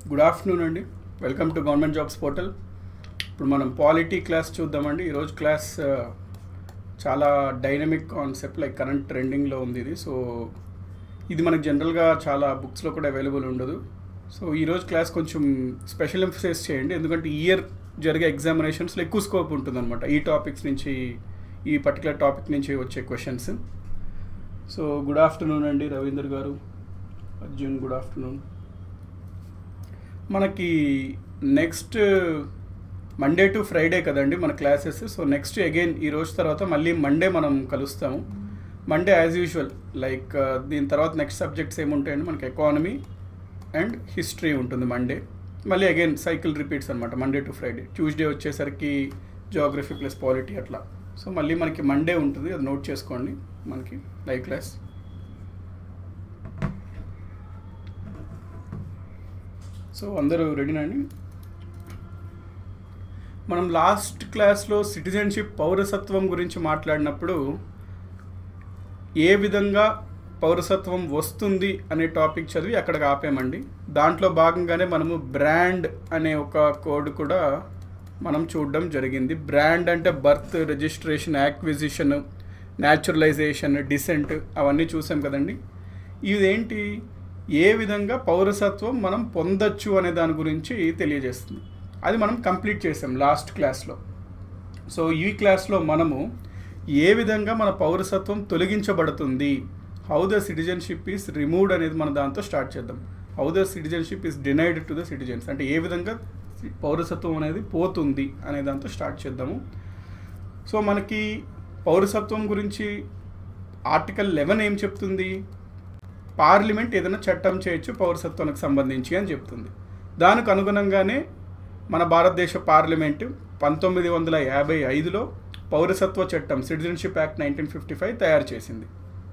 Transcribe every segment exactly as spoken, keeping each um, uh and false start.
Good afternoon అండి. Welcome to government jobs portal. ఇప్పుడు మనం పాలిటీ క్లాస్ చూద్దామండి. ఈరోజు క్లాస్ చాలా డైనమిక్ కాన్సెప్ట్, లైక్ కరెంట్ ట్రెండింగ్లో ఉంది ఇది. సో ఇది మనకు జనరల్గా చాలా బుక్స్లో కూడా అవైలబుల్ ఉండదు. సో ఈరోజు క్లాస్ కొంచెం స్పెషల్ ఎంఫసైజ్ చేయండి, ఎందుకంటే ఇయర్ జరిగే ఎగ్జామినేషన్స్లో ఎక్కువ స్కోప్ ఉంటుందన్నమాట ఈ టాపిక్స్ నుంచి, ఈ పర్టికులర్ టాపిక్ నుంచి వచ్చే క్వశ్చన్స్. సో గుడ్ ఆఫ్టర్నూన్ అండి రవీందర్ గారు, అర్జున్ గుడ్ ఆఫ్టర్నూన్. మనకి నెక్స్ట్ మండే టు ఫ్రైడే కదండి మన క్లాసెస్. సో నెక్స్ట్ అగైన్ ఈ రోజు తర్వాత మళ్ళీ మండే మనం కలుస్తాము. మండే యాజ్ యూజువల్, లైక్ దీని తర్వాత నెక్స్ట్ సబ్జెక్ట్స్ ఏముంటాయండి, మనకి ఎకానమీ అండ్ హిస్టరీ ఉంటుంది మండే. మళ్ళీ అగైన్ సైకిల్ రిపీట్స్ అనమాట మండే టు ఫ్రైడే. ట్యూస్డే వచ్చేసరికి జాగ్రఫీ ప్లస్ పాలిటీ అట్లా. సో మళ్ళీ మనకి మండే ఉంటుంది, అది నోట్ చేసుకోండి మనకి లైవ్ క్లాస్. సో అందరూ రెడీనండి. మనం లాస్ట్ క్లాస్లో సిటిజన్షిప్ పౌరసత్వం గురించి మాట్లాడినప్పుడు ఏ విధంగా పౌరసత్వం వస్తుంది అనే టాపిక్ చదివి అక్కడికి ఆపామండి. దాంట్లో భాగంగానే మనము బ్రాండ్ అనే ఒక కోడ్ కూడా మనం చూడడం జరిగింది. బ్రాండ్ అంటే birth, registration, acquisition, naturalisation, descent, అవన్నీ చూసాం కదండి. ఇదేంటి, ఏ విధంగా పౌరసత్వం మనం పొందొచ్చు అనే దాని గురించి తెలియజేస్తుంది. అది మనం కంప్లీట్ చేసాం లాస్ట్ క్లాస్లో. సో ఈ క్లాస్లో మనము ఏ విధంగా మన పౌరసత్వం తొలగించబడుతుంది, how the citizenship is removed అనేది మన దాంతో స్టార్ట్ చేద్దాం. How the citizenship is denied to the citizens, అంటే ఏ విధంగా పౌరసత్వం అనేది పోతుంది అనే దాంతో స్టార్ట్ చేద్దాము. సో మనకి పౌరసత్వం గురించి ఆర్టికల్ లెవెన్ ఏం చెప్తుంది, పార్లమెంట్ ఏదైనా చట్టం చేయొచ్చు పౌరసత్వానికి సంబంధించి అని చెప్తుంది. దానికి అనుగుణంగానే మన భారతదేశ పార్లమెంటు పంతొమ్మిది వందల యాభై ఐదులో పౌరసత్వ చట్టం citizenship act nineteen fifty five తయారు చేసింది.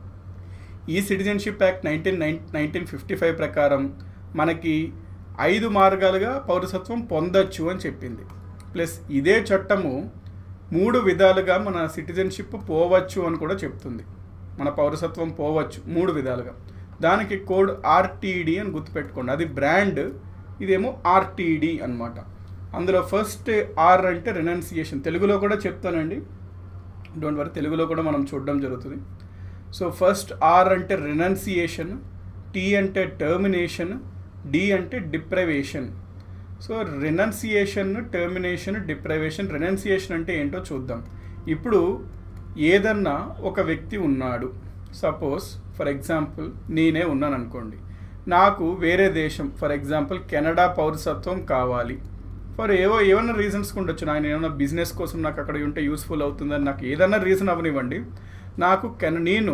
ఈ citizenship act nineteen nineteen fifty five ప్రకారం మనకి ఐదు మార్గాలుగా పౌరసత్వం పొందొచ్చు అని చెప్పింది. ప్లస్ ఇదే చట్టము మూడు విధాలుగా మన సిటిజన్షిప్ పోవచ్చు అని కూడా చెప్తుంది. మన పౌరసత్వం పోవచ్చు మూడు విధాలుగా. దానికి కోడ్ ఆర్టీడీ అని గుర్తుపెట్టుకోండి. అది బ్రాండ్, ఇదేమో ఆర్టీడీ అనమాట. అందులో ఫస్ట్ ఆర్ అంటే రెనౌన్సియేషన్, తెలుగులో కూడా చెప్తానండి, డోంట్ వరీ, తెలుగులో కూడా మనం చూడడం జరుగుతుంది. సో ఫస్ట్ ఆర్ అంటే రెనౌన్సియేషన్, టీ అంటే టర్మినేషన్, డి అంటే deprivation. So renunciation, termination, deprivation. Renunciation అంటే ఏంటో చూద్దాం. ఇప్పుడు ఏదన్నా ఒక వ్యక్తి ఉన్నాడు, సపోజ్ ఫర్ ఎగ్జాంపుల్ నేనే ఉన్నాను అనుకోండి, నాకు వేరే దేశం ఫర్ ఎగ్జాంపుల్ కెనడా పౌరసత్వం కావాలి. ఫర్ ఏవో ఏమైనా రీజన్స్ ఉండొచ్చు, నాకు ఏమైనా బిజినెస్ కోసం నాకు అక్కడ ఉంటే యూస్ఫుల్ అవుతుందని నాకు ఏదైనా రీజన్ అవనివ్వండి, నాకు కెన నేను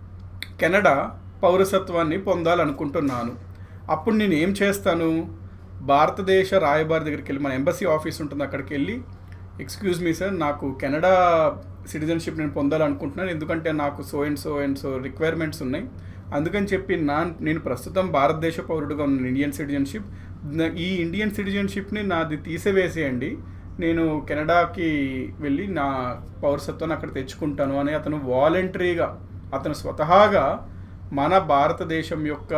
కెనడా పౌరసత్వాన్ని పొందాలనుకుంటున్నాను. అప్పుడు నేను ఏం చేస్తాను, భారతదేశ రాయబారి దగ్గరికి వెళ్ళి, మన ఎంబసీ ఆఫీస్ ఉంటుంది, అక్కడికి వెళ్ళి ఎక్స్క్యూజ్ మీ సార్, నాకు కెనడా సిటిజన్షిప్ నేను పొందాలనుకుంటున్నాను, ఎందుకంటే నాకు so and so and so requirements ఉన్నాయి, అందుకని చెప్పి నా నేను ప్రస్తుతం భారతదేశ పౌరుడుగా ఉన్న ఇండియన్ సిటిజన్షిప్, ఈ ఇండియన్ సిటిజన్షిప్ని నాది తీసివేసేయండి, నేను కెనడాకి వెళ్ళి నా పౌరసత్వాన్ని అక్కడ తెచ్చుకుంటాను అని అతను వాలంటరీగా, అతను స్వతహాగా మన భారతదేశం యొక్క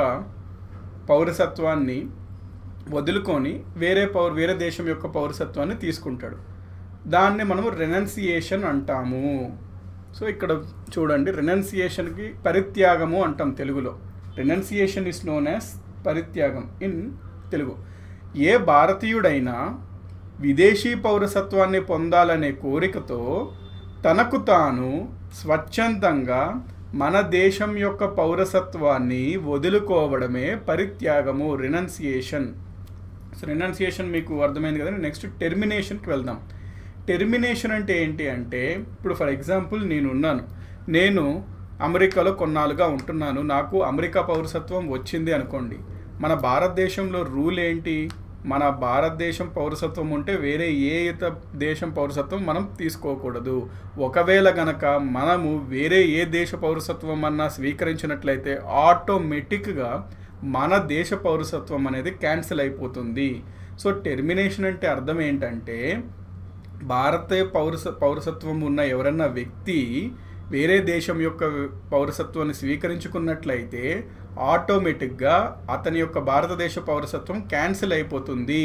పౌరసత్వాన్ని వదులుకొని వేరే పౌర వేరే దేశం యొక్క పౌరసత్వాన్ని తీసుకుంటాడు. దాన్ని మనము రెనౌన్సియేషన్ అంటాము. సో ఇక్కడ చూడండి, రెనౌన్సియేషన్కి పరిత్యాగము అంటాం తెలుగులో. రెనౌన్సియేషన్ ఇస్ నోన్ యాజ్ పరిత్యాగం ఇన్ తెలుగు. ఏ భారతీయుడైనా విదేశీ పౌరసత్వాన్ని పొందాలనే కోరికతో తనకు తాను స్వచ్ఛందంగా మన దేశం యొక్క పౌరసత్వాన్ని వదులుకోవడమే పరిత్యాగము, రెనౌన్సియేషన్. సో రెనౌన్సియేషన్ మీకు అర్థమైంది కదండి. నెక్స్ట్ టెర్మినేషన్కి వెళ్దాం. టెర్మినేషన్ అంటే ఏంటి అంటే, ఇప్పుడు ఫర్ ఎగ్జాంపుల్ నేను ఉన్నాను, నేను అమెరికాలో కొన్నాళ్ళుగా ఉంటున్నాను, నాకు అమెరికా పౌరసత్వం వచ్చింది అనుకోండి. మన భారతదేశంలో రూల్ ఏంటి, మన భారతదేశం పౌరసత్వం ఉంటే వేరే ఏ ఇతర దేశం పౌరసత్వం మనం తీసుకోకూడదు. ఒకవేళ గనక మనము వేరే ఏ దేశ పౌరసత్వం అన్నా స్వీకరించినట్లయితే ఆటోమేటిక్గా మన దేశ పౌరసత్వం అనేది క్యాన్సిల్ అయిపోతుంది. సో టెర్మినేషన్ అంటే అర్థం ఏంటంటే, భారతీయ పౌరస పౌరసత్వం ఉన్న ఎవరన్నా వ్యక్తి వేరే దేశం యొక్క పౌరసత్వాన్ని స్వీకరించుకున్నట్లయితే ఆటోమేటిక్గా అతని యొక్క భారతదేశ పౌరసత్వం క్యాన్సిల్ అయిపోతుంది.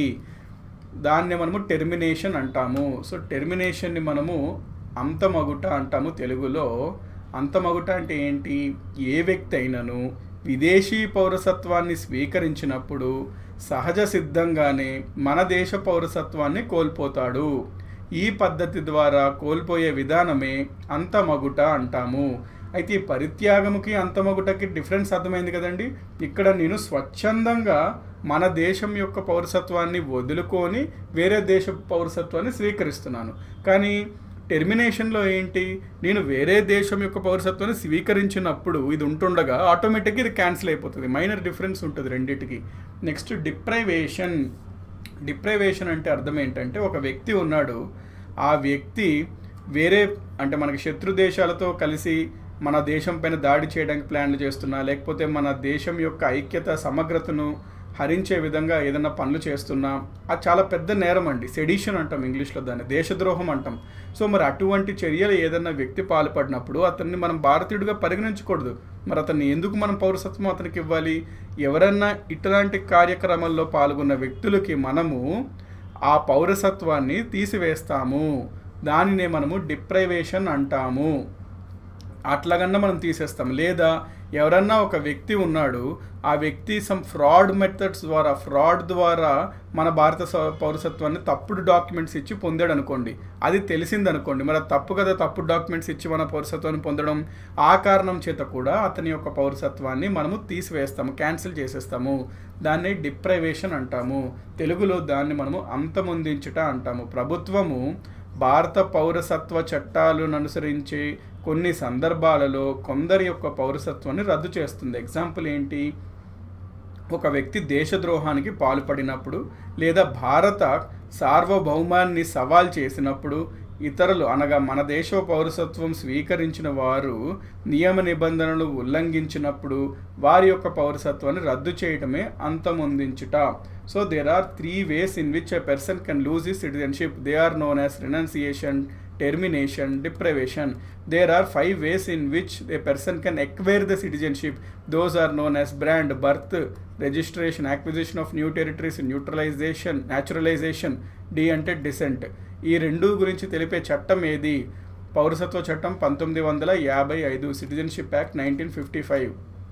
దాన్ని మనము టెర్మినేషన్ అంటాము. సో టెర్మినేషన్ని మనము అంతమగుట అంటాము తెలుగులో. అంతమగుట అంటే ఏంటి? ఏ వ్యక్తి అయినను విదేశీ పౌరసత్వాన్ని స్వీకరించినప్పుడు సహజ సిద్ధంగానే మన దేశ పౌరసత్వాన్ని కోల్పోతాడు. ఈ పద్ధతి ద్వారా కోల్పోయే విధానమే అంతమగుట అంటాము. అయితే ఈ పరిత్యాగముకి అంతమగుటకి డిఫరెన్స్ అర్థమైంది కదండి. ఇక్కడ నేను స్వచ్ఛందంగా మన దేశం యొక్క పౌరసత్వాన్ని వదులుకొని వేరే దేశ పౌరసత్వాన్ని స్వీకరిస్తున్నాను. కానీ టెర్మినేషన్లో ఏంటి? నేను వేరే దేశం యొక్క పౌరసత్వాన్ని స్వీకరించినప్పుడు ఇది ఉంటుండగా ఆటోమేటిక్గా ఇది క్యాన్సిల్ అయిపోతుంది. మైనర్ డిఫరెన్స్ ఉంటుంది రెండింటికి. Next deprivation. డిప్రైవేషన్ అంటే అర్థం ఏంటంటే ఒక వ్యక్తి ఉన్నాడు, ఆ వ్యక్తి వేరే అంటే మనకి శత్రు దేశాలతో కలిసి మన దేశం పైన దాడి చేయడానికి ప్లాన్లు చేస్తున్నా, లేకపోతే మన దేశం యొక్క ఐక్యత సమగ్రతను హరించే విధంగా ఏదైనా పనులు చేస్తున్నా, అది చాలా పెద్ద నేరం అండి. సెడిషన్ అంటాం ఇంగ్లీష్లో దాన్ని, దేశద్రోహం అంటాం. సో మరి అటువంటి చర్యలు ఏదైనా వ్యక్తి పాల్పడినప్పుడు అతన్ని మనం భారతీయుడిగా పరిగణించకూడదు. మరి అతన్ని ఎందుకు మనం పౌరసత్వం అతనికి ఇవ్వాలి? ఎవరన్నా ఇట్లాంటి కార్యక్రమాల్లో పాల్గొన్న వ్యక్తులకి మనము ఆ పౌరసత్వాన్ని తీసివేస్తాము. దానినే మనము డిప్రైవేషన్ అంటాము. అట్లాగన్నా మనం తీసేస్తాం. లేదా ఎవరన్నా ఒక వ్యక్తి ఉన్నాడు, ఆ వ్యక్తి సమ్ ఫ్రాడ్ మెథడ్స్ ద్వారా ఫ్రాడ్ ద్వారా మన భారత పౌరసత్వాన్ని తప్పుడు డాక్యుమెంట్స్ ఇచ్చి పొందాడు అనుకోండి, అది తెలిసిందనుకోండి, మరి అది తప్పు కదా, తప్పుడు డాక్యుమెంట్స్ ఇచ్చి మన పౌరసత్వాన్ని పొందడం. ఆ కారణం చేత కూడా అతని యొక్క పౌరసత్వాన్ని మనము తీసివేస్తాము, క్యాన్సిల్ చేసేస్తాము. దాన్ని డిప్రైవేషన్ అంటాము. తెలుగులో దాన్ని మనము అంతమొందించుట అంటాము. ప్రభుత్వము భారత పౌరసత్వ చట్టాలను అనుసరించి కొన్ని సందర్భాలలో కొందరి యొక్క పౌరసత్వాన్ని రద్దు చేస్తుంది. ఎగ్జాంపుల్ ఏంటి? ఒక వ్యక్తి దేశద్రోహానికి పాల్పడినప్పుడు, లేదా భారత సార్వభౌమాన్ని సవాల్ చేసినప్పుడు, ఇతరులు అనగా మన దేశ పౌరసత్వం స్వీకరించిన వారు నియమ నిబంధనలు ఉల్లంఘించినప్పుడు వారి యొక్క పౌరసత్వాన్ని రద్దు చేయడమే అంతమొందించుట. So there are three ways in which a person can lose his citizenship. They are known as renunciation, termination, deprivation. There are five ways in which a person can acquire the citizenship. Those are known as brand, birth, registration, acquisition of new territories, neutralization, naturalization, D అంటే descent. ఈ రెండు గురించి తెలిపే చట్టం ఏది? పౌరసత్వ చట్టం పంతొమ్మిది వందల యాభై ఐదు, citizenship act nineteen fifty five.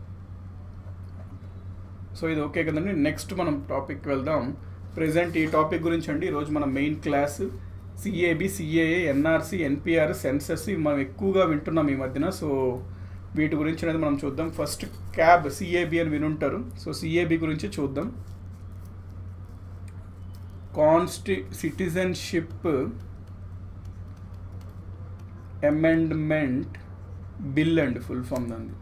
So ఇది ఓకే కదండి. నెక్స్ట్ మనం టాపిక్ వెళ్దాం. ప్రెజెంట్ ఈ టాపిక్ గురించి అండి ఈరోజు మన main class. CAB, CAA, NRC, NPR, census మనం ఎక్కువగా వింటున్నాం ఈ మధ్యన. సో వీటి గురించి అనేది మనం చూద్దాం. ఫస్ట్ క్యాబ్, సిఏబి అని వినుంటారు. సో సిఏబి గురించి చూద్దాం. కాన్స్టి సిటిజన్షిప్ అమెండ్మెంట్ బిల్ అండి ఫుల్ ఫామ్ దాన్ని.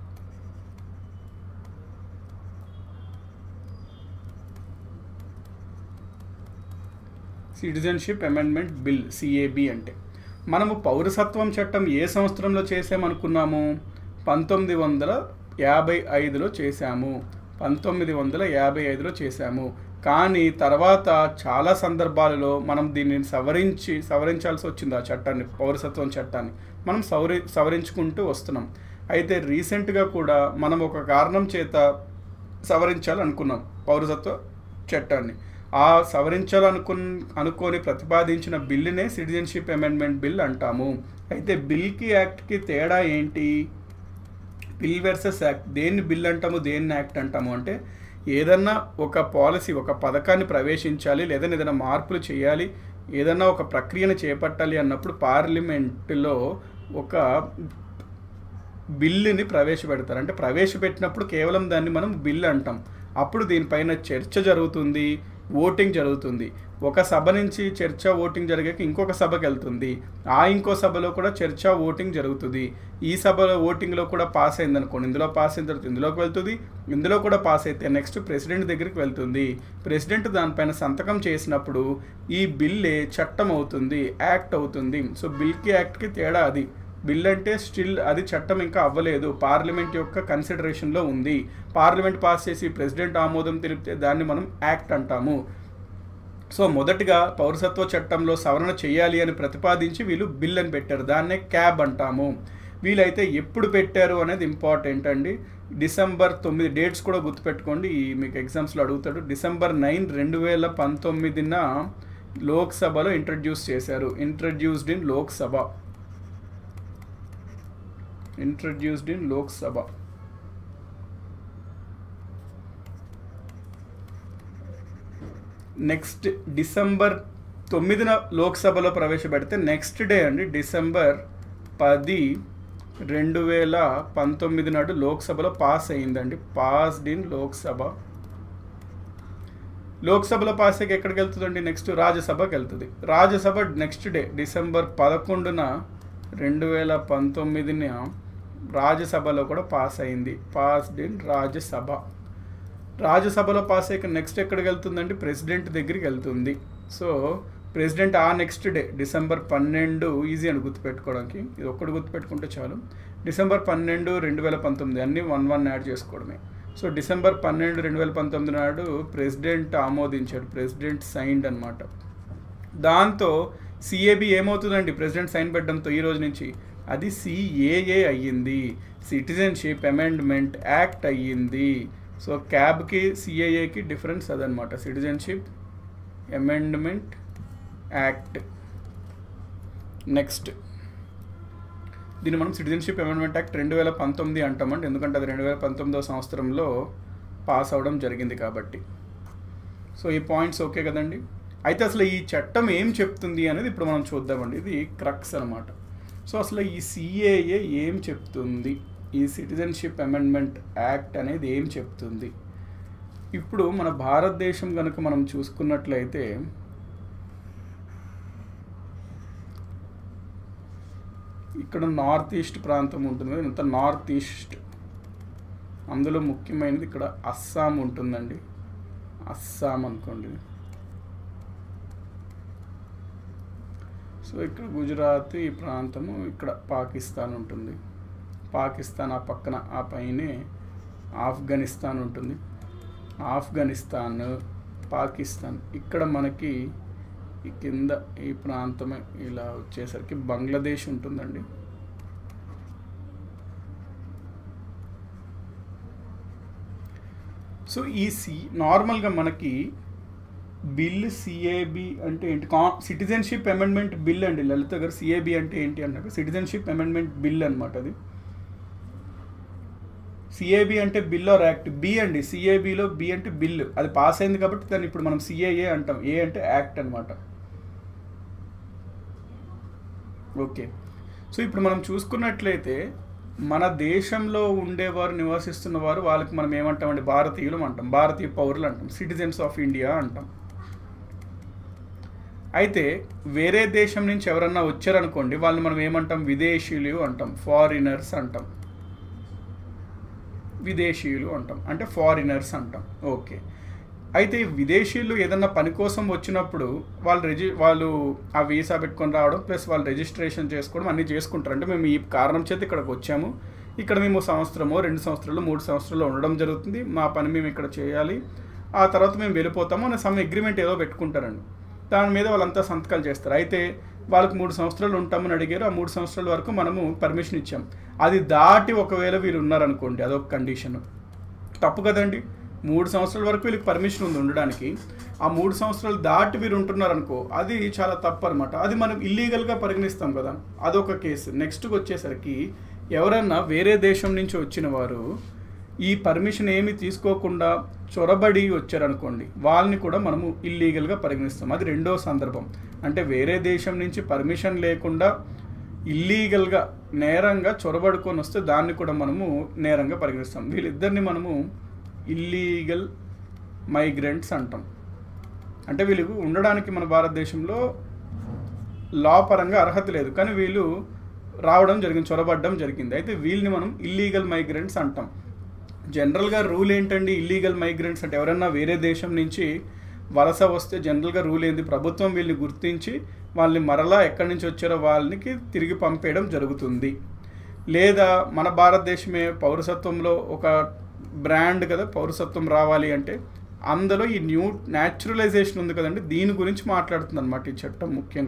సిటిజన్షిప్ అమెండ్మెంట్ బిల్, సిఏబి అంటే. మనము పౌరసత్వం చట్టం ఏ సంవత్సరంలో చేసామనుకున్నాము? పంతొమ్మిది వందల యాభై ఐదులో చేశాము. పంతొమ్మిది వందల యాభై ఐదులో చేశాము. కానీ తర్వాత చాలా సందర్భాలలో మనం దీన్ని సవరించి సవరించాల్సి వచ్చింది. ఆ చట్టాన్ని, పౌరసత్వం చట్టాన్ని మనం సవరి సవరించుకుంటూ వస్తున్నాం. అయితే రీసెంట్గా కూడా మనం ఒక కారణం చేత సవరించాలనుకున్నాం పౌరసత్వ చట్టాన్ని. ఆ సవరించాలనుకు అనుకొని ప్రతిపాదించిన బిల్లునే సిటిజన్షిప్ అమెండ్మెంట్ బిల్ అంటాము. అయితే బిల్కి యాక్ట్కి తేడా ఏంటి? Bill versus act. దేన్ని బిల్ అంటాము, దేన్ని యాక్ట్ అంటాము అంటే, ఏదన్నా ఒక పాలసీ, ఒక పథకాన్ని ప్రవేశించాలి, లేదా ఏదైనా మార్పులు చేయాలి, ఏదన్నా ఒక ప్రక్రియను చేపట్టాలి అన్నప్పుడు పార్లమెంటులో ఒక బిల్లుని ప్రవేశపెడతారు. అంటే ప్రవేశపెట్టినప్పుడు కేవలం దాన్ని మనం బిల్ అంటాం. అప్పుడు దీనిపైన చర్చ జరుగుతుంది, ఓటింగ్ జరుగుతుంది. ఒక సభ నుంచి చర్చ ఓటింగ్ జరిగాక ఇంకొక సభకి వెళ్తుంది. ఆ ఇంకో సభలో కూడా చర్చ ఓటింగ్ జరుగుతుంది. ఈ సభలో ఓటింగ్లో కూడా పాస్ అయింది అనుకోండి, ఇందులో పాస్ అయిన తర్వాత ఇందులోకి వెళ్తుంది. ఇందులో కూడా పాస్ అయితే నెక్స్ట్ ప్రెసిడెంట్ దగ్గరికి వెళ్తుంది. ప్రెసిడెంట్ దానిపైన సంతకం చేసినప్పుడు ఈ బిల్లే చట్టం అవుతుంది, యాక్ట్ అవుతుంది. సో బిల్కి యాక్ట్కి తేడా అది. బిల్ అంటే స్టిల్ అది చట్టం ఇంకా అవ్వలేదు, పార్లమెంట్ యొక్క కన్సిడరేషన్లో ఉంది. పార్లమెంట్ పాస్ చేసి ప్రెసిడెంట్ ఆమోదం తెలిపితే దాన్ని మనం యాక్ట్ అంటాము. సో మొదటిగా పౌరసత్వ చట్టంలో సవరణ చేయాలి అని ప్రతిపాదించి వీళ్ళు బిల్ అని పెట్టారు. దాన్నే క్యాబ్ అంటాము. వీలైతే ఎప్పుడు పెట్టారు అనేది ఇంపార్టెంట్ అండి. డిసెంబర్ తొమ్మిది డేట్స్ కూడా గుర్తుపెట్టుకోండి, ఈ మీకు ఎగ్జామ్స్లో అడుగుతాడు. డిసెంబర్ నైన్ రెండు వేల పంతొమ్మిదిన లోక్సభలో ఇంట్రడ్యూస్ చేశారు. Introduced in Lok Sabha introduced in Lok Sabha next December తొమ్మిదిన లోక్సభలో ప్రవేశపెడితే నెక్స్ట్ డే అండి డిసెంబర్ పది రెండు వేల పంతొమ్మిది నాడు లోక్సభలో పాస్ అయ్యిందండి. Passed in Lok Sabha. లోక్సభలో పాస్ అయ్యి ఎక్కడికి వెళ్తుందండి? నెక్స్ట్ రాజ్యసభకి వెళ్తుంది. రాజ్యసభ నెక్స్ట్ డే డిసెంబర్ పదకొండున రెండు వేల పంతొమ్మిదిన రాజ్యసభలో కూడా పాస్ అయింది. Passed in Rajya Sabha. రాజ్యసభలో పాస్ అయ్యాక నెక్స్ట్ ఎక్కడికి వెళ్తుందండి? ప్రెసిడెంట్ దగ్గరికి వెళ్తుంది. సో ప్రెసిడెంట్ ఆ నెక్స్ట్ డే డిసెంబర్ పన్నెండు, ఈజీ అని గుర్తుపెట్టుకోవడానికి, ఇది ఒక్కటి గుర్తుపెట్టుకుంటే చాలు. డిసెంబర్ పన్నెండు రెండు వేల పంతొమ్మిది అన్నీ వన్ వన్ యాడ్ చేసుకోవడమే. సో డిసెంబర్ పన్నెండు రెండు వేల పంతొమ్మిది నాడు ప్రెసిడెంట్ ఆమోదించాడు, ప్రెసిడెంట్ సైన్డ్ అనమాట. దాంతో సిఏబి ఏమవుతుందండి? ప్రెసిడెంట్ సైన్ పెట్టడంతో ఈ రోజు నుంచి అది సిఏఏ అయ్యింది, సిటిజన్షిప్ అమెండ్మెంట్ యాక్ట్ అయ్యింది. సో క్యాబ్కి సిఏఏకి డిఫరెన్స్ అదనమాట, సిటిజన్షిప్ అమెండ్మెంట్ యాక్ట్. నెక్స్ట్ దీన్ని మనం సిటిజన్షిప్ అమెండ్మెంట్ యాక్ట్ రెండు వేల పంతొమ్మిది అంటామండి, ఎందుకంటే అది రెండు వేల పంతొమ్మిదవ సంవత్సరంలో పాస్ అవడం జరిగింది కాబట్టి. సో ఈ పాయింట్స్ ఓకే కదండి. అయితే అసలు ఈ చట్టం ఏం చెప్తుంది అనేది ఇప్పుడు మనం చూద్దామండి, ఇది క్రక్స్ అనమాట. సో అసలు ఈ సిఏఏ ఏం చెప్తుంది, ఈ సిటిజన్షిప్ అమెండ్మెంట్ యాక్ట్ అనేది ఏం చెప్తుంది? ఇప్పుడు మన భారతదేశం కనుక మనం చూసుకున్నట్లయితే ఇక్కడ నార్త్ ఈస్ట్ ప్రాంతం ఉంటుంది కదా, ఇంత నార్త్ ఈస్ట్, అందులో ముఖ్యమైనది ఇక్కడ అస్సాం ఉంటుందండి. అస్సాం అనుకోండి. సో ఇక్కడ గుజరాత్ ఈ ప్రాంతము, ఇక్కడ పాకిస్తాన్ ఉంటుంది. పాకిస్తాన్ ఆ పక్కన ఆ పైనే ఆఫ్ఘనిస్తాన్ ఉంటుంది. ఆఫ్ఘనిస్తాన్, పాకిస్తాన్, ఇక్కడ మనకి ఈ కింద ఈ ప్రాంతమే ఇలా వచ్చేసరికి బంగ్లాదేశ్ ఉంటుందండి. సో ఈ సి నార్మల్గా మనకి బిల్ సిఏబి అంటే ఏంటి? కా సిటిజన్షిప్ అమెండ్మెంట్ బిల్ అండి లలిత గారు. సిఏబి అంటే ఏంటి అన్నాక సిటిజన్షిప్ అమెండ్మెంట్ బిల్ అనమాట అది. సిఏబి అంటే బిల్ ఆర్ యాక్ట్. బి అండి సిఏబిలో బి అంటే బిల్, అది పాస్ అయింది కాబట్టి దాన్ని ఇప్పుడు మనం సిఏఏ అంటాం. ఏ అంటే యాక్ట్ అనమాట. ఓకే. సో ఇప్పుడు మనం చూసుకున్నట్లయితే మన దేశంలో ఉండేవారు, నివసిస్తున్న వారు, వాళ్ళకి మనం ఏమంటామండి? భారతీయులు అంటాం, భారతీయ పౌరులు అంటాం, సిటిజన్స్ ఆఫ్ ఇండియా అంటాం. అయితే వేరే దేశం నుంచి ఎవరన్నా వచ్చారనుకోండి, వాళ్ళని మనం ఏమంటాం? విదేశీయులు అంటాం, ఫారినర్స్ అంటాం. విదేశీయులు అంటాం అంటే ఫారినర్స్ అంటాం. ఓకే. అయితే విదేశీయులు ఏదన్నా పని కోసం వచ్చినప్పుడు వాళ్ళు రిజి వాళ్ళు ఆ వీసా పెట్టుకొని రావడం, ప్లస్ వాళ్ళు రిజిస్ట్రేషన్ చేసుకోవడం అన్నీ చేసుకుంటారు. అంటే మేము ఈ కారణం చేత ఇక్కడికి వచ్చాము, ఇక్కడ మేము సంవత్సరమో రెండు సంవత్సరాలు మూడు సంవత్సరాలు ఉండడం జరుగుతుంది, మా పని మేము ఇక్కడ చేయాలి, ఆ తర్వాత మేము వెళ్ళిపోతాము అనే సమ్ అగ్రిమెంట్ ఏదో పెట్టుకుంటారండి. దాని మీద వాళ్ళంతా సంతకాలు చేస్తారు. అయితే వాళ్ళకి మూడు సంవత్సరాలు ఉంటామని అడిగారు, ఆ మూడు సంవత్సరాల వరకు మనము పర్మిషన్ ఇచ్చాం. అది దాటి ఒకవేళ వీళ్ళు ఉన్నారనుకోండి, అదొక కండిషన్, తప్పు కదండి. మూడు సంవత్సరాల వరకు వీళ్ళకి పర్మిషన్ ఉంది ఉండడానికి, ఆ మూడు సంవత్సరాలు దాటి వీరు ఉంటున్నారనుకో, అది చాలా తప్పు అనమాట. అది మనం ఇల్లీగల్గా పరిగణిస్తాం కదా, అదొక కేసు. నెక్స్ట్కి వచ్చేసరికి ఎవరన్నా వేరే దేశం నుంచి వచ్చిన వారు ఈ పర్మిషన్ ఏమి తీసుకోకుండా చొరబడి వచ్చారనుకోండి, వాళ్ళని కూడా మనము ఇల్లీగల్గా పరిగణిస్తాం. అది రెండో సందర్భం. అంటే వేరే దేశం నుంచి పర్మిషన్ లేకుండా ఇల్లీగల్గా నేరంగా చొరబడుకొని వస్తే దాన్ని కూడా మనము నేరంగా పరిగణిస్తాం. వీళ్ళిద్దరిని మనము ఇల్లీగల్ మైగ్రెంట్స్ అంటాం. అంటే వీళ్ళు ఉండడానికి మన భారతదేశంలో లా పరంగా అర్హత లేదు, కానీ వీళ్ళు రావడం జరిగింది, చొరబడడం జరిగింది. అయితే వీళ్ళని మనం ఇల్లీగల్ మైగ్రెంట్స్ అంటాం. జనరల్గా రూల్ ఏంటండి? ఇల్లీగల్ మైగ్రెంట్స్ అంటే ఎవరన్నా వేరే దేశం నుంచి వలస వస్తే జనరల్గా రూల్ ఏంది? ప్రభుత్వం వీళ్ళని గుర్తించి వాళ్ళని మరలా ఎక్కడి నుంచి వచ్చారో వాళ్ళకి తిరిగి పంపేయడం జరుగుతుంది. లేదా మన భారతదేశమే పౌరసత్వంలో ఒక బ్రాండ్ కదా, పౌరసత్వం రావాలి అంటే అందులో ఈ న్యూ న్యాచురలైజేషన్ ఉంది కదండి, దీని గురించి మాట్లాడుతుంది అనమాట ఈ చట్టం. ముఖ్యంగా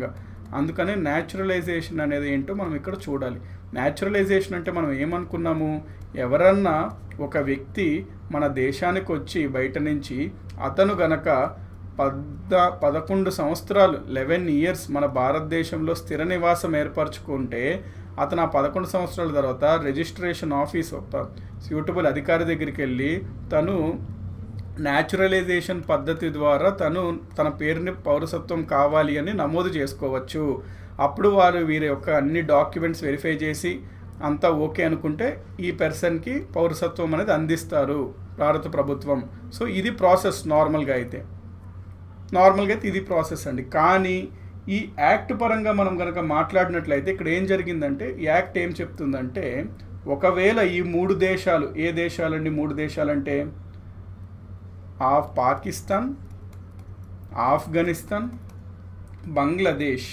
అందుకనే న్యాచురలైజేషన్ అనేది ఏంటో మనం ఇక్కడ చూడాలి. న్యాచురలైజేషన్ అంటే మనం ఏమనుకున్నాము, ఎవరన్నా ఒక వ్యక్తి మన దేశానికి వచ్చి బయట నుంచి అతను గనక పద్ద పదకొండు సంవత్సరాలు లెవెన్ ఇయర్స్ మన భారతదేశంలో స్థిర నివాసం ఏర్పరచుకుంటే అతను ఆ పదకొండు సంవత్సరాల తర్వాత రిజిస్ట్రేషన్ ఆఫీస్ ఒక సూటబుల్ అధికారి దగ్గరికి వెళ్ళి తను న్యాచురలైజేషన్ పద్ధతి ద్వారా తను తన పేరుని పౌరసత్వం కావాలి అని నమోదు చేసుకోవచ్చు. అప్పుడు వారు వీరి యొక్క అన్ని డాక్యుమెంట్స్ వెరిఫై చేసి అంతా ఓకే అనుకుంటే ఈ పర్సన్కి పౌరసత్వం అనేది అందిస్తారు భారత ప్రభుత్వం. సో ఇది ప్రాసెస్ నార్మల్గా అయితే నార్మల్గా అయితే ఇది ప్రాసెస్ అండి. కానీ ఈ యాక్ట్ పరంగా మనం కనుక మాట్లాడినట్లయితే ఇక్కడ ఏం జరిగిందంటే ఈ యాక్ట్ ఏం చెప్తుందంటే, ఒకవేళ ఈ మూడు దేశాలు, ఏ దేశాలండి మూడు దేశాలంటే ఆఫ్ పాకిస్తాన్, ఆఫ్ఘనిస్తాన్, బంగ్లాదేశ్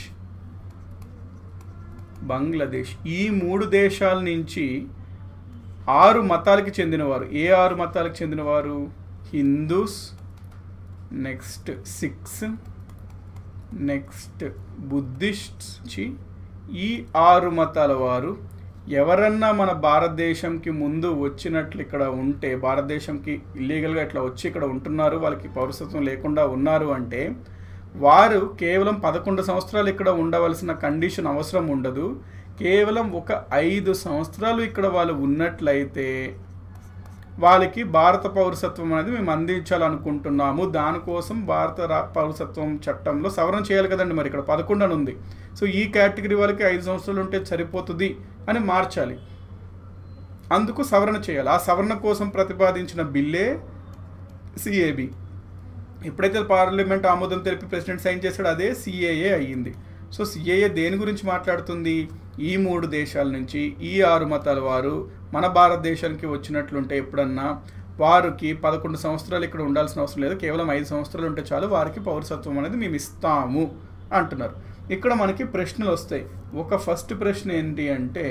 బంగ్లాదేశ్ ఈ మూడు దేశాల నుంచి ఆరు మతాలకి చెందినవారు, ఏ ఆరు మతాలకు చెందినవారు, Hindus, next Sikhs, next Buddhists, ఈ ఆరు మతాల వారు ఎవరన్నా మన భారతదేశంకి ముందు వచ్చినట్లు ఇక్కడ ఉంటే, భారతదేశంకి ఇల్లీగల్గా ఇట్లా వచ్చి ఇక్కడ ఉంటున్నారు, వాళ్ళకి పౌరసత్వం లేకుండా ఉన్నారు అంటే వారు కేవలం పదకొండు సంవత్సరాలు ఇక్కడ ఉండవలసిన కండిషన్ అవసరం ఉండదు. కేవలం ఒక ఐదు సంవత్సరాలు ఇక్కడ వాళ్ళు ఉన్నట్లయితే వాళ్ళకి భారత పౌరసత్వం అనేది మేము అందించాలనుకుంటున్నాము. దానికోసం భారత పౌరసత్వం చట్టంలో సవరణ చేయాలి కదండి. మరి ఇక్కడ పదకొండు అని ఉంది. సో ఈ కేటగిరీ వాళ్ళకి ఐదు సంవత్సరాలు ఉంటే సరిపోతుంది అని మార్చాలి. అందుకు సవరణ చేయాలి. ఆ సవరణ కోసం ప్రతిపాదించిన బిల్లే సిఏబి. ఎప్పుడైతే పార్లమెంట్ ఆమోదం తెలిపి ప్రెసిడెంట్ సైన్ చేశాడో అదే సిఏఏ అయ్యింది. సో సిఏఏ దేని గురించి మాట్లాడుతుంది, ఈ మూడు దేశాల నుంచి ఈ ఆరు మతాల వారు మన భారతదేశానికి వచ్చినట్లుంటే ఎప్పుడన్నా వారికి పదకొండు సంవత్సరాలు ఇక్కడ ఉండాల్సిన అవసరం లేదు, కేవలం ఐదు సంవత్సరాలు ఉంటే చాలు, వారికి పౌరసత్వం అనేది మేము ఇస్తాము అంటున్నారు. ఇక్కడ మనకి ప్రశ్నలు వస్తాయి. ఒక ఫస్ట్ ప్రశ్న ఏంటి అంటే,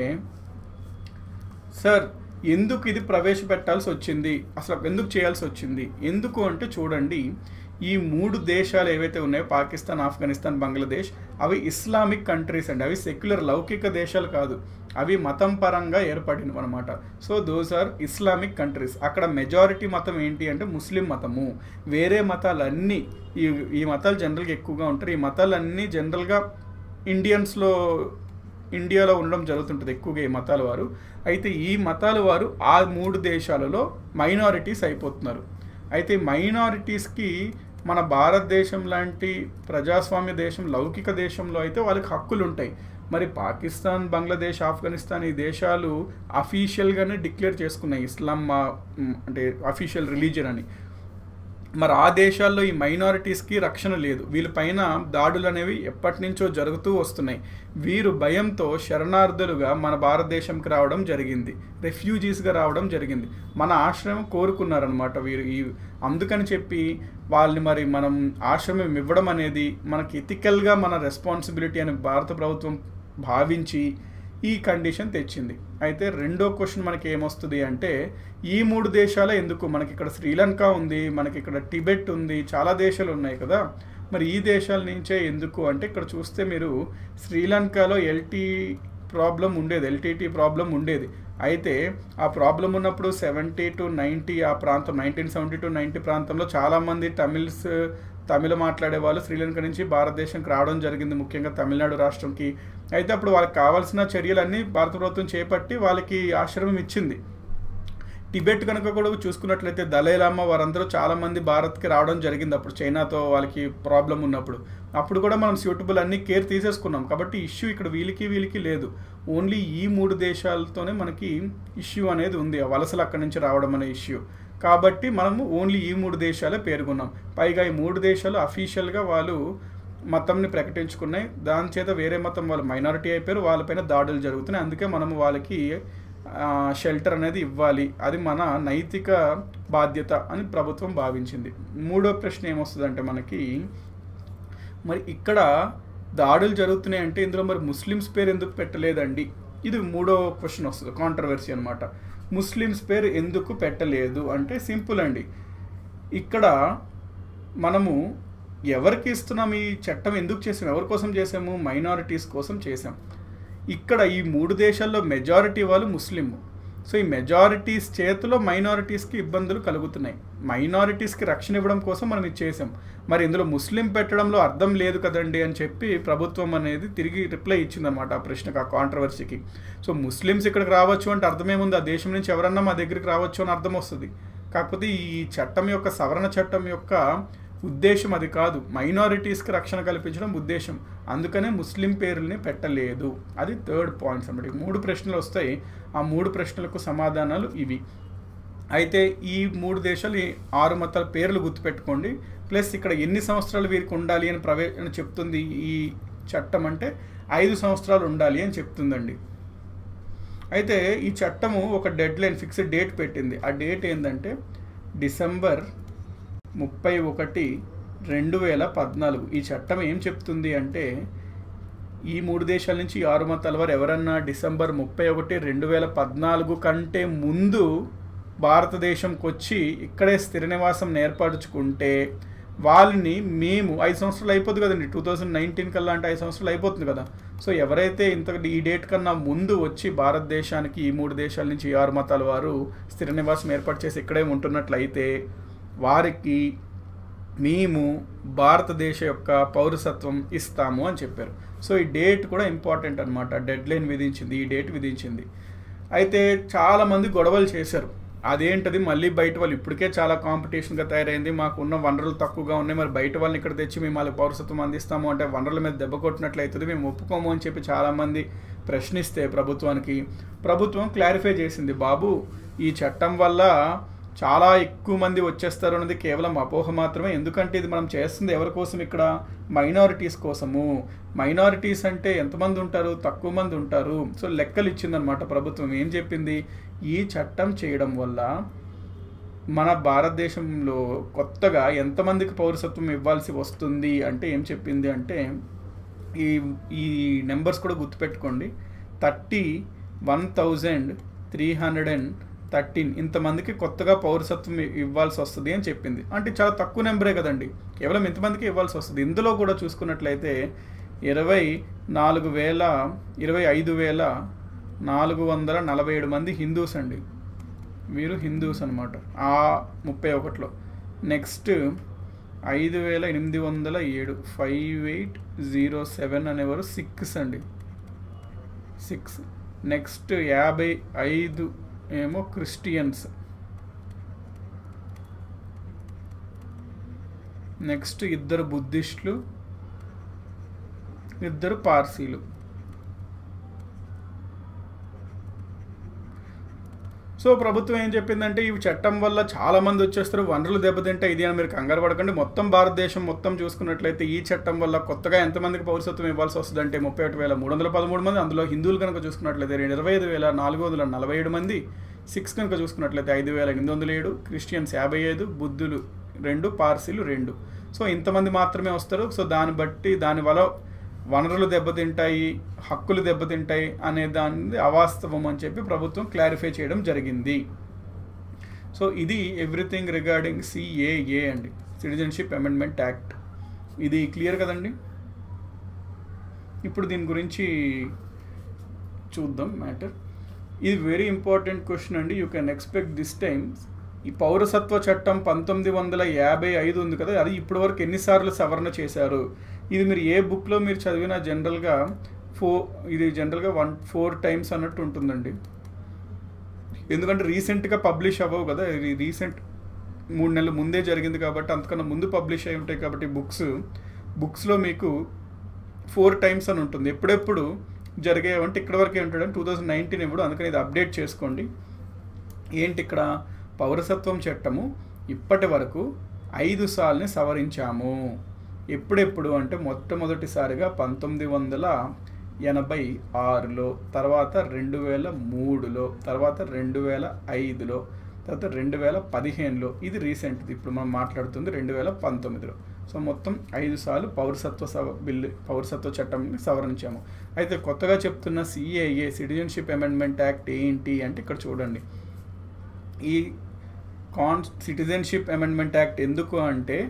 సార్ ఎందుకు ఇది ప్రవేశపెట్టాల్సి వచ్చింది, అసలు ఎందుకు చేయాల్సి వచ్చింది? ఎందుకు అంటే చూడండి, ఈ మూడు దేశాలు ఏవైతే ఉన్నాయో పాకిస్తాన్, ఆఫ్ఘనిస్తాన్, బంగ్లాదేశ్, అవి ఇస్లామిక్ కంట్రీస్ అండి. అవి సెక్యులర్ లౌకిక దేశాలు కాదు, అవి మతం పరంగా ఏర్పడినవి అనమాట. So those are Islamic countries. అక్కడ మెజారిటీ మతం ఏంటి అంటే ముస్లిం మతము. వేరే మతాలన్నీ ఈ ఈ మతాలు జనరల్గా ఎక్కువగా ఉంటారు. ఈ మతాలన్నీ జనరల్గా ఇండియన్స్లో ఇండియాలో ఉండడం జరుగుతుంటుంది ఎక్కువగా ఈ మతాల వారు. అయితే ఈ మతాల వారు ఆ మూడు దేశాలలో మైనారిటీస్ అయిపోతున్నారు. అయితే మైనారిటీస్కి మన భారతదేశం లాంటి ప్రజాస్వామ్య దేశం, లౌకిక దేశంలో అయితే వాళ్ళకి హక్కులు ఉంటాయి. మరి పాకిస్తాన్, బంగ్లాదేశ్, ఆఫ్ఘనిస్తాన్ ఈ దేశాలు అఫీషియల్గానే డిక్లేర్ చేసుకున్నాయి ఇస్లాం అంటే అఫీషియల్ రిలీజియన్ అని. మరి ఆ దేశాల్లో ఈ మైనారిటీస్కి రక్షణ లేదు. వీళ్ళపైన దాడులు అనేవి ఎప్పటి నుంచో జరుగుతూ వస్తున్నాయి. వీరు భయంతో శరణార్థులుగా మన భారతదేశంకి రావడం జరిగింది, రెఫ్యూజీస్గా రావడం జరిగింది. మన ఆశ్రమం కోరుకున్నారనమాట వీరు. ఈ అందుకని చెప్పి వాళ్ళని మరి మనం ఆశ్రమం ఇవ్వడం అనేది మనకి ఎథికల్గా మన రెస్పాన్సిబిలిటీ అని భారత ప్రభుత్వం భావించి ఈ కండిషన్ తెచ్చింది. అయితే రెండో క్వశ్చన్ మనకి ఏమొస్తుంది అంటే, ఈ మూడు దేశాలే ఎందుకు? మనకి ఇక్కడ శ్రీలంక ఉంది, మనకి ఇక్కడ టిబెట్ ఉంది, చాలా దేశాలు ఉన్నాయి కదా. మరి ఈ దేశాల నుంచే ఎందుకు అంటే, ఇక్కడ చూస్తే మీరు శ్రీలంకలో ఎల్టీ ప్రాబ్లం ఉండేది, ఎల్టీటీ ప్రాబ్లం ఉండేది. అయితే ఆ ప్రాబ్లం ఉన్నప్పుడు సెవెంటీ టు నైంటీ ఆ ప్రాంతం నైన్టీన్ సెవెంటీ టు నైంటీ ప్రాంతంలో చాలామంది తమిళ్స్ తమిళ మాట్లాడే వాళ్ళు శ్రీలంక నుంచి భారతదేశంకి రావడం జరిగింది, ముఖ్యంగా తమిళనాడు రాష్ట్రంకి. అయితే అప్పుడు వాళ్ళకి కావాల్సిన చర్యలన్నీ భారత ప్రభుత్వం చేపట్టి వాళ్ళకి ఆశ్రమం ఇచ్చింది. టిబెట్ కనుక కూడా చూసుకున్నట్లయితే దలైలామా వారందరూ చాలామంది భారత్కి రావడం జరిగింది అప్పుడు చైనాతో వాళ్ళకి ప్రాబ్లం ఉన్నప్పుడు. అప్పుడు కూడా మనం సూటబుల్ అన్ని కేర్ తీసేసుకున్నాం. కాబట్టి ఇష్యూ ఇక్కడ వీళ్ళకి వీళ్ళకి లేదు, ఓన్లీ ఈ మూడు దేశాలతోనే మనకి ఇష్యూ అనేది ఉంది, వలసలు అక్కడి నుంచి రావడం అనే ఇష్యూ. కాబట్టి మనము ఓన్లీ ఈ మూడు దేశాలే పేర్కొన్నాం. పైగా ఈ మూడు దేశాలు అఫీషియల్గా వాళ్ళు మతంని ప్రకటించుకున్నాయి. దాని చేత వేరే మతం వాళ్ళు మైనారిటీ అయిపోయారు, వాళ్ళపైన దాడులు జరుగుతున్నాయి. అందుకే మనము వాళ్ళకి షెల్టర్ అనేది ఇవ్వాలి, అది మన నైతిక బాధ్యత అని ప్రభుత్వం భావించింది. మూడో ప్రశ్న ఏమొస్తుందంటే మనకి, మరి ఇక్కడ దాడులు జరుగుతున్నాయి అంటే ఇందులో మరి ముస్లిమ్స్ పేరు ఎందుకు పెట్టలేదండి? ఇది మూడో క్వశ్చన్ వస్తుంది, కాంట్రవర్సీ అనమాట. ముస్లిమ్స్ పేరు ఎందుకు పెట్టలేదు అంటే సింపుల్ అండి. ఇక్కడ మనము ఎవరికి ఇస్తున్నాం ఈ చట్టం, ఎందుకు చేసాం, ఎవరి కోసం చేసాము, మైనారిటీస్ కోసం చేసాం. ఇక్కడ ఈ మూడు దేశాల్లో మెజారిటీ వాళ్ళు ముస్లిం. సో ఈ మెజారిటీస్ చేతిలో మైనారిటీస్కి ఇబ్బందులు కలుగుతున్నాయి. మైనారిటీస్కి రక్షణ ఇవ్వడం కోసం మనం ఇది చేసాం. మరి ఇందులో ముస్లిం పెట్టడంలో అర్థం లేదు కదండి అని చెప్పి ప్రభుత్వం అనేది తిరిగి రిప్లై ఇచ్చిందనమాట ఆ ప్రశ్నకు, ఆ కాంట్రవర్సీకి. సో ముస్లిమ్స్ ఇక్కడికి రావచ్చు అంటే అర్థమేముంది, ఆ దేశం నుంచి ఎవరన్నా మా దగ్గరికి రావచ్చు అని అర్థం వస్తుంది. కాకపోతే ఈ చట్టం యొక్క, సవరణ చట్టం యొక్క ఉద్దేశం అది కాదు, మైనారిటీస్కి రక్షణ కల్పించడం ఉద్దేశం. అందుకనే ముస్లిం పేర్లని పెట్టలేదు. అది థర్డ్ పాయింట్స్ అన్నమాట. మూడు ప్రశ్నలు వస్తాయి, ఆ మూడు ప్రశ్నలకు సమాధానాలు ఇవి. అయితే ఈ మూడు దేశాలు ఈ ఆరు మతాల పేర్లు గుర్తుపెట్టుకోండి. ప్లస్ ఇక్కడ ఎన్ని సంవత్సరాలు వీరికి ఉండాలి అని ప్రవే అని చెప్తుంది ఈ చట్టం అంటే ఐదు సంవత్సరాలు ఉండాలి అని చెప్తుందండి. అయితే ఈ చట్టము ఒక డెడ్ లైన్, ఫిక్స్డ్ డేట్ పెట్టింది. ఆ డేట్ ఏంటంటే డిసెంబర్ ముప్పై ఒకటి రెండు వేల పద్నాలుగు. ఈ చట్టం ఏం చెప్తుంది అంటే ఈ మూడు దేశాల నుంచి ఆరు మతాల వారు ఎవరన్నా డిసెంబర్ ముప్పై ఒకటి రెండు వేల పద్నాలుగు కంటే ముందు భారతదేశంకి వచ్చి ఇక్కడే స్థిర నివాసం ఏర్పరచుకుంటే వాళ్ళని మేము ఐదు సంవత్సరాలు అయిపోతుంది కదండి, టూ థౌజండ్ నైన్టీన్ కల్లా అంటే ఐదు సంవత్సరాలు అయిపోతుంది కదా. సో ఎవరైతే ఇంత ఈ డేట్ కన్నా ముందు వచ్చి భారతదేశానికి ఈ మూడు దేశాల నుంచి ఆరు మతాల వారు స్థిర నివాసం ఏర్పాటు చేసి ఇక్కడే ఉంటున్నట్లయితే వారికి మేము భారతదేశ యొక్క పౌరసత్వం ఇస్తాము అని చెప్పారు. సో ఈ డేట్ కూడా ఇంపార్టెంట్ అనమాట. డెడ్ లైన్ విధించింది, ఈ డేట్ విధించింది. అయితే చాలామంది గొడవలు చేశారు. అదేంటది మళ్ళీ బయట వాళ్ళు, ఇప్పటికే చాలా కాంపిటీషన్గా తయారైంది, మాకు ఉన్న వనరులు తక్కువగా ఉన్నాయి, మరి బయట వాళ్ళని ఇక్కడ తెచ్చి మేము వాళ్ళకి పౌరసత్వం అందిస్తాము అంటే వనరుల మీద దెబ్బ కొట్టినట్లయితుంది, మేము ఒప్పుకోము అని చెప్పి చాలామంది ప్రశ్నిస్తే ప్రభుత్వానికి ప్రభుత్వం క్లారిఫై చేసింది, బాబు ఈ చట్టం వల్ల చాలా ఎక్కువ మంది వచ్చేస్తారు అన్నది కేవలం అపోహ మాత్రమే. ఎందుకంటే ఇది మనం చేస్తుంది ఎవరి కోసం, ఇక్కడ మైనారిటీస్ కోసము. మైనారిటీస్ అంటే ఎంతమంది ఉంటారు, తక్కువ మంది ఉంటారు. సో లెక్కలు ఇచ్చిందనమాట ప్రభుత్వం. ఏం చెప్పింది, ఈ చట్టం చేయడం వల్ల మన భారతదేశంలో కొత్తగా ఎంతమందికి పౌరసత్వం ఇవ్వాల్సి వస్తుంది అంటే ఏం చెప్పింది అంటే ఈ ఈ నెంబర్స్ కూడా గుర్తుపెట్టుకోండి. Thirty one thousand three hundred and thirteen ఇంతమందికి కొత్తగా పౌరసత్వం ఇవ్వాల్సి వస్తుంది అని చెప్పింది. అంటే చాలా తక్కువ నెంబరే కదండి, కేవలం ఇంతమందికి ఇవ్వాల్సి వస్తుంది. ఇందులో కూడా చూసుకున్నట్లయితే ఇరవై నాలుగు వేల ఇరవై ఐదు వేల నాలుగు వందల నలభై ఏడు మంది హిందూస్ అండి, వీరు హిందూస్ అనమాట ఆ ముప్పై ఒకటిలో. నెక్స్ట్ ఐదు వేల ఎనిమిది వందల ఏడు ఫైవ్ ఎయిట్ జీరో సెవెన్ అనేవారు సిక్స్ అండి, సిక్స్. నెక్స్ట్ యాభై ఐదు ఏమో క్రిస్టియన్స్. నెక్స్ట్ ఇద్దరు బుద్ధిస్టులు, ఇద్దరు పార్సీలు. సో ప్రభుత్వం ఏం చెప్పిందంటే ఈ చట్టం వల్ల చాలామంది వచ్చేస్తారు, వనరులు దెబ్బతింటే ఇది అని మీరు కంగారు పడకండి. మొత్తం భారతదేశం మొత్తం చూసుకున్నట్లయితే ఈ చట్టం వల్ల కొత్తగా ఎంతమందికి పౌరసత్వం ఇవ్వాల్సి వస్తుంది అంటే ముప్పై ఒకటి వేల మూడు వందల పదమూడు మంది. అందులో హిందువులు కనుక చూసుకున్నట్లయితే ఇరవై ఐదు వేల నాలుగు వందల నలభై ఏడు మంది. సిక్స్ కనుక చూసుకున్నట్లయితే ఐదు వేల ఎనిమిది వందల ఏడు, క్రిస్టియన్స్ యాభై ఐదు, బుద్ధులు రెండు, పార్సీలు రెండు. సో ఇంతమంది మాత్రమే వస్తారు. సో దాన్ని బట్టి దానివల్ల వనరులు దెబ్బతింటాయి, హక్కులు దెబ్బతింటాయి అనే దాన్ని అవాస్తవం అని చెప్పి ప్రభుత్వం క్లారిఫై చేయడం జరిగింది. సో ఇది ఎవ్రీథింగ్ రిగార్డింగ్ సిఏఏ అండి, సిటిజన్షిప్ అమెండ్మెంట్ యాక్ట్. ఇది క్లియర్ కదండి. ఇప్పుడు దీని గురించి చూద్దాం మ్యాటర్. ఇది వెరీ ఇంపార్టెంట్ క్వశ్చన్ అండి. You can expect this times. ఈ పౌరసత్వ చట్టం పంతొమ్మిది వందల యాభై ఐదు ఉంది కదా, అది ఇప్పటి వరకు ఎన్నిసార్లు సవరణ చేశారు? ఇది మీరు ఏ బుక్లో మీరు చదివినా జనరల్గా ఫోర్ ఇది జనరల్గా వన్ ఫోర్ టైమ్స్ అన్నట్టు ఉంటుందండి. ఎందుకంటే రీసెంట్గా పబ్లిష్ అవ్వవు కదా, ఇది రీసెంట్ మూడు నెలల ముందే జరిగింది కాబట్టి, అంతకన్నా ముందు పబ్లిష్ అయి ఉంటాయి కాబట్టి బుక్స్ బుక్స్లో మీకు ఫోర్ టైమ్స్ అని ఉంటుంది. ఎప్పుడెప్పుడు జరిగేవంటే ఇక్కడ వరకే ఉంటాడు, టూ థౌజండ్ నైన్టీన్ ఇప్పుడు. అందుకని ఇది అప్డేట్ చేసుకోండి. ఏంటి ఇక్కడ పౌరసత్వం చట్టము ఇప్పటి వరకు ఐదు సార్లని సవరించాము. ఎప్పుడెప్పుడు అంటే మొట్టమొదటిసారిగా పంతొమ్మిది వందల ఎనభై ఆరులో, తర్వాత రెండు వేల మూడులో, తర్వాత రెండు వేల ఐదులో, తర్వాత రెండు వేల పదిహేనులో. ఇది రీసెంట్ది, ఇప్పుడు మనం మాట్లాడుతుంది రెండు వేల పంతొమ్మిదిలో. సో మొత్తం ఐదు సార్లు పౌరసత్వ సవ బిల్లు పౌరసత్వ చట్టాన్ని సవరించాము. అయితే కొత్తగా చెప్తున్న సిఏఏ సిటిజన్షిప్ అమెండ్మెంట్ యాక్ట్ ఏంటి అంటే ఇక్కడ చూడండి. ఈ కాన్ సిటిజన్షిప్ అమెండ్మెంట్ యాక్ట్ ఎందుకు అంటే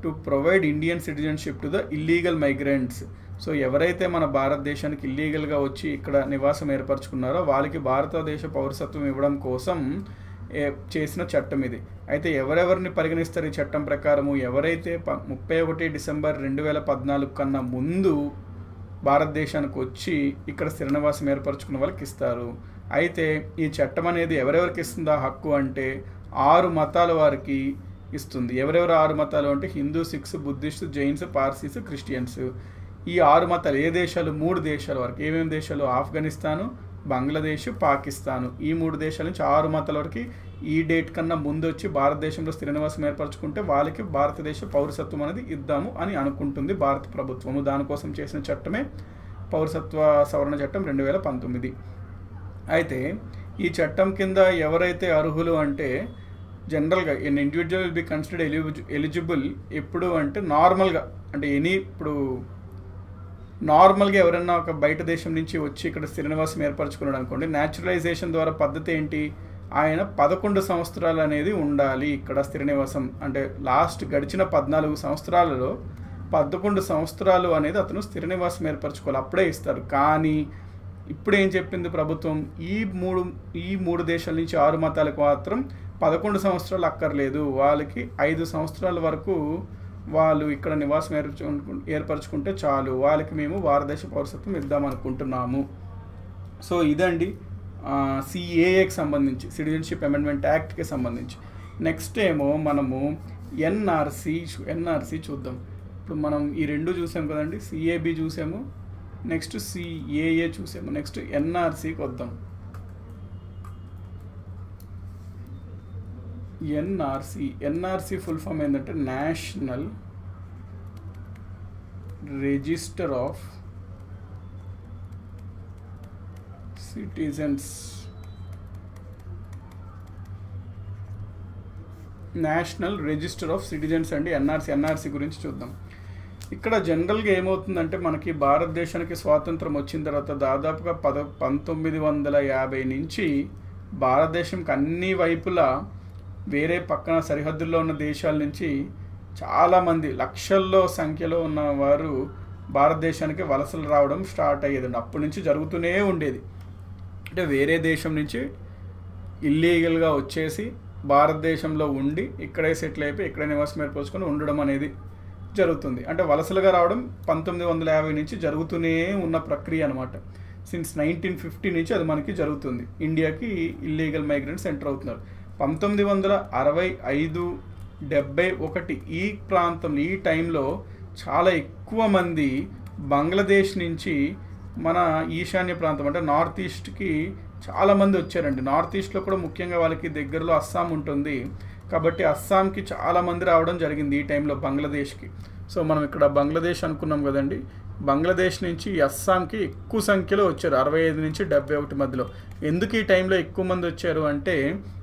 to provide Indian citizenship to the illegal migrants. So ఎవరైతే మన భారతదేశానికి ఇల్లీగల్గా వచ్చి ఇక్కడ నివాసం ఏర్పరచుకున్నారో వాళ్ళకి భారతదేశ పౌరసత్వం ఇవ్వడం కోసం చేసిన చట్టం ఇది. అయితే ఎవరెవరిని పరిగణిస్తారు ఈ చట్టం ప్రకారము? ఎవరైతే ప ముప్పై ఒకటి డిసెంబర్ రెండు వేల పద్నాలుగు కన్నా ముందు భారతదేశానికి వచ్చి ఇక్కడ స్థిర నివాసం ఏర్పరచుకున్న వాళ్ళకి ఇస్తారు. అయితే ఈ చట్టం అనేది ఎవరెవరికి ఇస్తుందా హక్కు అంటే ఆరు మతాల వారికి ఇస్తుంది. ఎవరెవరు ఆరు మతాలు అంటే హిందూ, సిఖ్స్, బుద్ధిస్ట్, జైన్స్, పార్సీస్, క్రిస్టియన్స్. ఈ ఆరు మతాలు ఏ దేశాలు? మూడు దేశాల వరకు. ఏమేమి దేశాలు? ఆఫ్ఘనిస్తాను, బంగ్లాదేశ్, పాకిస్తాను. ఈ మూడు దేశాల నుంచి ఆరు మతాల వరకు ఈ డేట్ కన్నా ముందు వచ్చి భారతదేశంలో స్థిర నివాసం ఏర్పరచుకుంటే వాళ్ళకి భారతదేశ పౌరసత్వం అనేది ఇద్దాము అని అనుకుంటుంది భారత ప్రభుత్వము. దానికోసం చేసిన చట్టమే పౌరసత్వ సవరణ చట్టం రెండు వేల పంతొమ్మిది. అయితే ఈ చట్టం కింద ఎవరైతే అర్హులు అంటే జనరల్గా an individual will be considered ఎలిజి ఎలిజిబుల్ ఎప్పుడు అంటే నార్మల్గా అంటే ఎనీ ఇప్పుడు నార్మల్గా ఎవరైనా ఒక బయట దేశం నుంచి వచ్చి ఇక్కడ స్థిర నివాసం ఏర్పరచుకున్నాడు అనుకోండి, న్యాచురలైజేషన్ ద్వారా పద్ధతి ఏంటి? ఆయన పదకొండు సంవత్సరాలు అనేది ఉండాలి ఇక్కడ స్థిర నివాసం. అంటే లాస్ట్ గడిచిన పద్నాలుగు సంవత్సరాలలో పదకొండు సంవత్సరాలు అనేది అతను స్థిర నివాసం ఏర్పరచుకోవాలి, అప్పుడే ఇస్తారు. కానీ ఇప్పుడు ఏం చెప్పింది ప్రభుత్వం? ఈ మూడు ఈ మూడు దేశాల నుంచి ఆరు మతాలకు మాత్రం పదకొండు సంవత్సరాలు అక్కర్లేదు, వాళ్ళకి ఐదు సంవత్సరాల వరకు వాళ్ళు ఇక్కడ నివాసం ఏర్పరచు ఏర్పరచుకుంటే చాలు, వాళ్ళకి మేము భారతదేశ పౌరసత్వం ఇద్దామనుకుంటున్నాము. సో ఇదండి సిఏఏకి సంబంధించి, సిటిజన్షిప్ అమెండ్మెంట్ యాక్ట్కి సంబంధించి. నెక్స్ట్ ఏమో మనము ఎన్ఆర్సి ఎన్ఆర్సి చూద్దాం. ఇప్పుడు మనం ఈ రెండు చూసాం కదండి, సిఏబి చూసాము, నెక్స్ట్ సిఏఏ చూసాము, నెక్స్ట్ ఎన్ఆర్సికి వద్దాం. ఎన్ఆర్సి ఎన్ఆర్సి ఫుల్ ఫామ్ ఏంటంటే national register of citizens. National register of citizens అండి ఎన్ఆర్సి. ఎన్ఆర్సి గురించి చూద్దాం. ఇక్కడ జనరల్గా ఏమవుతుందంటే మనకి భారతదేశానికి స్వాతంత్రం వచ్చిన తర్వాత దాదాపుగా పద పంతొమ్మిది వందల యాభై నుంచి భారతదేశంకి అన్ని వైపులా వేరే పక్కన సరిహద్దుల్లో ఉన్న దేశాల నుంచి చాలామంది లక్షల్లో సంఖ్యలో ఉన్న వారు భారతదేశానికి వలసలు రావడం స్టార్ట్ అయ్యేదండి. అప్పటి నుంచి జరుగుతూనే ఉండేది. అంటే వేరే దేశం నుంచి ఇల్లీగల్గా వచ్చేసి భారతదేశంలో ఉండి ఇక్కడే సెటిల్ అయిపోయి ఇక్కడే నివాసం ఏర్పరచుకొని ఉండడం అనేది జరుగుతుంది. అంటే వలసలుగా రావడం పంతొమ్మిది వందల యాభై నుంచి జరుగుతూనే ఉన్న ప్రక్రియ అనమాట. సిన్స్ నైన్టీన్ ఫిఫ్టీ నుంచి అది మనకి జరుగుతుంది. ఇండియాకి ఇల్లీగల్ మైగ్రెంట్స్ ఎంటర్ అవుతున్నారు. పంతొమ్మిది వందల అరవై ఐదు డెబ్బై ఒకటి ఈ ప్రాంతంలో ఈ టైంలో చాలా ఎక్కువ మంది బంగ్లాదేశ్ నుంచి మన ఈశాన్య ప్రాంతం అంటే నార్త్ ఈస్ట్కి చాలామంది వచ్చారండి. నార్త్ ఈస్ట్లో కూడా ముఖ్యంగా వాళ్ళకి దగ్గరలో అస్సాం ఉంటుంది కాబట్టి అస్సాంకి చాలామంది రావడం జరిగింది ఈ టైంలో బంగ్లాదేశ్కి. సో మనం ఇక్కడ బంగ్లాదేశ్ అనుకున్నాం కదండి, బంగ్లాదేశ్ నుంచి అస్సాంకి ఎక్కువ సంఖ్యలో వచ్చారు అరవై ఐదు నుంచి డెబ్బై ఒకటి మధ్యలో. ఎందుకు ఈ టైంలో ఎక్కువ మంది వచ్చారు అంటే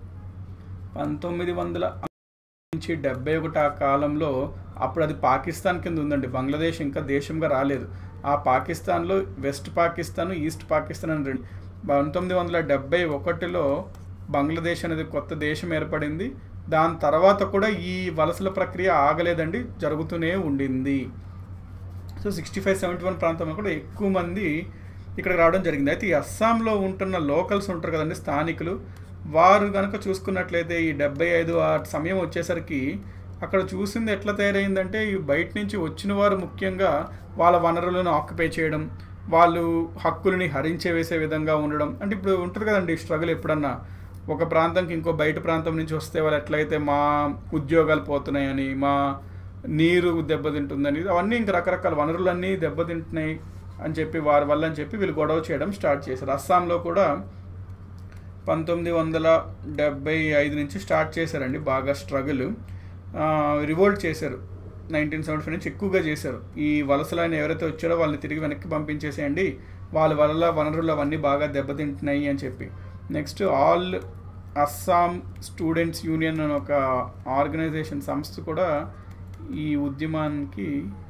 పంతొమ్మిది వందల నుంచి డెబ్బై ఒకటి ఆ కాలంలో అప్పుడు అది పాకిస్తాన్ కింద ఉందండి, బంగ్లాదేశ్ ఇంకా దేశంగా రాలేదు. ఆ పాకిస్తాన్లో వెస్ట్ పాకిస్తాన్, ఈస్ట్ పాకిస్తాన్ అని రెండు పంతొమ్మిది వందల డెబ్బై ఒకటిలో బంగ్లాదేశ్ అనేది కొత్త దేశం ఏర్పడింది. దాని తర్వాత కూడా ఈ వలసల ప్రక్రియ ఆగలేదండి, జరుగుతూనే ఉండింది. So sixty five seventy one ప్రాంతంలో కూడా ఎక్కువ మంది ఇక్కడికి రావడం జరిగింది. అయితే ఈ అస్సాంలో ఉంటున్న లోకల్స్ ఉంటారు కదండి, స్థానికులు, వారు కనుక చూసుకున్నట్లయితే ఈ డెబ్బై ఐదు ఆ సమయం వచ్చేసరికి అక్కడ చూసింది ఎట్లా తయారైందంటే ఈ బయట నుంచి వచ్చిన వారు ముఖ్యంగా వాళ్ళ వనరులను ఆక్యుపై చేయడం, వాళ్ళు హక్కులని హరించే వేసే విధంగా ఉండడం. అంటే ఇప్పుడు ఉంటుంది కదండి స్ట్రగుల్, ఎప్పుడన్నా ఒక ప్రాంతంకి ఇంకో బయట ప్రాంతం నుంచి వస్తే వాళ్ళు ఎట్లయితే మా ఉద్యోగాలు పోతున్నాయని, మా నీరు దెబ్బతింటుందని, అవన్నీ ఇంక రకరకాల వనరులన్నీ దెబ్బతింటున్నాయి అని చెప్పి వారి వల్ల అని చెప్పి వీళ్ళు గొడవ చేయడం స్టార్ట్ చేశారు. అస్సాంలో కూడా పంతొమ్మిది వందల డెబ్బై ఐదు నుంచి స్టార్ట్ చేశారండి బాగా స్ట్రగుల్, రివోల్ట్ చేశారు. నైన్టీన్ సెవెంటీ ఫైవ్ నుంచి ఎక్కువగా చేశారు. ఈ వలసలైన ఎవరైతే వచ్చారో వాళ్ళని తిరిగి వెనక్కి పంపించేసేయండి, వాళ్ళ వల్ల వనరులు అవన్నీ బాగా దెబ్బతింటున్నాయి అని చెప్పి. Next all Assam students union అని ఒక ఆర్గనైజేషన్ సంస్థ కూడా ఈ ఉద్యమానికి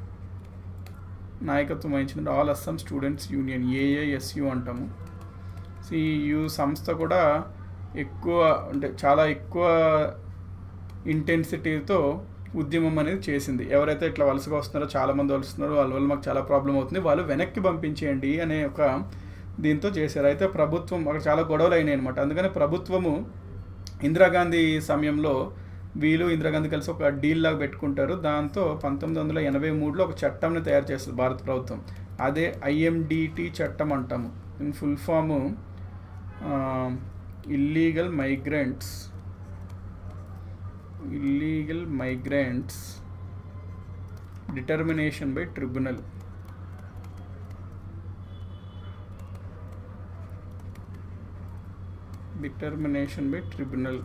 నాయకత్వం వహించింది. All Assam students union, AASU అంటాము. ఈ యు సంస్థ కూడా ఎక్కువ అంటే చాలా ఎక్కువ ఇంటెన్సిటీతో ఉద్యమం అనేది చేసింది. ఎవరైతే ఇట్లా వలసగా వస్తున్నారో, చాలామంది వస్తున్నారో, వాళ్ళ వల్ల మాకు చాలా ప్రాబ్లం అవుతుంది, వాళ్ళు వెనక్కి పంపించేయండి అనే ఒక దీంతో చేశారు. అయితే ప్రభుత్వం అక్కడ చాలా గొడవలు అయినాయి అనమాట. అందుకని ప్రభుత్వము ఇందిరాగాంధీ సమయంలో వీళ్ళు ఇందిరాగాంధీ కలిసి ఒక డీల్ లాగా పెట్టుకుంటారు. దాంతో పంతొమ్మిది వందల ఎనభై మూడులో ఒక చట్టంని తయారు చేస్తుంది భారత ప్రభుత్వం. అదే ఐఎండిటి చట్టం అంటాము. In full form illegal migrants illegal migrants determination by tribunal. Determination by tribunal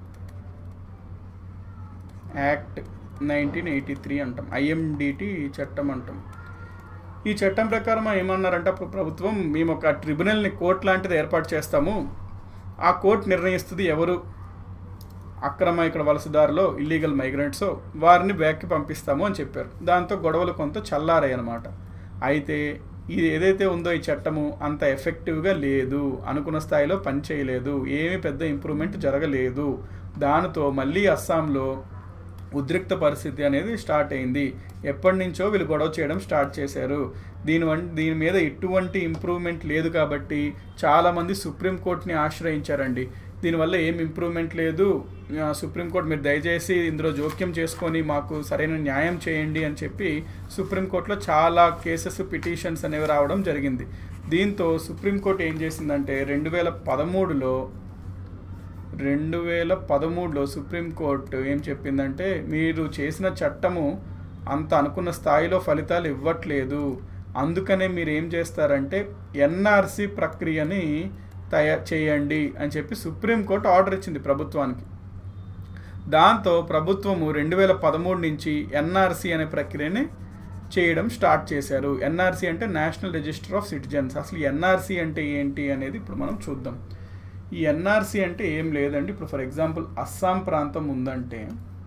act nineteen eighty three అంటాం, ఐఎండిటి చట్టం అంటాం. ఈ చట్టం ప్రకారం ఏమన్నారంటే అప్పుడు ప్రభుత్వం, మేము ఒక ట్రిబ్యునల్ని, కోర్టు లాంటిది ఏర్పాటు చేస్తాము, ఆ కోర్టు నిర్ణయిస్తుంది ఎవరు అక్రమ ఇక్కడ వలసదారులో ఇల్లీగల్ మైగ్రెంట్స్ వారిని బ్యాక్కి పంపిస్తాము అని చెప్పారు. దాంతో గొడవలు కొంత చల్లారాయి అన్నమాట. అయితే ఇది ఏదైతే ఉందో ఈ చట్టము అంత ఎఫెక్టివ్గా లేదు, అనుకున్న స్థాయిలో పనిచేయలేదు, ఏమీ పెద్ద ఇంప్రూవ్మెంట్ జరగలేదు. దానితో మళ్ళీ అస్సాంలో ఉద్రిక్త పరిస్థితి అనేది స్టార్ట్ అయింది. ఎప్పటి నుంచో వీళ్ళు గొడవ చేయడం స్టార్ట్ చేశారు. దీని దీని మీద ఎటువంటి ఇంప్రూవ్మెంట్ లేదు కాబట్టి చాలామంది సుప్రీంకోర్టుని ఆశ్రయించారండి. దీనివల్ల ఏం ఇంప్రూవ్మెంట్ లేదు, సుప్రీంకోర్టు మీరు దయచేసి ఇందులో జోక్యం చేసుకొని మాకు సరైన న్యాయం చేయండి అని చెప్పి సుప్రీంకోర్టులో చాలా కేసెస్, పిటిషన్స్ అనేవి రావడం జరిగింది. దీంతో సుప్రీంకోర్టు ఏం చేసిందంటే రెండు వేల పదమూడులో రెండు వేల పదమూడులో సుప్రీంకోర్టు ఏం చెప్పిందంటే, మీరు చేసిన చట్టము అంత అనుకున్న స్థాయిలో ఫలితాలు ఇవ్వట్లేదు, అందుకనే మీరు ఏం చేస్తారంటే ఎన్ఆర్సి ప్రక్రియని తయారు చేయండి అని చెప్పి సుప్రీంకోర్టు ఆర్డర్ ఇచ్చింది ప్రభుత్వానికి. దాంతో ప్రభుత్వము రెండు వేల పదమూడు నుంచి ఎన్ఆర్సి అనే ప్రక్రియని చేయడం స్టార్ట్ చేశారు. ఎన్ఆర్సి అంటే నేషనల్ రిజిస్టర్ ఆఫ్ సిటిజన్స్. అసలు ఎన్ఆర్సి అంటే ఏంటి అనేది ఇప్పుడు మనం చూద్దాం. ఈ ఎన్ఆర్సి అంటే ఏం లేదండి, ఇప్పుడు ఫర్ ఎగ్జాంపుల్ అస్సాం ప్రాంతం ఉందంటే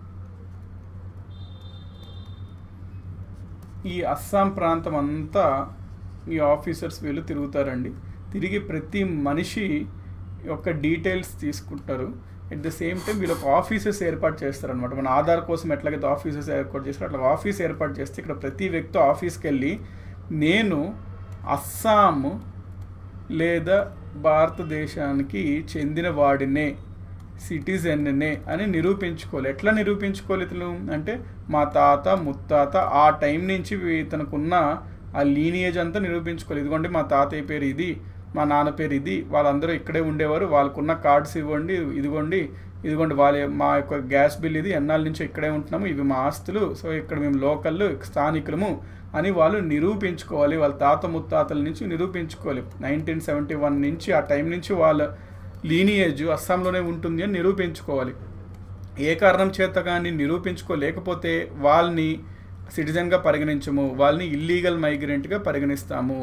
ఈ అస్సాం ప్రాంతం అంతా ఈ ఆఫీసర్స్ వీళ్ళు తిరుగుతారండి. తిరిగి ప్రతి మనిషి యొక్క డీటెయిల్స్ తీసుకుంటారు. ఎట్ ద సేమ్ టైం వీళ్ళు ఒక ఆఫీసెస్ ఏర్పాటు చేస్తారనమాట. మన ఆధార్ కోసం ఎట్లాగైతే ఆఫీసెస్ ఏర్పాటు చేస్తారో అట్లా ఆఫీస్ ఏర్పాటు చేస్తే ఇక్కడ ప్రతి వ్యక్తి ఆఫీస్కి వెళ్ళి నేను అస్సాం లేదా భారతదేశానికి చెందిన వాడినే, సిటిజన్నే అని నిరూపించుకోవాలి. ఎట్లా నిరూపించుకోవాలి ఇతను అంటే మా తాత ముత్తాత ఆ టైం నుంచి ఇతనుకున్న ఆ లీనియేజ్ అంతా నిరూపించుకోవాలి. ఇదిగోండి మా తాతయ్య పేరు ఇది, మా నాన్న పేరు ఇది, వాళ్ళందరూ ఇక్కడే ఉండేవారు, వాళ్ళకున్న కార్డ్స్ ఇవ్వండి, ఇదిగోండి ఇదిగోండి వాళ్ళ మా యొక్క గ్యాస్ బిల్ ఇది, ఎన్నాళ్ళ నుంచి ఇక్కడే ఉంటున్నాము, ఇవి మా ఆస్తులు, సో ఇక్కడ మేము లోకల్ స్థానికులము అని వాళ్ళు నిరూపించుకోవాలి. వాళ్ళ తాత ముత్తాతల నుంచి నిరూపించుకోవాలి. నైన్టీన్ సెవెంటీ వన్ నుంచి ఆ టైం నుంచి వాళ్ళ లీనియేజ్ అస్సాంలోనే ఉంటుంది అని నిరూపించుకోవాలి. ఏ కారణం చేత కానీ నిరూపించుకోలేకపోతే వాళ్ళని సిటిజన్గా పరిగణించము, వాళ్ళని ఇల్లీగల్ మైగ్రెంట్గా పరిగణిస్తాము.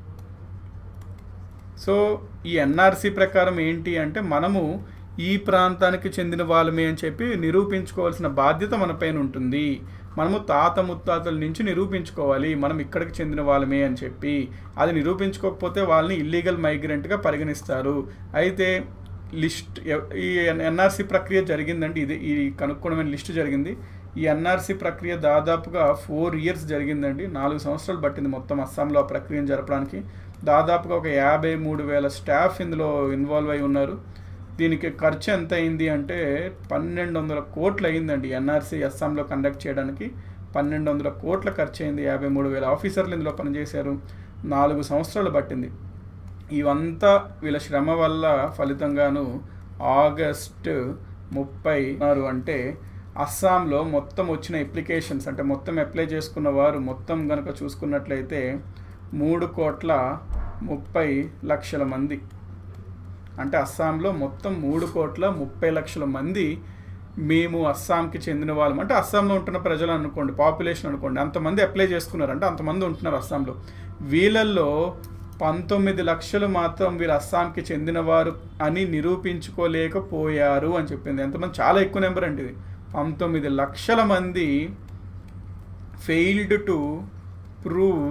సో ఈ ఎన్ఆర్సి ప్రకారం ఏంటి అంటే మనము ఈ ప్రాంతానికి చెందిన వాళ్ళమే అని చెప్పి నిరూపించుకోవాల్సిన బాధ్యత మన పైన ఉంటుంది. మనము తాత ముత్తాతల నుంచి నిరూపించుకోవాలి మనం ఇక్కడికి చెందిన వాళ్ళమే అని చెప్పి. అది నిరూపించుకోకపోతే వాళ్ళని ఇల్లీగల్ మైగ్రెంట్గా పరిగణిస్తారు. అయితే లిస్ట్ ఈ ఎన్ఆర్సి ప్రక్రియ జరిగిందండి, ఇది ఈ కనుక్కోవడమైన లిస్ట్ జరిగింది. ఈ ఎన్ఆర్సి ప్రక్రియ దాదాపుగా ఫోర్ ఇయర్స్ జరిగిందండి, నాలుగు సంవత్సరాలు పట్టింది మొత్తం అస్సాంలో ఆ ప్రక్రియను జరపడానికి. దాదాపుగా ఒక యాభై మూడు వేల స్టాఫ్ ఇందులో ఇన్వాల్వ్ అయి ఉన్నారు. దీనికి ఖర్చు ఎంత అయింది అంటే పన్నెండు వందల కోట్లు అయిందండి. ఎన్ఆర్సి అస్సాంలో కండక్ట్ చేయడానికి పన్నెండు వందల కోట్ల ఖర్చు అయింది. యాభై మూడు వేల ఆఫీసర్లు ఇందులో పనిచేశారు. నాలుగు సంవత్సరాలు పట్టింది. ఇవంతా వీళ్ళ శ్రమ వల్ల ఫలితంగాను ఆగస్టు ముప్పై ఆరు అంటే అస్సాంలో మొత్తం వచ్చిన అప్లికేషన్స్ అంటే మొత్తం అప్లై చేసుకున్న వారు మొత్తం కనుక చూసుకున్నట్లయితే మూడు కోట్ల ముప్పై లక్షల మంది. అంటే అస్సాంలో మొత్తం మూడు కోట్ల ముప్పై లక్షల మంది మేము అస్సాంకి చెందిన వాళ్ళం. అంటే అస్సాంలో ఉంటున్న ప్రజలు అనుకోండి, పాపులేషన్ అనుకోండి, అంతమంది అప్లై చేసుకున్నారు, అంటే అంతమంది ఉంటున్నారు అస్సాంలో. వీళ్ళల్లో పంతొమ్మిది లక్షలు మాత్రం వీరు అస్సాంకి చెందినవారు అని నిరూపించుకోలేకపోయారు అని చెప్పింది. ఎంతమంది, చాలా ఎక్కువ నెంబర్ అండి ఇది. పంతొమ్మిది లక్షల మంది ఫెయిల్డ్ టు ప్రూవ్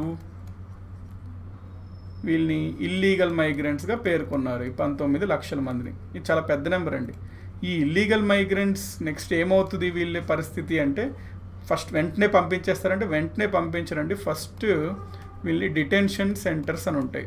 వీళ్ళని ఇల్లీగల్ మైగ్రెంట్స్గా పేర్కొన్నారు. ఈ పంతొమ్మిది లక్షల మందిని. ఇది చాలా పెద్ద నెంబర్ అండి. ఈ ఇల్లీగల్ మైగ్రెంట్స్ నెక్స్ట్ ఏమవుతుంది వీళ్ళ పరిస్థితి అంటే ఫస్ట్ వెంటనే పంపించేస్తారంటే వెంటనే పంపించరండి. ఫస్ట్ వీళ్ళని డిటెన్షన్ సెంటర్స్ అని ఉంటాయి.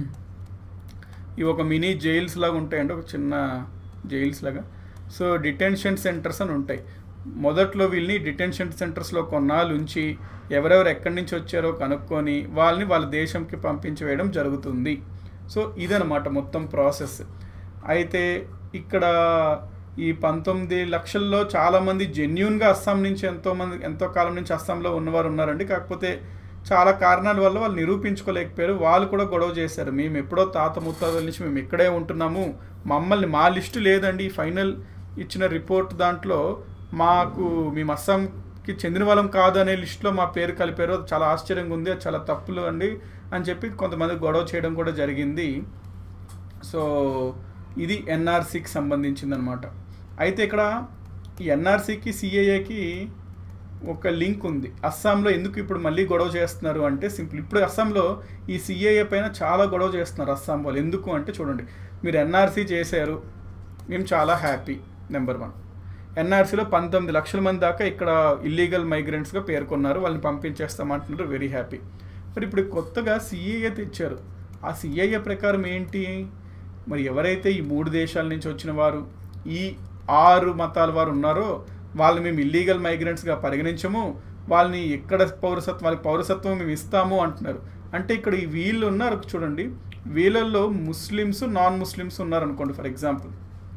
ఇవి ఒక మినీ జైల్స్ లాగా ఉంటాయండి, ఒక చిన్న జైల్స్ లాగా. సో డిటెన్షన్ సెంటర్స్ అని ఉంటాయి. మొదట్లో వీళ్ళని డిటెన్షన్ సెంటర్స్లో కొన్నాళ్ళు ఉంచి ఎవరెవరు ఎక్కడి నుంచి వచ్చారో కనుక్కొని వాళ్ళని వాళ్ళ దేశంకి పంపించి వేయడం జరుగుతుంది. సో ఇదనమాట మొత్తం ప్రాసెస్. అయితే ఇక్కడ ఈ పంతొమ్మిది లక్షల్లో చాలామంది జెన్యున్గా అస్సాం నుంచి ఎంతోమంది ఎంతో కాలం నుంచి అస్సాంలో ఉన్నవారు ఉన్నారండి. కాకపోతే చాలా కారణాల వల్ల వాళ్ళు నిరూపించుకోలేకపోయారు. వాళ్ళు కూడా గొడవ చేశారు. మేము ఎప్పుడో తాత ముత్తాతల నుంచి మేము ఇక్కడే ఉంటున్నాము, మమ్మల్ని మా లిస్టు లేదండి, ఫైనల్ ఇచ్చిన రిపోర్ట్ దాంట్లో మాకు మేము అస్సాంకి చెందిన వాళ్ళం కాదు అనే లిస్టులో మా పేరు కలిపారు, చాలా ఆశ్చర్యంగా ఉంది, అది చాలా తప్పులు అండి అని చెప్పి కొంతమంది గొడవ చేయడం కూడా జరిగింది. సో ఇది ఎన్ఆర్సీకి సంబంధించింది అనమాట. అయితే ఇక్కడ ఈ ఎన్ఆర్సీకి సిఏఏకి ఒక లింక్ ఉంది. అస్సాంలో ఎందుకు ఇప్పుడు మళ్ళీ గొడవ చేస్తున్నారు అంటే సింపుల్, ఇప్పుడు అస్సాంలో ఈ సిఏఏ పైన చాలా గొడవ చేస్తున్నారు అస్సాం వాళ్ళు. ఎందుకు అంటే చూడండి, మీరు ఎన్ఆర్సీ చేశారు, మేము చాలా హ్యాపీ. నెంబర్ వన్, ఎన్ఆర్సీలో పంతొమ్మిది లక్షల మంది దాకా ఇక్కడ ఇల్లీగల్ మైగ్రెంట్స్గా పేర్కొన్నారు, వాళ్ళని పంపించేస్తామంటున్నారు, వెరీ హ్యాపీ. మరి ఇప్పుడు కొత్తగా సిఏఏ తెచ్చారు. ఆ సిఏఏ ప్రకారం ఏంటి, మరి ఎవరైతే ఈ మూడు దేశాల నుంచి వచ్చిన వారు, ఈ ఆరు మతాల వారు ఉన్నారో వాళ్ళని మేము ఇల్లీగల్ మైగ్రెంట్స్గా పరిగణించము, వాళ్ళని ఎక్కడ పౌరసత్వం వాళ్ళకి పౌరసత్వం మేము ఇస్తాము అంటున్నారు. అంటే ఇక్కడ ఈ వీళ్ళు ఉన్నారు చూడండి, వీళ్ళల్లో ముస్లిమ్స్ నాన్ ముస్లిమ్స్ ఉన్నారనుకోండి ఫర్ ఎగ్జాంపుల్.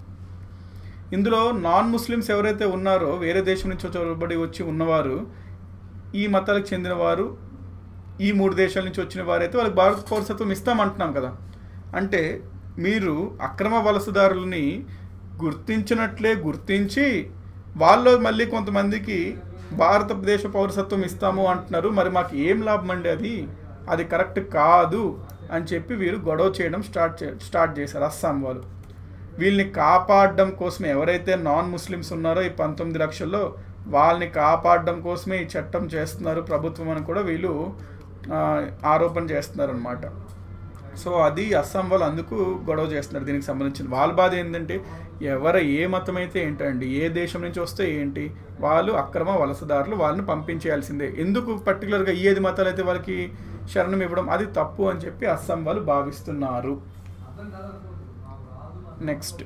ఇందులో నాన్ ముస్లిమ్స్ ఎవరైతే ఉన్నారో వేరే దేశం నుంచి వచ్చబడి వచ్చి ఉన్నవారు, ఈ మతాలకు చెందినవారు, ఈ మూడు దేశాల నుంచి వచ్చిన వారైతే వాళ్ళకి భారత పౌరసత్వం ఇస్తామంటున్నాం కదా. అంటే మీరు అక్రమ వలసదారులని గుర్తించినట్లే గుర్తించి వాళ్ళు మళ్ళీ కొంతమందికి భారతదేశ పౌరసత్వం ఇస్తాము అంటున్నారు. మరి మాకు ఏం లాభం అండి, అది అది కరెక్ట్ కాదు అని చెప్పి వీరు గొడవ చేయడం స్టార్ట్ చే స్టార్ట్ చేశారు అస్సాం వాళ్ళు. వీళ్ళని కాపాడడం కోసమే, ఎవరైతే నాన్ ముస్లిమ్స్ ఉన్నారో ఈ పంతొమ్మిది లక్షల్లో వాళ్ళని కాపాడడం కోసమే ఈ చట్టం చేస్తున్నారు ప్రభుత్వం అని కూడా వీళ్ళు ఆరోపణ చేస్తున్నారు అనమాట. సో అది అస్సాం వాళ్ళు అందుకు గొడవ చేస్తున్నారు దీనికి సంబంధించిన. వాళ్ళ బాధ ఏంటంటే ఎవరు ఏ మతం అయితే ఏంటండి, ఏ దేశం నుంచి వస్తే ఏంటి, వాళ్ళు అక్రమ వలసదారులు, వాళ్ళని పంపించేయాల్సిందే. ఎందుకు పర్టికులర్గా ఏది మతాలు అయితే వాళ్ళకి శరణం ఇవ్వడం అది తప్పు అని చెప్పి అస్సాం వాళ్ళు భావిస్తున్నారు. నెక్స్ట్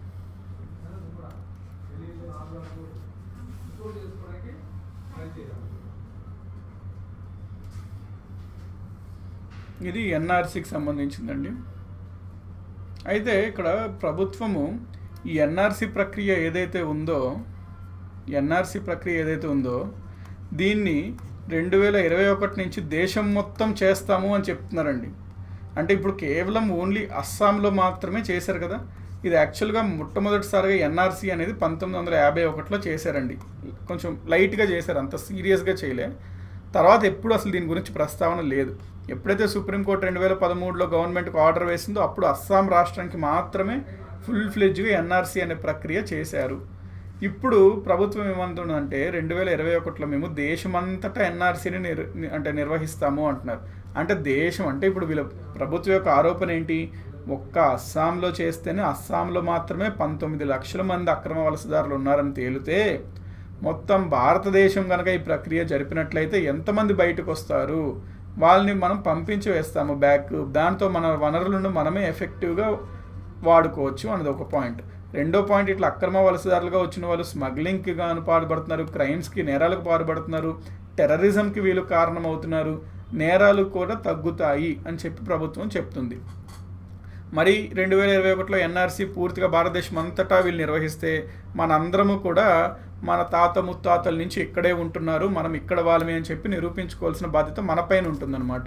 ఇది ఎన్ఆర్సీకి సంబంధించిందండి. అయితే ఇక్కడ ప్రభుత్వము ఈ ఎన్ఆర్సీ ప్రక్రియ ఏదైతే ఉందో ఎన్ఆర్సీ ప్రక్రియ ఏదైతే ఉందో దీన్ని రెండు వేల ఇరవై ఒకటి నుంచి దేశం మొత్తం చేస్తాము అని చెప్తున్నారండి. అంటే ఇప్పుడు కేవలం ఓన్లీ అస్సాంలో మాత్రమే చేశారు కదా. ఇది యాక్చువల్గా మొట్టమొదటిసారిగా ఎన్ఆర్సీ అనేది పంతొమ్మిది వందల యాభై ఒకటిలో చేశారండి. కొంచెం లైట్గా చేశారు, అంత సీరియస్గా చేయలే. తర్వాత ఎప్పుడు అసలు దీని గురించి ప్రస్తావన లేదు. ఎప్పుడైతే సుప్రీంకోర్టు రెండు వేల పదమూడులో గవర్నమెంట్కి ఆర్డర్ వేసిందో అప్పుడు అస్సాం రాష్ట్రానికి మాత్రమే ఫుల్ ఫ్లెడ్జ్గా ఎన్ఆర్సీ అనే ప్రక్రియ చేశారు. ఇప్పుడు ప్రభుత్వం ఏమంటుందంటే రెండు వేల ఇరవై ఒకటిలో మేము దేశమంతటా ఎన్ఆర్సీని నిర్ అంటే నిర్వహిస్తాము అంటున్నారు. అంటే దేశం అంటే ఇప్పుడు వీళ్ళ ప్రభుత్వం యొక్క ఆరోపణ ఏంటి, ఒక్క అస్సాంలో చేస్తేనే అస్సాంలో మాత్రమే పంతొమ్మిది లక్షల మంది అక్రమ వలసదారులు ఉన్నారని తేలితే మొత్తం భారతదేశం కనుక ఈ ప్రక్రియ జరిపినట్లయితే ఎంతమంది బయటకు వస్తారు, వాళ్ళని మనం పంపించి వేస్తాము బ్యాక్, దాంతో మన వనరులను మనమే ఎఫెక్టివ్గా వాడుకోవచ్చు అన్నది ఒక పాయింట్. రెండో పాయింట్, ఇట్లా అక్రమ వలసదారులుగా వచ్చిన వాళ్ళు స్మగ్లింగ్కి గాను పాల్పడుతున్నారు, క్రైమ్స్కి నేరాలకు పాల్పడుతున్నారు, టెర్రరిజంకి వీళ్ళు కారణమవుతున్నారు, నేరాలు కూడా తగ్గుతాయి అని చెప్పి ప్రభుత్వం చెప్తుంది. మరి రెండు వేల ఇరవై ఒకటిలో ఎన్ఆర్సీ పూర్తిగా భారతదేశం అంతటా వీళ్ళు నిర్వహిస్తే మనందరము కూడా మన తాత ముత్తాతల నుంచి ఇక్కడే ఉంటున్నారు, మనం ఇక్కడ వాళ్ళమే అని చెప్పి నిరూపించుకోవాల్సిన బాధ్యత మన పైన ఉంటుందన్నమాట.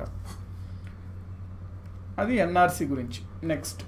అది ఎన్ఆర్సీ గురించి. నెక్స్ట్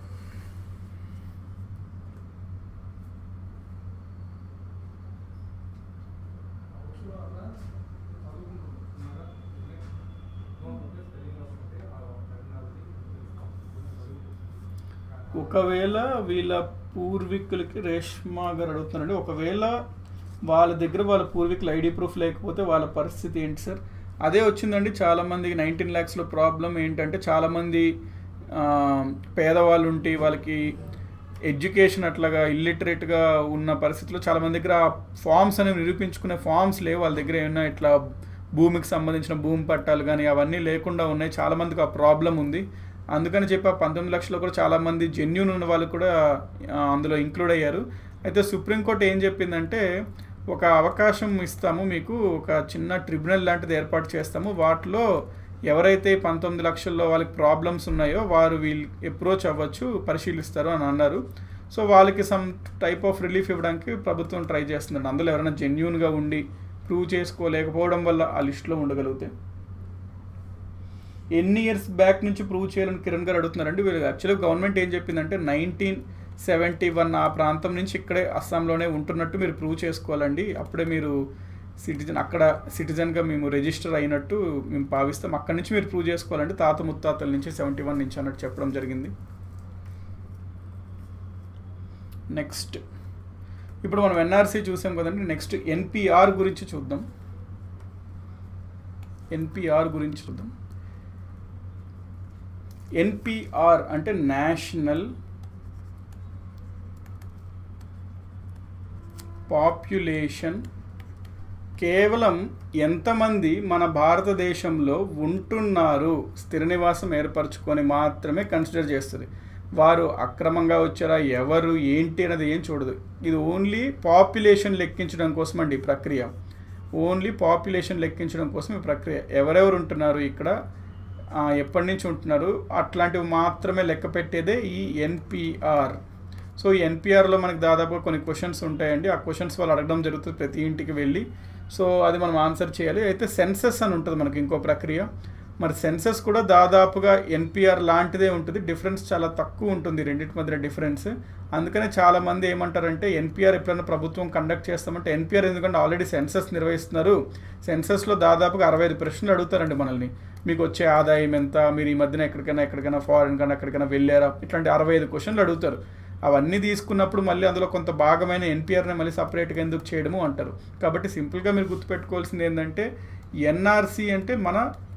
ఒకవేళ వీళ్ళ పూర్వీకులకి రేష్మా గారు అడుగుతున్నాడు, ఒకవేళ వాళ్ళ దగ్గర వాళ్ళ పూర్వీకుల ఐడి ప్రూఫ్ లేకపోతే వాళ్ళ పరిస్థితి ఏంటి సార్? అదే వచ్చిందండి చాలామందికి. నైన్టీన్ ల్యాక్స్లో ప్రాబ్లం ఏంటంటే చాలామంది పేదవాళ్ళు ఉంటే వాళ్ళకి ఎడ్యుకేషన్ అట్లాగా ఇల్లిటరేట్గా ఉన్న పరిస్థితుల్లో చాలామంది దగ్గర ఫామ్స్ అనేవి నిరూపించుకునే ఫామ్స్ లేవు, వాళ్ళ దగ్గర ఏమైనా ఇట్లా భూమికి సంబంధించిన భూమి పట్టాలు కానీ అవన్నీ లేకుండా ఉన్నాయి. చాలామందికి ఆ ప్రాబ్లం ఉంది. అందుకని చెప్పి ఆ పంతొమ్మిది లక్షలు కూడా చాలామంది జెన్యూన్ ఉన్న వాళ్ళు కూడా అందులో ఇంక్లూడ్ అయ్యారు. అయితే సుప్రీంకోర్టు ఏం చెప్పిందంటే ఒక అవకాశం ఇస్తాము మీకు, ఒక చిన్న ట్రిబ్యునల్ లాంటిది ఏర్పాటు చేస్తాము, వాటిలో ఎవరైతే పంతొమ్మిది లక్షల్లో వాళ్ళకి ప్రాబ్లమ్స్ ఉన్నాయో వారు వీళ్ళు అప్రోచ్ అవ్వచ్చు, పరిశీలిస్తారు అని అన్నారు. సో వాళ్ళకి సమ్ టైప్ ఆఫ్ రిలీఫ్ ఇవ్వడానికి ప్రభుత్వం ట్రై చేస్తుందండి. అందులో ఎవరైనా జెన్యూన్గా ఉండి ప్రూవ్ చేసుకోలేకపోవడం వల్ల ఆ లిస్టులో ఉండగలిగితే. ఎన్ని ఇయర్స్ బ్యాక్ నుంచి ప్రూవ్ చేయాలని కిరణ్ గారు అడుగుతున్నారండి. వీళ్ళు యాక్చువల్గా గవర్నమెంట్ ఏం చెప్పిందంటే నైన్టీన్ సెవెంటీ వన్ ఆ ప్రాంతం నుంచి ఇక్కడే అస్సాంలోనే ఉంటున్నట్టు మీరు ప్రూవ్ చేసుకోవాలండి, అప్పుడే మీరు సిటిజన్ అక్కడ సిటిజన్గా మేము రిజిస్టర్ అయినట్టు మేము భావిస్తాం, అక్కడి నుంచి మీరు ప్రూవ్ చేసుకోవాలండి తాత ముత్తాతల నుంచి సెవెంటీ వన్ నుంచి అన్నట్టు చెప్పడం జరిగింది. నెక్స్ట్ ఇప్పుడు మనం ఎన్ఆర్సీ చూసాం కదండి, నెక్స్ట్ ఎన్పిఆర్ గురించి చూద్దాం. ఎన్పిఆర్ గురించి చూద్దాం. ఎన్పిఆర్ అంటే నేషనల్ పాపులేషన్, కేవలం ఎంతమంది మన భారతదేశంలో ఉంటున్నారు స్థిర నివాసం ఏర్పరచుకొని మాత్రమే కన్సిడర్ చేస్తుంది. వారు అక్రమంగా వచ్చారా, ఎవరు ఏంటి అనేది ఏం చూడదు. ఇది ఓన్లీ పాపులేషన్ లెక్కించడం కోసం అండి ఈ ప్రక్రియ. ఓన్లీ పాపులేషన్ లెక్కించడం కోసం ఈ ప్రక్రియ. ఎవరెవరు ఉంటున్నారు ఇక్కడ, ఎప్పటి నుంచి ఉంటున్నారు, అట్లాంటివి మాత్రమే లెక్క పెట్టేదే ఈ ఎన్పిఆర్. సో ఈ ఎన్పిఆర్లో మనకి దాదాపు కొన్ని క్వశ్చన్స్ ఉంటాయండి. ఆ క్వశ్చన్స్ వాళ్ళు అడగడం జరుగుతుంది ప్రతి ఇంటికి వెళ్ళి. సో అది మనం ఆన్సర్ చేయాలి. అయితే సెన్సస్ అని ఉంటుంది మనకి ఇంకో ప్రక్రియ. మరి సెన్సస్ కూడా దాదాపుగా ఎన్పిఆర్ లాంటిదే ఉంటుంది, డిఫరెన్స్ చాలా తక్కువ ఉంటుంది రెండింటి మధ్య డిఫరెన్స్. అందుకనే చాలామంది ఏమంటారంటే ఎన్పిఆర్ ఎప్పుడైనా ప్రభుత్వం కండక్ట్ చేస్తామంటే ఎన్పిఆర్ ఎందుకంటే ఆల్రెడీ సెన్సస్ నిర్వహిస్తున్నారు, సెన్సస్లో దాదాపుగా అరవై ఐదు ప్రశ్నలు అడుగుతారండి మనల్ని. మీకు వచ్చే ఆదాయం ఎంత, మీరు ఈ మధ్యన ఎక్కడికైనా ఎక్కడికైనా ఫారెన్ కానీ ఎక్కడికైనా వెళ్ళారా, ఇట్లాంటి అరవై ఐదు క్వశ్చన్లు అడుగుతారు. అవన్నీ తీసుకున్నప్పుడు మళ్ళీ అందులో కొంత భాగమైన ఎన్పిఆర్ని మళ్ళీ సపరేట్గా ఎందుకు చేయడము అంటారు. కాబట్టి సింపుల్గా మీరు గుర్తుపెట్టుకోవాల్సింది ఏంటంటే ఎన్ఆర్సీ అంటే మన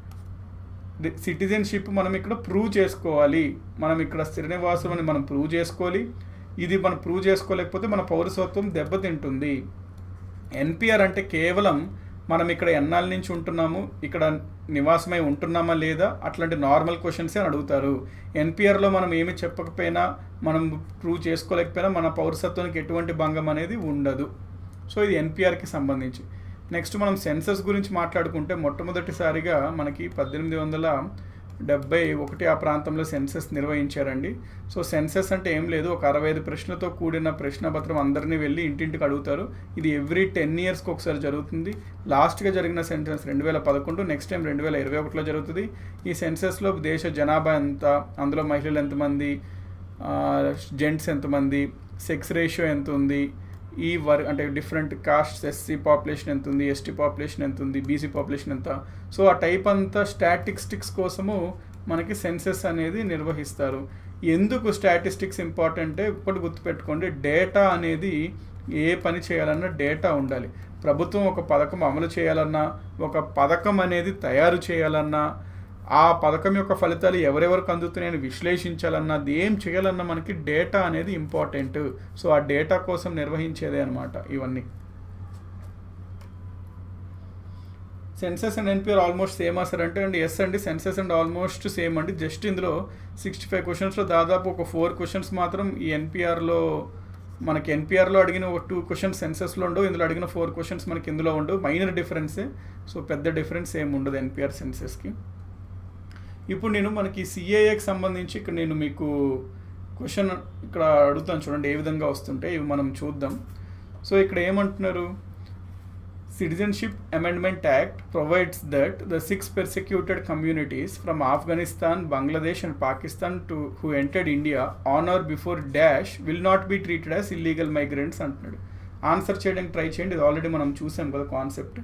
సిటిజన్షిప్ మనం ఇక్కడ ప్రూవ్ చేసుకోవాలి, మనం ఇక్కడ స్థిర నివాసం అని మనం ప్రూవ్ చేసుకోవాలి. ఇది మనం ప్రూవ్ చేసుకోలేకపోతే మన పౌరసత్వం దెబ్బతింటుంది. ఎన్పిఆర్ అంటే కేవలం మనం ఇక్కడ ఎన్నాళ్ళ నుంచి ఉంటున్నాము, ఇక్కడ నివాసమై ఉంటున్నామా లేదా, అట్లాంటి నార్మల్ క్వశ్చన్సే అడుగుతారు. ఎన్పిఆర్లో మనం ఏమి చెప్పకపోయినా, మనం ప్రూవ్ చేసుకోలేకపోయినా మన పౌరసత్వానికి ఎటువంటి భంగం అనేది ఉండదు. సో ఇది ఎన్పిఆర్కి సంబంధించి. నెక్స్ట్ మనం సెన్సస్ గురించి మాట్లాడుకుంటే మొట్టమొదటిసారిగా మనకి పద్దెనిమిది వందల డెబ్బై ఒకటి ఆ ప్రాంతంలో సెన్సస్ నిర్వహించారండి. సో సెన్సస్ అంటే ఏం లేదు, ఒక అరవై ఐదు ప్రశ్నలతో కూడిన ప్రశ్నపత్రం అందరినీ వెళ్ళి ఇంటింటికి అడుగుతారు. ఇది ఎవ్రీ టెన్ ఇయర్స్కి ఒకసారి జరుగుతుంది. లాస్ట్గా జరిగిన సెన్సస్ రెండు వేల పదకొండు, నెక్స్ట్ టైం రెండు వేల ఇరవై ఒకటిలో జరుగుతుంది. ఈ సెన్సస్లో దేశ జనాభా ఎంత, అందులో మహిళలు ఎంతమంది, జెంట్స్ ఎంతమంది, సెక్స్ రేషియో ఎంత ఉంది, ఈ వర్ అంటే డిఫరెంట్ కాస్ట్, ఎస్సీ పాపులేషన్ ఎంత ఉంది, ఎస్టీ పాపులేషన్ ఎంత ఉంది, బీసీ పాపులేషన్ ఎంత. సో ఆ టైప్ అంతా స్టాటిస్టిక్స్ కోసము మనకి సెన్సస్ అనేది నిర్వహిస్తారు. ఎందుకు స్టాటిస్టిక్స్ ఇంపార్టెంట్ ఒకటి గుర్తుపెట్టుకోండి, డేటా అనేది ఏ పని చేయాలన్నా డేటా ఉండాలి. ప్రభుత్వం ఒక పథకం అమలు చేయాలన్నా, ఒక పథకం అనేది తయారు చేయాలన్నా, ఆ పథకం యొక్క ఫలితాలు ఎవరెవరికి అందుతున్నాయని విశ్లేషించాలన్నా, ఏం చేయాలన్నా మనకి డేటా అనేది ఇంపార్టెంట్. సో ఆ డేటా కోసం నిర్వహించేదే అనమాట ఇవన్నీ. Census and NPR almost same sir అంటే అండి ఎస్ అండి, సెన్సస్ అండ్ ఆల్మోస్ట్ సేమ్ అండి. జస్ట్ ఇందులో సిక్స్టీ ఫైవ్ క్వశ్చన్స్లో దాదాపు ఒక ఫోర్ క్వశ్చన్స్ మాత్రం ఈ ఎన్పిఆర్లో మనకి ఎన్పిఆర్లో అడిగిన ఒక టూ క్వశ్చన్స్ సెన్సస్లో ఉండవు, ఇందులో అడిగిన ఫోర్ క్వశ్చన్స్ మనకి ఇందులో ఉండవు. మైనర్ డిఫరెన్సే. సో పెద్ద డిఫరెన్స్ ఏమి ఉండదు ఎన్పిఆర్ సెన్సస్కి. ఇప్పుడు నేను మనకి సిఏఏకి సంబంధించి ఇక్కడ నేను మీకు క్వశ్చన్ ఇక్కడ అడుగుతాను చూడండి ఏ విధంగా వస్తుంటే ఇవి మనం చూద్దాం. సో ఇక్కడ ఏమంటున్నారు, Citizenship Amendment Act provides that the six persecuted communities from Afghanistan, Bangladesh and Pakistan to who entered India on or before dash will not be treated as illegal migrants అంటున్నాడు. ఆన్సర్ చేయడానికి try చేయండి, ఇది already మనం చూసాం కదా concept.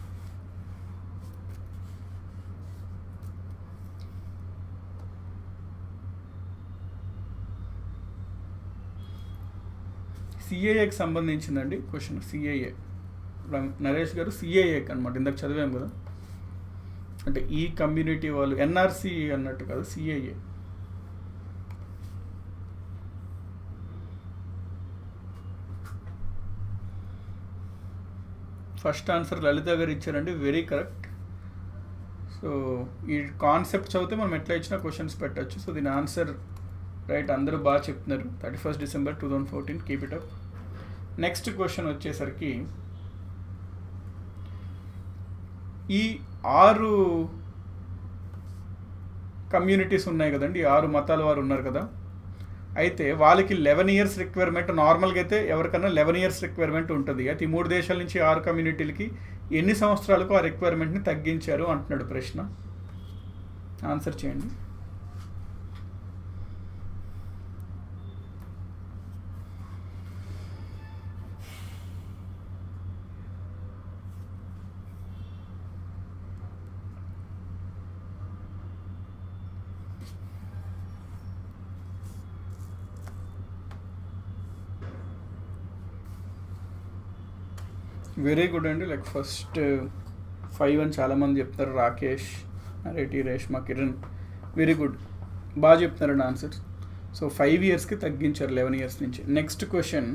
సిఏఏకి సంబంధించిందండి question. CAA Naresh గారు సిఏఏకి అనమాట, ఇందాక చదివాం కదా, అంటే ఈ కమ్యూనిటీ వాళ్ళు ఎన్ఆర్సీ అన్నట్టు కదా సిఏఏ. ఫస్ట్ ఆన్సర్ లలిత గారు ఇచ్చారండి, వెరీ కరెక్ట్. సో ఈ కాన్సెప్ట్ చదివితే మనం ఎట్లా ఇచ్చినా క్వశ్చన్స్ పెట్టచ్చు. సో దీని ఆన్సర్ రైట్, అందరూ బాగా చెప్తున్నారు. Thirty first December two thousand fourteen keep it up. Next question వచ్చేసరికి, ఈ ఆరు కమ్యూనిటీస్ ఉన్నాయి కదండి, ఆరు మతాల వారు ఉన్నారు కదా, అయితే వాళ్ళకి లెవెన్ ఇయర్స్ రిక్వైర్మెంట్ నార్మల్గా అయితే ఎవరికన్నా లెవెన్ ఇయర్స్ రిక్వైర్మెంట్ ఉంటుంది. అయితే ఈ మూడు దేశాల నుంచి ఆరు కమ్యూనిటీలకి ఎన్ని సంవత్సరాలకు ఆ రిక్వైర్మెంట్ని తగ్గించారు అంటున్నాడు ప్రశ్న. ఆన్సర్ చేయండి. వెరీ గుడ్ అండి. లైక్ ఫస్ట్ ఫైవ్ అని చాలామంది చెప్తారు, రాకేష్, నరేటి, రేష్మా, కిరణ్, వెరీ గుడ్, బాగా చెప్తున్నారండి ఆన్సర్. సో ఫైవ్ ఇయర్స్కి తగ్గించారు లెవెన్ ఇయర్స్ నుంచి. Next question,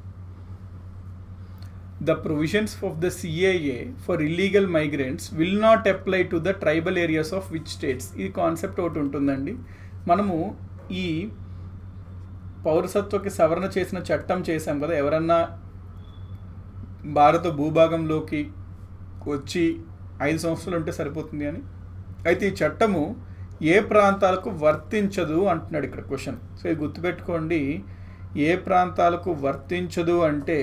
the provisions of the CAA for illegal migrants will not apply to the tribal areas of which states. ఈ కాన్సెప్ట్ ఒకటి ఉంటుందండి. మనము ఈ పౌరసత్వకి సవరణ చేసిన చట్టం చేసాం కదా, ఎవరన్నా భారత భూభాగంలోకి వచ్చి ఐదు సంవత్సరాలు ఉంటే సరిపోతుంది అని. అయితే ఈ చట్టము ఏ ప్రాంతాలకు వర్తించదు అంటున్నాడు ఇక్కడ క్వశ్చన్. సో ఇది గుర్తుపెట్టుకోండి, ఏ ప్రాంతాలకు వర్తించదు అంటే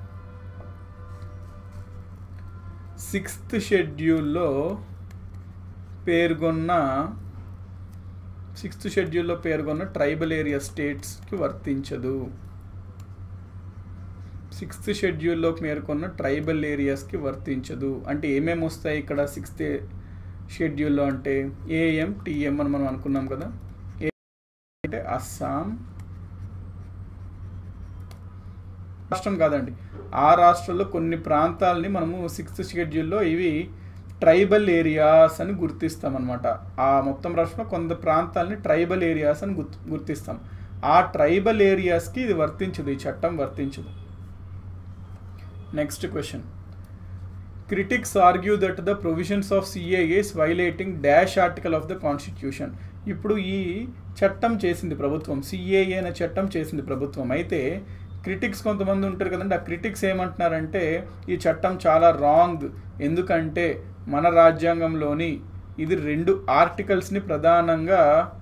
సిక్స్త్ షెడ్యూల్లో పేర్కొన్న సిక్స్త్ షెడ్యూల్లో పేర్కొన్న ట్రైబల్ ఏరియా స్టేట్స్కి వర్తించదు. సిక్స్త్ షెడ్యూల్లో పేర్కొన్న ట్రైబల్ ఏరియాస్కి వర్తించదు. అంటే ఏమేమి వస్తాయి ఇక్కడ సిక్స్త్ షెడ్యూల్లో అంటే ఏఎం టీఎం అని మనం అనుకున్నాం కదా. ఏ అంటే అస్సాం రాష్ట్రం కాదండి, ఆ రాష్ట్రంలో కొన్ని ప్రాంతాలని మనము సిక్స్త్ షెడ్యూల్లో ఇవి ట్రైబల్ ఏరియాస్ అని గుర్తిస్తాం అనమాట. ఆ మొత్తం రాష్ట్రంలో కొంత ప్రాంతాలని ట్రైబల్ ఏరియాస్ అని గుర్తు గుర్తిస్తాం ఆ ట్రైబల్ ఏరియాస్కి ఇది వర్తించదు, ఈ చట్టం వర్తించదు. Next question, critics argue that the provisions of CAA is violating dash article of the constitution. ఇప్పుడు ఈ చట్టం చేసింది ప్రభుత్వం, సిఏఏ అనే చట్టం చేసింది ప్రభుత్వం. అయితే క్రిటిక్స్ కొంతమంది ఉంటారు కదండి, ఆ క్రిటిక్స్ ఏమంటున్నారంటే ఈ చట్టం చాలా రాంగ్, ఎందుకంటే మన రాజ్యాంగంలోని ఇది రెండు ఆర్టికల్స్ని ప్రధానంగా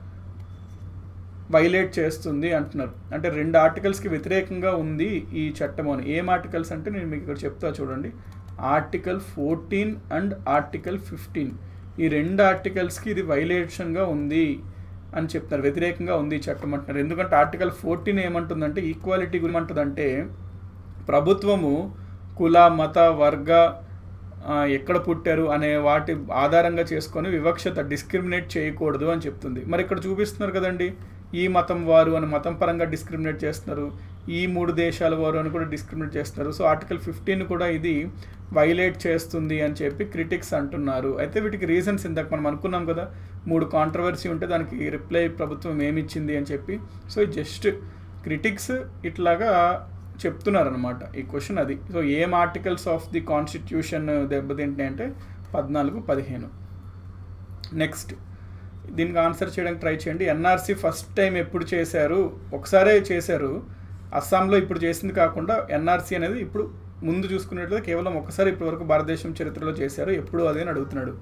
వైలేట్ చేస్తుంది అంటున్నారు. అంటే రెండు ఆర్టికల్స్కి వ్యతిరేకంగా ఉంది ఈ చట్టం అని. ఏం ఆర్టికల్స్ అంటే నేను మీకు ఇక్కడ చెప్తా చూడండి. Article fourteen and article fifteen, ఈ రెండు ఆర్టికల్స్కి ఇది వైలేషన్గా ఉంది అని చెప్తున్నారు, వ్యతిరేకంగా ఉంది ఈ చట్టం అంటున్నారు. ఎందుకంటే ఆర్టికల్ ఫోర్టీన్ ఏమంటుందంటే ఈక్వాలిటీ గురించి ఏమంటుందంటే ప్రభుత్వము కుల, మత, వర్గ, ఎక్కడ పుట్టారు అనే వాటి ఆధారంగా చేసుకొని వివక్షత, డిస్క్రిమినేట్ చేయకూడదు అని చెప్తుంది. మరి ఇక్కడ చూపిస్తున్నారు కదండి, ఈ మతం వారు అని మతం పరంగా డిస్క్రిమినేట్ చేస్తున్నారు, ఈ మూడు దేశాల వారు అని కూడా డిస్క్రిమినేట్ చేస్తున్నారు. సో ఆర్టికల్ ఫిఫ్టీన్ కూడా ఇది వైలేట్ చేస్తుంది అని చెప్పి క్రిటిక్స్ అంటున్నారు. అయితే వీటికి రీజన్స్ ఇందాక మనం అనుకున్నాం కదా, మూడు కాంట్రవర్సీ ఉంటే దానికి రిప్లై ప్రభుత్వం ఏమిచ్చింది అని చెప్పి. సో జస్ట్ క్రిటిక్స్ ఇట్లాగా చెప్తున్నారు అనమాట ఈ క్వశ్చన్ అది. సో ఏం ఆర్టికల్స్ ఆఫ్ ది కాన్స్టిట్యూషన్ దెబ్బతింటాయి అంటే పద్నాలుగు, పదిహేను. నెక్స్ట్ దీనికి ఆన్సర్ చేయడానికి ట్రై చేయండి. ఎన్ఆర్సీ ఫస్ట్ టైం ఎప్పుడు చేశారు? ఒకసారే చేశారు అస్సాంలో, ఇప్పుడు చేసింది కాకుండా ఎన్ఆర్సీ అనేది ఇప్పుడు ముందు చూసుకున్నట్లయితే కేవలం ఒకసారి ఇప్పటి వరకు భారతదేశం చరిత్రలో చేశారు, ఎప్పుడు అదే అని అడుగుతున్నాడు.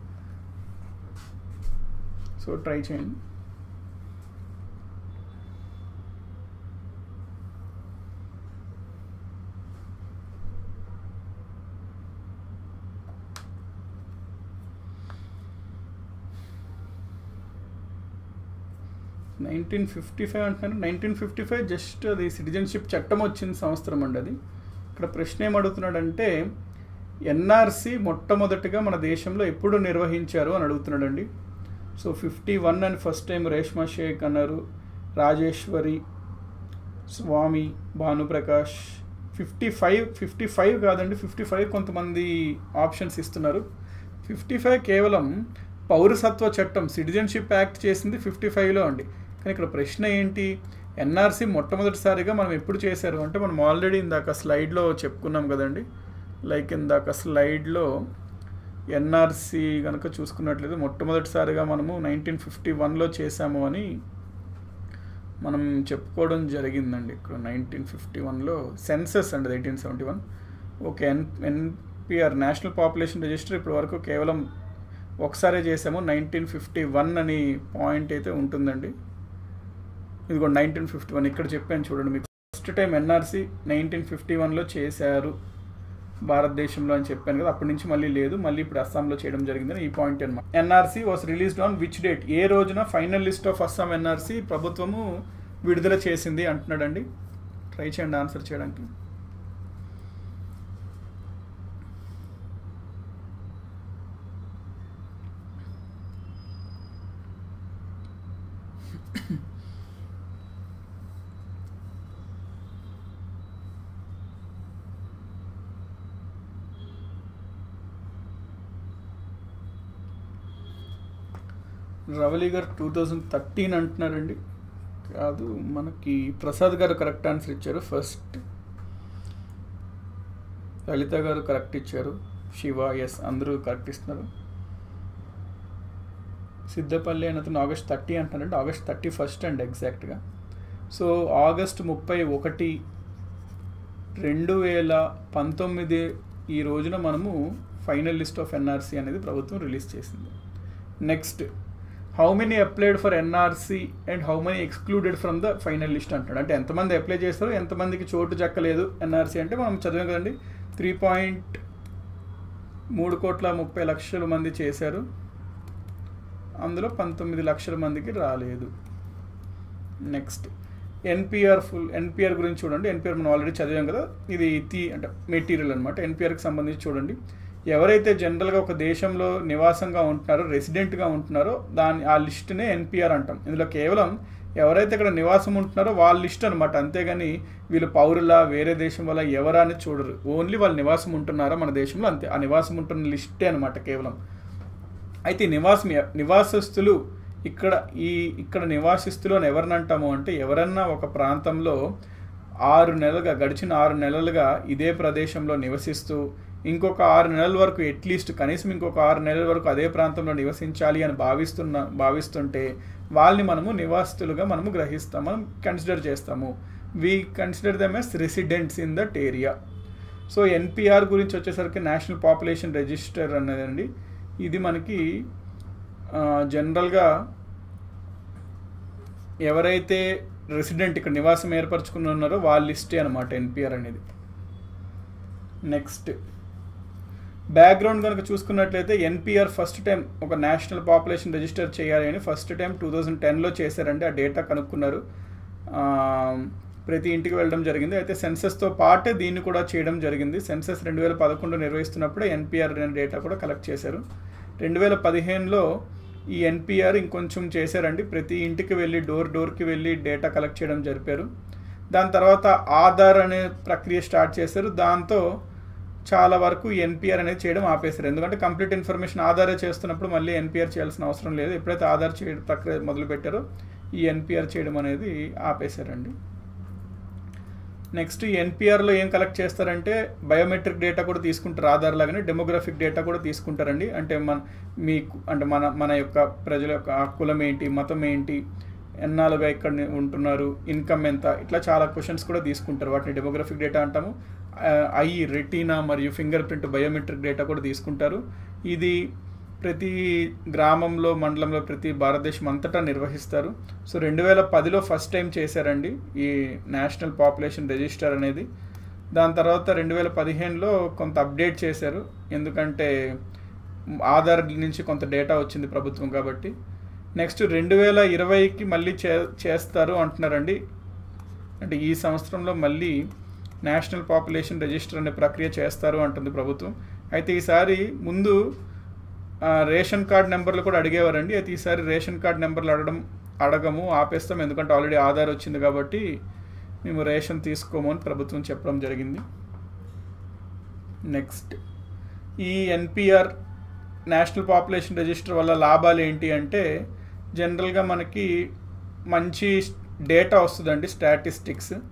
సో ట్రై చేయండి. నైన్టీన్ ఫిఫ్టీ ఫైవ్ అంటున్నారు. నైన్టీన్ ఫిఫ్టీ ఫైవ్ జస్ట్ అది సిటిజన్షిప్ చట్టం వచ్చిన సంవత్సరం అండి అది. ఇక్కడ ప్రశ్న ఏం అడుగుతున్నాడంటే ఎన్ఆర్సీ మొట్టమొదటిగా మన దేశంలో ఎప్పుడు నిర్వహించారు అని అడుగుతున్నాడండి. సో ఫిఫ్టీ వన్ అని ఫస్ట్ టైం రేష్మా షేక్ అన్నారు, Rajeshwari, Swamy, Bhanuprakash. Fifty five fifty five కాదండి, ఫిఫ్టీ ఫైవ్ కొంతమంది ఆప్షన్స్ ఇస్తున్నారు. ఫిఫ్టీ ఫైవ్ కేవలం పౌరసత్వ చట్టం, సిటిజన్షిప్ యాక్ట్ చేసింది ఫిఫ్టీ ఫైవ్లో అండి. కానీ ఇక్కడ ప్రశ్న ఏంటి, ఎన్ఆర్సీ మొట్టమొదటిసారిగా మనం ఎప్పుడు చేశారు అంటే మనం ఆల్రెడీ ఇందాక స్లైడ్లో చెప్పుకున్నాం కదండి. లైక్ ఇందాక స్లైడ్లో ఎన్ఆర్సి కనుక చూసుకున్నట్లయితే మొట్టమొదటిసారిగా మనము నైన్టీన్ ఫిఫ్టీ వన్లో చేసాము అని మనం చెప్పుకోవడం జరిగిందండి. ఇక్కడ నైన్టీన్ ఫిఫ్టీ వన్లో సెన్సస్ అండి, eighteen seventy one. Okay, N NPR national population register ఇప్పటి వరకు కేవలం ఒకసారే చేసాము, నైన్టీన్ ఫిఫ్టీ వన్ అని పాయింట్ అయితే ఉంటుందండి. ఇది కూడా నైన్టీన్ ఫిఫ్టీ వన్ ఇక్కడ చెప్పాను చూడండి మీకు. First time NRC nineteen fifty వన్లో చేశారు భారతదేశంలో అని చెప్పాను కదా, అప్పటి నుంచి మళ్ళీ లేదు, మళ్ళీ ఇప్పుడు అస్సాంలో చేయడం జరిగిందని ఈ పాయింట్ అనమాట. NRC was released on which date, ఏ రోజున final list of Assam NRC ప్రభుత్వము విడుదల చేసింది అంటున్నాడండి. ట్రై చేయండి ఆన్సర్ చేయడానికి. రవలి గారు టూ థౌజండ్ థర్టీన్ అంటున్నారండి. కాదు, మనకి ప్రసాద్ గారు కరెక్ట్ ఆన్సర్ ఇచ్చారు ఫస్ట్. లలిత గారు కరెక్ట్ ఇచ్చారు. శివ ఎస్, అందరూ కరెక్ట్ ఇస్తున్నారు. సిద్ధపల్లి అతను ఆగస్ట్ థర్టీ అంటున్నారండి. ఆగస్ట్ థర్టీ ఫస్ట్ అండి ఎగ్జాక్ట్గా. సో ఆగస్ట్ ముప్పై ఒకటి రెండు వేల పంతొమ్మిది ఈ రోజున మనము ఫైనల్ లిస్ట్ ఆఫ్ ఎన్ఆర్సి అనేది ప్రభుత్వం రిలీజ్ చేసింది. Next, how many applied for NRC and how many excluded from the final list అంటాడు. అంటే ఎంతమంది అప్లై చేస్తారో ఎంతమందికి చోటు చెక్కలేదు ఎన్ఆర్సి అంటే మనం చదివాం కదండి. త్రీ పాయింట్ మూడు కోట్ల ముప్పై లక్షల మంది చేశారు, అందులో పంతొమ్మిది లక్షల మందికి రాలేదు. నెక్స్ట్, ఎన్పిఆర్ ఫుల్ ఎన్పిఆర్ గురించి చూడండి. ఎన్పిఆర్ మనం ఆల్రెడీ చదివాం కదా, ఇది తి అంటే మెటీరియల్ అనమాట. ఎన్పిఆర్కి సంబంధించి చూడండి, ఎవరైతే జనరల్గా ఒక దేశంలో నివాసంగా ఉంటున్నారో, రెసిడెంట్గా ఉంటున్నారో దాని ఆ లిస్ట్నే ఎన్పిఆర్ అంటాం. ఇందులో కేవలం ఎవరైతే ఇక్కడ నివాసం ఉంటున్నారో వాళ్ళ లిస్ట్ అనమాట, అంతేగాని వీళ్ళు పౌరుల వేరే దేశం వల్ల ఎవరా అని చూడరు. ఓన్లీ వాళ్ళు నివాసం ఉంటున్నారా మన దేశంలో, అంతే. ఆ నివాసం ఉంటున్న లిస్టే అనమాట కేవలం. అయితే నివాసం నివాసస్తులు ఇక్కడ ఈ ఇక్కడ నివాసిస్తులు అని ఎవరిని అంటాము అంటే, ఎవరన్నా ఒక ప్రాంతంలో ఆరు నెలలుగా గడిచిన ఆరు నెలలుగా ఇదే ప్రదేశంలో నివసిస్తూ ఇంకొక ఆరు నెలల వరకు అట్లీస్ట్ కనీసం ఇంకొక ఆరు నెలల వరకు అదే ప్రాంతంలో నివసించాలి అని భావిస్తున్న భావిస్తుంటే వాళ్ళని మనము నివాసితులుగా మనము గ్రహిస్తాం, మనం కన్సిడర్ చేస్తాము. We consider them as residents in that area. So NPR గురించి వచ్చేసరికి నేషనల్ పాపులేషన్ రిజిస్టర్ అనేదండి. ఇది మనకి జనరల్గా ఎవరైతే రెసిడెంట్ ఇక్కడ నివాసం ఏర్పరచుకుని ఉన్నారో వాళ్ళ లిస్టే అనమాట ఎన్పిఆర్ అనేది. నెక్స్ట్, బ్యాక్గ్రౌండ్ కనుక చూసుకున్నట్లయితే ఎన్పిఆర్ ఫస్ట్ టైం ఒక నేషనల్ పాపులేషన్ రిజిస్టర్ చేయాలి అని ఫస్ట్ టైం టూ థౌజండ్ టెన్లో చేశారండి. ఆ డేటా కనుక్కున్నారు, ప్రతి ఇంటికి వెళ్ళడం జరిగింది. అయితే సెన్సస్తో పాటే దీన్ని కూడా చేయడం జరిగింది. సెన్సస్ రెండు వేల పదకొండు నిర్వహిస్తున్నప్పుడే ఎన్పిఆర్ అనే డేటా కూడా కలెక్ట్ చేశారు. రెండు వేల పదిహేనులో ఈ ఎన్పిఆర్ ఇంకొంచెం చేశారండి. ప్రతి ఇంటికి వెళ్ళి డోర్ డోర్కి వెళ్ళి డేటా కలెక్ట్ చేయడం జరిపారు. దాని తర్వాత ఆధార్ అనే ప్రక్రియ స్టార్ట్ చేశారు. దాంతో చాలా వరకు ఎన్పిఆర్ అనేది చేయడం ఆపేశారు. ఎందుకంటే కంప్లీట్ ఇన్ఫర్మేషన్ ఆధారే చేస్తున్నప్పుడు మళ్ళీ ఎన్పిఆర్ చేయాల్సిన అవసరం లేదు. ఎప్పుడైతే ఆధార్ చేయడం ప్రక్రియ మొదలుపెట్టారో ఈ ఎన్పిఆర్ చేయడం అనేది ఆపేశారండి. నెక్స్ట్, ఎన్పిఆర్లో ఏం కలెక్ట్ చేస్తారంటే బయోమెట్రిక్ డేటా కూడా తీసుకుంటారు, ఆధార్ లాగానే డెమోగ్రఫిక్ డేటా కూడా తీసుకుంటారండి. అంటే మన మీకు అంటే మన మన యొక్క ప్రజల యొక్క కులం ఏంటి, మతం ఏంటి, ఎన్నాళ్ళుగా ఇక్కడ ఉంటున్నారు, ఇన్కమ్ ఎంత, ఇట్లా చాలా క్వశ్చన్స్ కూడా తీసుకుంటారు. వాటిని డెమోగ్రఫిక్ డేటా అంటాము. ఐ, రెటీనా మరియు ఫింగర్ ప్రింట్ బయోమెట్రిక్ డేటా కూడా తీసుకుంటారు. ఇది ప్రతి గ్రామంలో మండలంలో ప్రతి భారతదేశం అంతటా నిర్వహిస్తారు. సో రెండు వేల పదిలో ఫస్ట్ టైం చేశారండి ఈ నేషనల్ పాపులేషన్ రిజిస్టర్ అనేది. దాని తర్వాత రెండు వేల పదిహేనులో కొంత అప్డేట్ చేశారు, ఎందుకంటే ఆధార్ నుంచి కొంత డేటా వచ్చింది ప్రభుత్వం కాబట్టి. నెక్స్ట్ రెండు వేల ఇరవైకి మళ్ళీ చే చేస్తారు అంటున్నారండి. అంటే ఈ సంవత్సరంలో మళ్ళీ నేషనల్ పాపులేషన్ రిజిస్టర్ అనే ప్రక్రియ చేస్తారు అంటుంది ప్రభుత్వం. అయితే ఈసారి ముందు రేషన్ కార్డ్ నెంబర్లు కూడా అడిగేవారండి. అయితే ఈసారి రేషన్ కార్డ్ నెంబర్లు అడగడం అడగము ఆపేస్తాం, ఎందుకంటే ఆల్రెడీ ఆధార్ వచ్చింది కాబట్టి మేము రేషన్ తీసుకోము అని ప్రభుత్వం చెప్పడం జరిగింది. నెక్స్ట్, ఈ ఎన్పిఆర్ నేషనల్ పాపులేషన్ రిజిస్టర్ వల్ల లాభాలు ఏంటి అంటే, జనరల్గా మనకి మంచి డేటా వస్తుందండి, స్టాటిస్టిక్స్.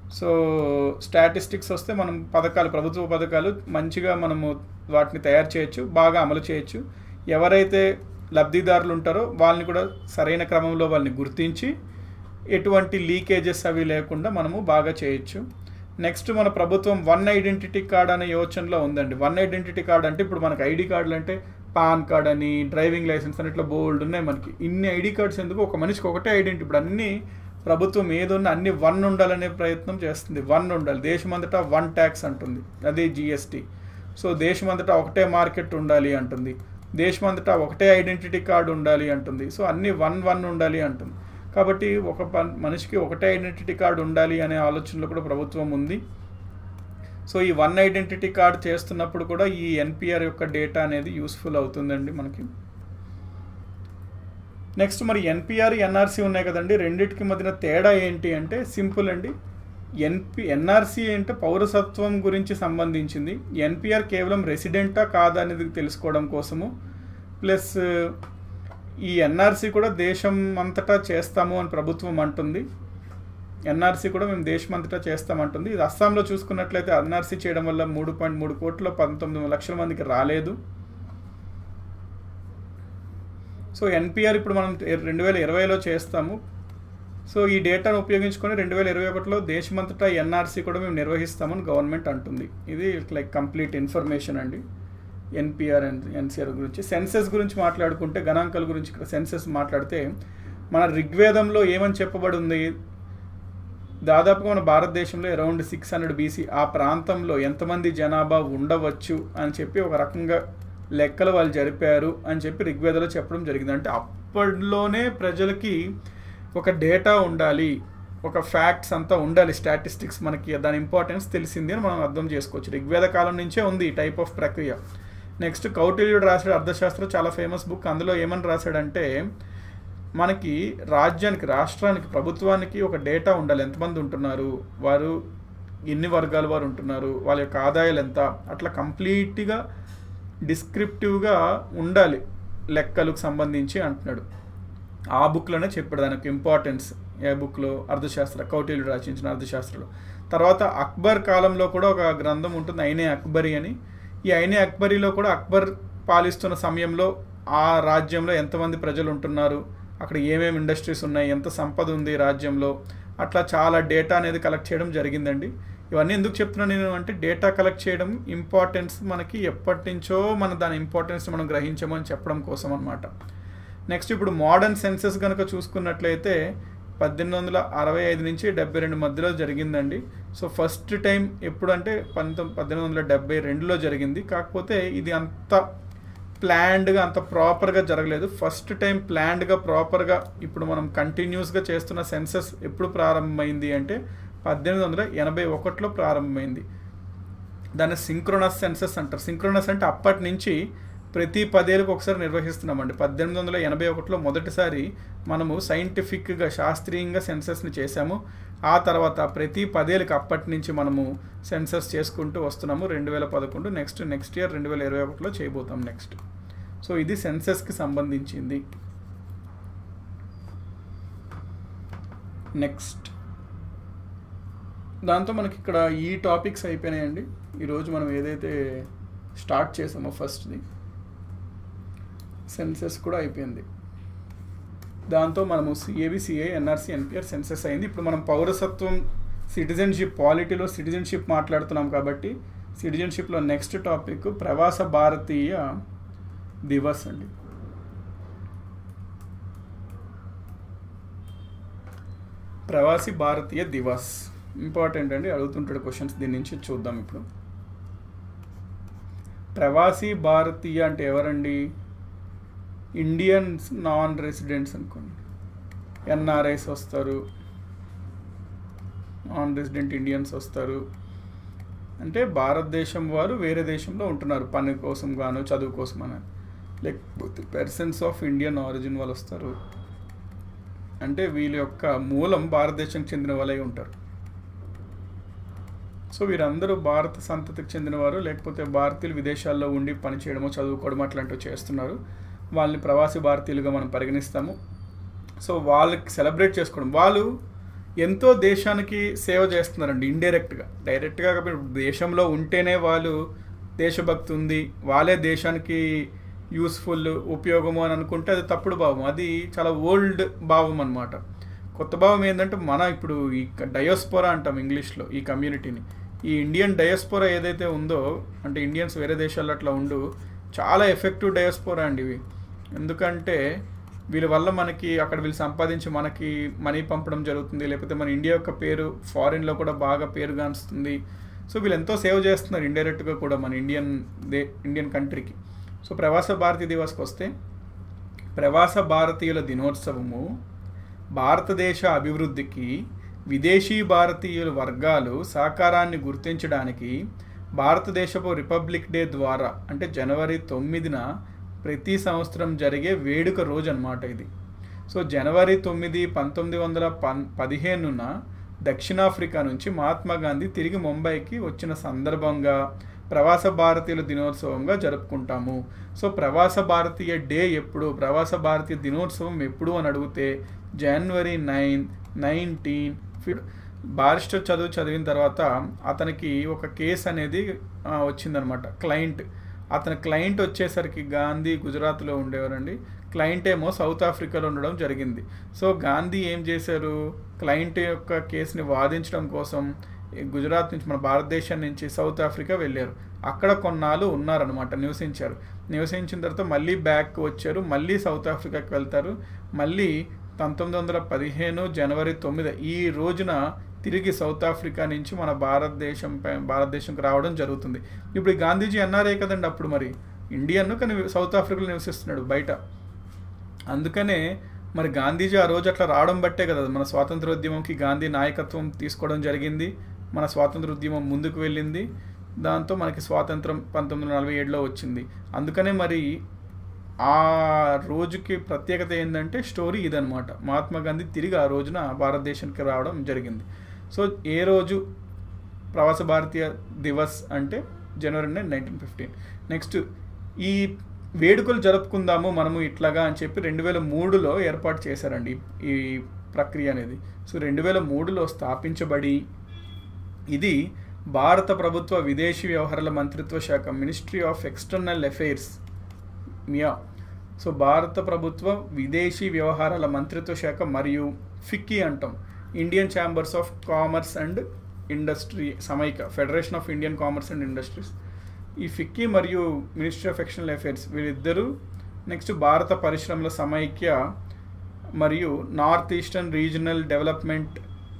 సో స్టాటిస్టిక్స్ వస్తే మనం పథకాలు, ప్రభుత్వ పథకాలు మంచిగా మనము వాటిని తయారు చేయొచ్చు, బాగా అమలు చేయొచ్చు. ఎవరైతే లబ్ధిదారులు ఉంటారో వాళ్ళని కూడా సరైన క్రమంలో వాళ్ళని గుర్తించి ఎటువంటి లీకేజెస్ అవి లేకుండా మనము బాగా చేయొచ్చు. నెక్స్ట్ మన ప్రభుత్వం వన్ ఐడెంటిటీ కార్డ్ అనే యోచనలో ఉందండి. వన్ ఐడెంటిటీ కార్డ్ అంటే ఇప్పుడు మనకు ఐడి కార్డులు అంటే పాన్ కార్డ్ అని, డ్రైవింగ్ లైసెన్స్ అని ఇట్లా బోల్డ్ ఉన్నాయి మనకి. ఇన్ని ఐడి కార్డ్స్ ఎందుకు, ఒక మనిషికి ఒకటే ఐడెంటిటీ. ఇప్పుడు అన్ని ప్రభుత్వం ఏదున్నా అన్ని వన్ ఉండాలనే ప్రయత్నం చేస్తుంది. వన్ ఉండాలి, దేశమంతటా వన్ ట్యాక్స్ అంటుంది, అదే జిఎస్టీ. సో దేశమంతటా ఒకటే మార్కెట్ ఉండాలి అంటుంది, దేశమంతటా ఒకటే ఐడెంటిటీ కార్డు ఉండాలి అంటుంది. సో అన్ని వన్ వన్ ఉండాలి అంటుంది. కాబట్టి ఒక మనిషికి ఒకటే ఐడెంటిటీ కార్డు ఉండాలి అనే ఆలోచనలో కూడా ప్రభుత్వం ఉంది. సో ఈ వన్ ఐడెంటిటీ కార్డు చేస్తున్నప్పుడు కూడా ఈ ఎన్పిఆర్ యొక్క డేటా అనేది యూస్ఫుల్ అవుతుందండి మనకి. నెక్స్ట్ మరి ఎన్పిఆర్, ఎన్ఆర్సీ ఉన్నాయి కదండి, రెండింటికి మధ్యన తేడా ఏంటి అంటే సింపుల్ అండి. ఎన్పి ఎన్ఆర్సీ అంటే పౌరసత్వం గురించి సంబంధించింది, ఎన్పిఆర్ కేవలం రెసిడెంటా కాదా అనేది తెలుసుకోవడం కోసము. ప్లస్ ఈ ఎన్ఆర్సీ కూడా దేశం అంతటా చేస్తాము అని ప్రభుత్వం అంటుంది. ఎన్ఆర్సీ కూడా మేము దేశం అంతటా చేస్తామంటుంది. ఇది అస్సాంలో చూసుకున్నట్లయితే ఎన్ఆర్సీ చేయడం వల్ల మూడు పాయింట్ మూడు కోట్ల పంతొమ్మిది లక్షల మందికి రాలేదు. సో ఎన్పిఆర్ ఇప్పుడు మనం రెండు వేల ఇరవైలో చేస్తాము. సో ఈ డేటాను ఉపయోగించుకొని రెండు వేల ఇరవై ఒకటిలో దేశమంతటా ఎన్ఆర్సీ కూడా మేము నిర్వహిస్తామని గవర్నమెంట్ అంటుంది. ఇది లైక్ కంప్లీట్ ఇన్ఫర్మేషన్ అండి ఎన్పిఆర్ అండ్ ఎన్సిఆర్ గురించి. సెన్సెస్ గురించి మాట్లాడుకుంటే, గణాంకాల గురించి ఇక్కడ సెన్సెస్ మాట్లాడితే మన ఋగ్వేదంలో ఏమని చెప్పబడి ఉంది, దాదాపుగా మన భారతదేశంలో అరౌండ్ సిక్స్ హండ్రెడ్ బీసీ ఆ ప్రాంతంలో ఎంతమంది జనాభా ఉండవచ్చు అని చెప్పి ఒక రకంగా లెక్కలు వాళ్ళు జరిపారు అని చెప్పి ఋగ్వేదంలో చెప్పడం జరిగింది. అంటే అప్పట్లోనే ప్రజలకి ఒక డేటా ఉండాలి, ఒక ఫ్యాక్ట్స్ అంతా ఉండాలి, స్టాటిస్టిక్స్ మనకి దాని ఇంపార్టెన్స్ తెలిసింది అని మనం అర్థం చేసుకోవచ్చు. ఋగ్వేద కాలం నుంచే ఉంది ఈ టైప్ ఆఫ్ ప్రక్రియ. నెక్స్ట్ కౌటిల్యుడు రాశాడు అర్థశాస్త్రం, చాలా ఫేమస్ బుక్. అందులో ఏమని రాశాడంటే మనకి రాజ్యానికి, రాష్ట్రానికి, ప్రభుత్వానికి ఒక డేటా ఉండాలి, ఎంతమంది ఉంటున్నారు, వారు ఎన్ని వర్గాల వారు ఉంటున్నారు, వాళ్ళ యొక్క ఆదాయాలు ఎంత, అట్లా కంప్లీట్గా డిస్క్రిప్టివ్గా ఉండాలి లెక్కలకు సంబంధించి అంటున్నాడు. ఆ బుక్లోనే చెప్పాడు దానికి ఇంపార్టెన్స్. ఏ బుక్లో? అర్థశాస్త్ర, కౌటిల్యుడు రచించిన అర్థశాస్త్రంలో. తర్వాత అక్బర్ కాలంలో కూడా ఒక గ్రంథం ఉంటుంది, ఐనే అక్బరి అని. ఈ ఐనే అక్బరీలో కూడా అక్బర్ పాలిస్తున్న సమయంలో ఆ రాజ్యంలో ఎంతమంది ప్రజలు ఉంటున్నారు, అక్కడ ఏమేమి ఇండస్ట్రీస్ ఉన్నాయి, ఎంత సంపద ఉంది రాజ్యంలో, అట్లా చాలా డేటా అనేది కలెక్ట్ చేయడం జరిగిందండి. ఇవన్నీ ఎందుకు చెప్తున్నాను నేను అంటే డేటా కలెక్ట్ చేయడం ఇంపార్టెన్స్ మనకి ఎప్పటి నుంచో మన దాని ఇంపార్టెన్స్ మనం గ్రహించమని చెప్పడం కోసం అనమాట. నెక్స్ట్ ఇప్పుడు మోడర్న్ సెన్సెస్ కనుక చూసుకున్నట్లయితే పద్దెనిమిది వందల అరవై ఐదు నుంచి డెబ్బై రెండు మధ్యలో జరిగిందండి. సో ఫస్ట్ టైం ఎప్పుడంటే పంతొమ్మిది పద్దెనిమిది వందల డెబ్బై రెండులో జరిగింది. కాకపోతే ఇది అంత ప్లాన్డ్గా, అంత ప్రాపర్గా జరగలేదు. ఫస్ట్ టైం ప్లాన్డ్గా, ప్రాపర్గా ఇప్పుడు మనం కంటిన్యూస్గా చేస్తున్న సెన్సెస్ ఎప్పుడు ప్రారంభమైంది అంటే పద్దెనిమిది వందల ఎనభై ఒకటిలో ప్రారంభమైంది. దాన్ని సింక్రోనస్ సెన్సెస్ అంటారు. సింక్రోనస్ అంటే అప్పటి నుంచి ప్రతి పదేళ్ళకి ఒకసారి నిర్వహిస్తున్నామండి. పద్దెనిమిది వందల ఎనభై ఒకటిలో మొదటిసారి మనము సైంటిఫిక్గా, శాస్త్రీయంగా సెన్సెస్ని చేశాము. ఆ తర్వాత ప్రతి పదేళ్ళకి అప్పటి నుంచి మనము సెన్సెస్ చేసుకుంటూ వస్తున్నాము. రెండు వేల పదకొండు నెక్స్ట్ నెక్స్ట్ ఇయర్ రెండు వేల ఇరవై ఒకటిలో చేయబోతాం నెక్స్ట్. సో ఇది సెన్సెస్కి సంబంధించింది. నెక్స్ట్ దాంతో మనకి ఇక్కడ ఈ టాపిక్స్ అయిపోయినాయండి. ఈరోజు మనం ఏదైతే స్టార్ట్ చేసామో ఫస్ట్ది సెన్సెస్ కూడా అయిపోయింది. దాంతో మనము ఏబిసిఐ, ఎన్ఆర్సీ, ఎన్పిఆర్ సెన్సెస్ అయింది. ఇప్పుడు మనం పౌరసత్వం, సిటిజన్షిప్, పాలిటీలో సిటిజన్షిప్ మాట్లాడుతున్నాం కాబట్టి సిటిజన్షిప్లో నెక్స్ట్ టాపిక్ ప్రవాస భారతీయ దివస్ అండి. ప్రవాసీ భారతీయ దివస్ ఇంపార్టెంట్ అండి, అడుగుతుంటాడు క్వశ్చన్స్. దీని నుంచి చూద్దాం. ఇప్పుడు ప్రవాసీ భారతీయ అంటే ఎవరండి? ఇండియన్స్ నాన్ రెసిడెంట్స్ అనుకోండి, ఎన్ఆర్ఐస్ వస్తారు, నాన్ రెసిడెంట్ ఇండియన్స్ వస్తారు. అంటే భారతదేశం వారు వేరే దేశంలో ఉంటున్నారు పని కోసం గాను, చదువు కోసం అని. లేకపోతే పర్సన్స్ ఆఫ్ ఇండియన్ ఆరిజిన్ వాళ్ళు వస్తారు, అంటే వీళ్ళ యొక్క మూలం భారతదేశానికి చెందిన వాళ్ళే ఉంటారు. సో వీరందరూ భారత సంతతికి చెందినవారు, లేకపోతే భారతీయులు విదేశాల్లో ఉండి పనిచేయడమో, చదువుకోవడమో అట్లాంటివి చేస్తున్నారు. వాళ్ళని ప్రవాసీ భారతీయులుగా మనం పరిగణిస్తాము. సో వాళ్ళకి సెలబ్రేట్ చేసుకోవడం, వాళ్ళు ఎంతో దేశానికి సేవ చేస్తున్నారండి ఇండైరెక్ట్గా. డైరెక్ట్గా దేశంలో ఉంటేనే వాళ్ళు దేశభక్తి ఉంది, వాళ్ళే దేశానికి యూస్ఫుల్ ఉపయోగము అని అనుకుంటే అది తప్పుడు భావం. అది చాలా ఓల్డ్ భావం అనమాట. కొత్త భావం ఏంటంటే మన ఇప్పుడు ఈ డయోస్పోరా అంటాం ఇంగ్లీష్లో ఈ కమ్యూనిటీని. ఈ ఇండియన్ డయోస్పోరా ఏదైతే ఉందో, అంటే ఇండియన్స్ వేరే దేశాల్లో అట్లా ఉండు, చాలా ఎఫెక్టివ్ డయోస్పోరా అండి ఇవి. ఎందుకంటే వీళ్ళ వల్ల మనకి అక్కడ వీళ్ళు సంపాదించి మనకి మనీ పంపడం జరుగుతుంది, లేకపోతే మన ఇండియా యొక్క పేరు ఫారిన్లో కూడా బాగా పేరుగాంచుతుంది. సో వీళ్ళు ఎంతో సేవ్ చేస్తున్నారు ఇండైరెక్ట్గా కూడా మన ఇండియన్ దే ఇండియన్ కంట్రీకి. సో ప్రవాస భారతీయ దివస్కి వస్తే, ప్రవాస భారతీయుల దినోత్సవము భారతదేశ అభివృద్ధికి విదేశీ భారతీయుల వర్గాలు సహకారాన్ని గుర్తించడానికి భారతదేశపు రిపబ్లిక్ డే ద్వారా, అంటే జనవరి తొమ్మిదిన ప్రతి సంవత్సరం జరిగే వేడుక రోజు అన్నమాట ఇది. సో జనవరి తొమ్మిది పంతొమ్మిది వందల పన్ పదిహేనున దక్షిణాఫ్రికా నుంచి మహాత్మా గాంధీ తిరిగి ముంబైకి వచ్చిన సందర్భంగా ప్రవాస భారతీయుల దినోత్సవంగా జరుపుకుంటాము. సో ప్రవాస భారతీయ డే ఎప్పుడు, ప్రవాస భారతీయ దినోత్సవం ఎప్పుడు అని అడిగితే జనవరి నైన్ నైన్టీన్ బారిస్టర్ చదువు చదివిన తర్వాత అతనికి ఒక కేసు అనేది వచ్చిందనమాట. క్లయింట్ అతని క్లయింట్ వచ్చేసరికి గాంధీ గుజరాత్లో ఉండేవారండి, క్లయింట్ ఏమో సౌత్ ఆఫ్రికాలో ఉండడం జరిగింది. సో గాంధీ ఏం చేశారు, క్లయింట్ యొక్క కేసుని వాదించడం కోసం గుజరాత్ నుంచి మన భారతదేశం నుంచి సౌత్ ఆఫ్రికా వెళ్ళారు. అక్కడ కొన్నాళ్ళు ఉన్నారనమాట, నివసించారు. నివసించిన తర్వాత మళ్ళీ బ్యాక్ వచ్చారు, మళ్ళీ సౌత్ ఆఫ్రికాకి వెళ్తారు. మళ్ళీ పంతొమ్మిది వందల పదిహేను జనవరి తొమ్మిది ఈ రోజున తిరిగి సౌత్ ఆఫ్రికా నుంచి మన భారతదేశం భారతదేశంకి రావడం జరుగుతుంది. ఇప్పుడు గాంధీజీ ఎన్ఆర్ఐ కదండి అప్పుడు, మరి ఇండియన్ కానీ సౌత్ ఆఫ్రికాలో నివసిస్తున్నాడు బయట. అందుకనే మరి గాంధీజీ ఆ రోజు అట్లా రావడం బట్టే కదా మన స్వాతంత్రోద్యమంకి గాంధీ నాయకత్వం తీసుకోవడం జరిగింది, మన స్వాతంత్ర ఉద్యమం ముందుకు వెళ్ళింది. దాంతో మనకి స్వాతంత్రం పంతొమ్మిది వందల నలభై ఏడులో వచ్చింది. అందుకనే మరి ఆ రోజుకి ప్రత్యేకత ఏంటంటే స్టోరీ ఇదనమాట. మహాత్మా గాంధీ తిరిగి ఆ రోజున భారతదేశానికి రావడం జరిగింది. సో ఏ రోజు ప్రవాస భారతీయ దివస్ అంటే జనవరి నైన్ నైన్టీన్ ఫిఫ్టీన్. నెక్స్ట్ ఈ వేడుకలు జరుపుకుందాము మనము ఇట్లాగా అని చెప్పి రెండు వేల మూడులో ఏర్పాటు చేశారండి ఈ ప్రక్రియ అనేది. సో రెండు వేల మూడులో స్థాపించబడి ఇది భారత ప్రభుత్వ విదేశీ వ్యవహారాల మంత్రిత్వ శాఖ, ministry of external affairs MEA. So భారత ప్రభుత్వ విదేశీ వ్యవహారాల మంత్రిత్వ శాఖ మరియు ఫిక్కీ అంటాం, Indian chambers of commerce and industry సమైక్య, federation of Indian commerce and industries. ఈ ఫిక్కీ మరియు మినిస్ట్రీ ఆఫ్ ఎక్స్టర్నల్ అఫైర్స్ వీళ్ళిద్దరూ. నెక్స్ట్ భారత పరిశ్రమల సమైక్య మరియు north eastern regional development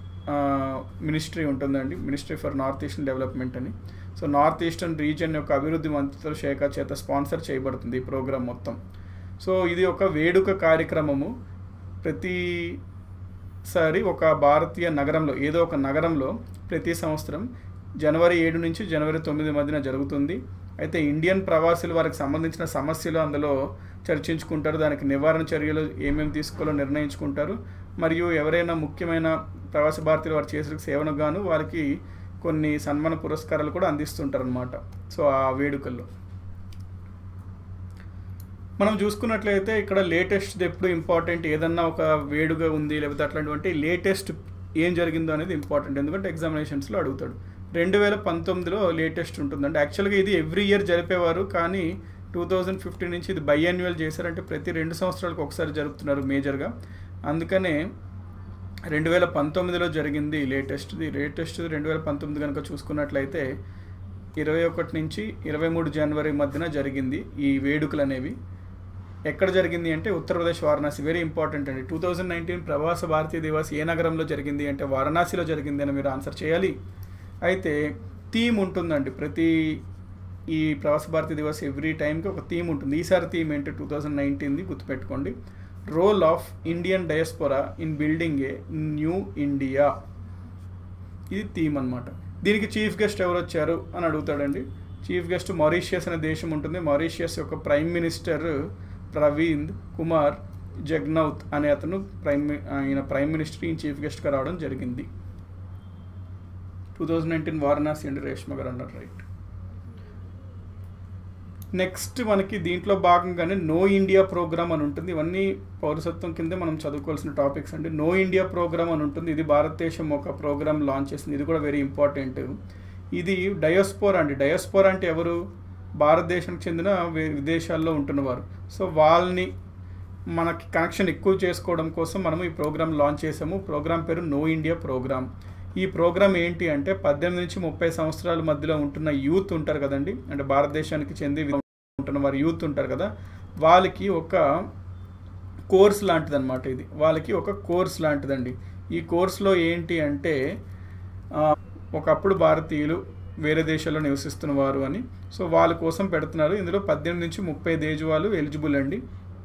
ministry ఉంటుందండి, ministry for north eastern development అని. సో నార్త్ ఈస్టర్న్ రీజియన్ యొక్క అభివృద్ధి మంత్రిత్వ శాఖ చేత స్పాన్సర్ చేయబడుతుంది ఈ ప్రోగ్రాం మొత్తం. సో ఇది ఒక వేడుక కార్యక్రమము. ప్రతిసారి ఒక భారతీయ నగరంలో, ఏదో ఒక నగరంలో ప్రతి సంవత్సరం జనవరి ఏడు నుంచి జనవరి తొమ్మిది మధ్యన జరుగుతుంది. అయితే ఇండియన్ ప్రవాసులు వారికి సంబంధించిన సమస్యలు అందులో చర్చించుకుంటారు, దానికి నివారణ చర్యలు ఏమేమి తీసుకోవాలో నిర్ణయించుకుంటారు. మరియు ఎవరైనా ముఖ్యమైన ప్రవాస భారతీయులు వారు చేసిన సేవను గాను వారికి కొన్ని సన్మాన పురస్కారాలు కూడా అందిస్తుంటారు అన్నమాట. సో ఆ వేడుకల్లో మనం చూసుకున్నట్లయితే ఇక్కడ లేటెస్ట్ ఎప్పుడు ఇంపార్టెంట్, ఏదన్నా ఒక వేడుక ఉంది లేకపోతే అట్లాంటివంటి లేటెస్ట్ ఏం జరిగిందో అనేది ఇంపార్టెంట్, ఎందుకంటే ఎగ్జామినేషన్స్లో అడుగుతాడు. రెండు వేల పంతొమ్మిదిలో లేటెస్ట్ ఉంటుందండి. యాక్చువల్గా ఇది ఎవ్రీ ఇయర్ జరిపేవారు, కానీ టూ థౌజండ్ ఫిఫ్టీన్ నుంచి ఇది బైయాన్యువల్ చేశారంటే ప్రతి రెండు సంవత్సరాలకు ఒకసారి జరుపుతున్నారు మేజర్గా. అందుకనే రెండు వేల పంతొమ్మిదిలో జరిగింది లేటెస్ట్ది. లేటెస్ట్ రెండు వేల పంతొమ్మిది కనుక చూసుకున్నట్లయితే ఇరవై ఒకటి నుంచి ఇరవై మూడు జనవరి మధ్యన జరిగింది ఈ వేడుకలు అనేవి. ఎక్కడ జరిగింది అంటే ఉత్తరప్రదేశ్ వారణాసి. వెరీ ఇంపార్టెంట్ అండి. Two thousand nineteen Pravasi Bharatiya Divas ఏ నగరంలో జరిగింది అంటే వారణాసిలో జరిగింది అని మీరు ఆన్సర్ చేయాలి. అయితే థీమ్ ఉంటుందండి, ప్రతి ఈ ప్రవాస భారతీయ దివస్ ఎవ్రీ టైంకి ఒక థీమ్ ఉంటుంది. ఈసారి థీమ్ ఏంటి టూ థౌజండ్ నైన్టీన్ది గుర్తుపెట్టుకోండి, role of Indian diaspora in building a new India. ఇది థీమ్ అనమాట. దీనికి చీఫ్ గెస్ట్ ఎవరు వచ్చారు అని అడుగుతాడండి. చీఫ్ గెస్ట్ మారిషియస్ అనే దేశం ఉంటుంది. మారిషియస్ యొక్క ప్రైమ్ మినిస్టర్ ప్రవీంద్ కుమార్ జగ్నౌత్ అనే అతను ప్రైమ్ ఆయన ప్రైమ్ మినిస్టర్ ఈ చీఫ్ గెస్ట్గా రావడం జరిగింది. టూ థౌజండ్ నైన్టీన్ వారణాసి అండి, రేష్మ గారు అన్నారు రైట్. నెక్స్ట్ మనకి దీంట్లో భాగంగానే నో ఇండియా ప్రోగ్రామ్ అని ఉంటుంది. ఇవన్నీ పౌరసత్వం కిందే మనం చదువుకోవాల్సిన టాపిక్స్ అండి. నో ఇండియా ప్రోగ్రామ్ అని ఉంటుంది. ఇది భారతదేశం ఒక ప్రోగ్రామ్ లాంచ్ చేసింది. ఇది కూడా వెరీ ఇంపార్టెంట్. ఇది డయాస్పోరా అండి. డయాస్పోరా అంటే ఎవరు? భారతదేశానికి చెందిన విదేశాల్లో ఉంటున్నవారు. సో వాళ్ళని మనకి కనెక్షన్ ఎక్కువ చేసుకోవడం కోసం మనము ఈ ప్రోగ్రామ్ లాంచ్ చేసాము. ప్రోగ్రామ్ పేరు నో ఇండియా ప్రోగ్రామ్. ఈ ప్రోగ్రామ్ ఏంటి అంటే పద్దెనిమిది నుంచి ముప్పై సంవత్సరాల మధ్యలో ఉంటున్న యూత్ ఉంటారు కదండి, అంటే భారతదేశానికి చెంది ఉంటున్న వారు యూత్ ఉంటారు కదా, వాళ్ళకి ఒక కోర్స్ లాంటిది అనమాట. ఇది వాళ్ళకి ఒక కోర్స్ లాంటిదండి. ఈ కోర్సులో ఏంటి అంటే ఒకప్పుడు భారతీయులు వేరే దేశాల్లో నివసిస్తున్న వారు అని, సో వాళ్ళ కోసం పెడుతున్నారు. ఇందులో పద్దెనిమిది నుంచి ముప్పై ఐదు ఏజ్ వాళ్ళు ఎలిజిబుల్ అండి.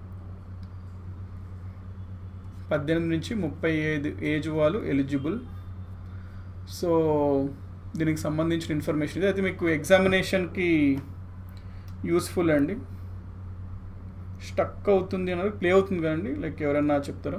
పద్దెనిమిది నుంచి ముప్పై ఐదు ఏజ్ వాళ్ళు ఎలిజిబుల్. సో దీనికి సంబంధించిన ఇన్ఫర్మేషన్ ఇది. అయితే మీకు ఎగ్జామినేషన్కి యూస్ఫుల్ అండి. స్టక్ అవుతుంది అన్నారు, ప్లే అవుతుంది కదండి, లైక్ ఎవరన్నా చెప్తారా?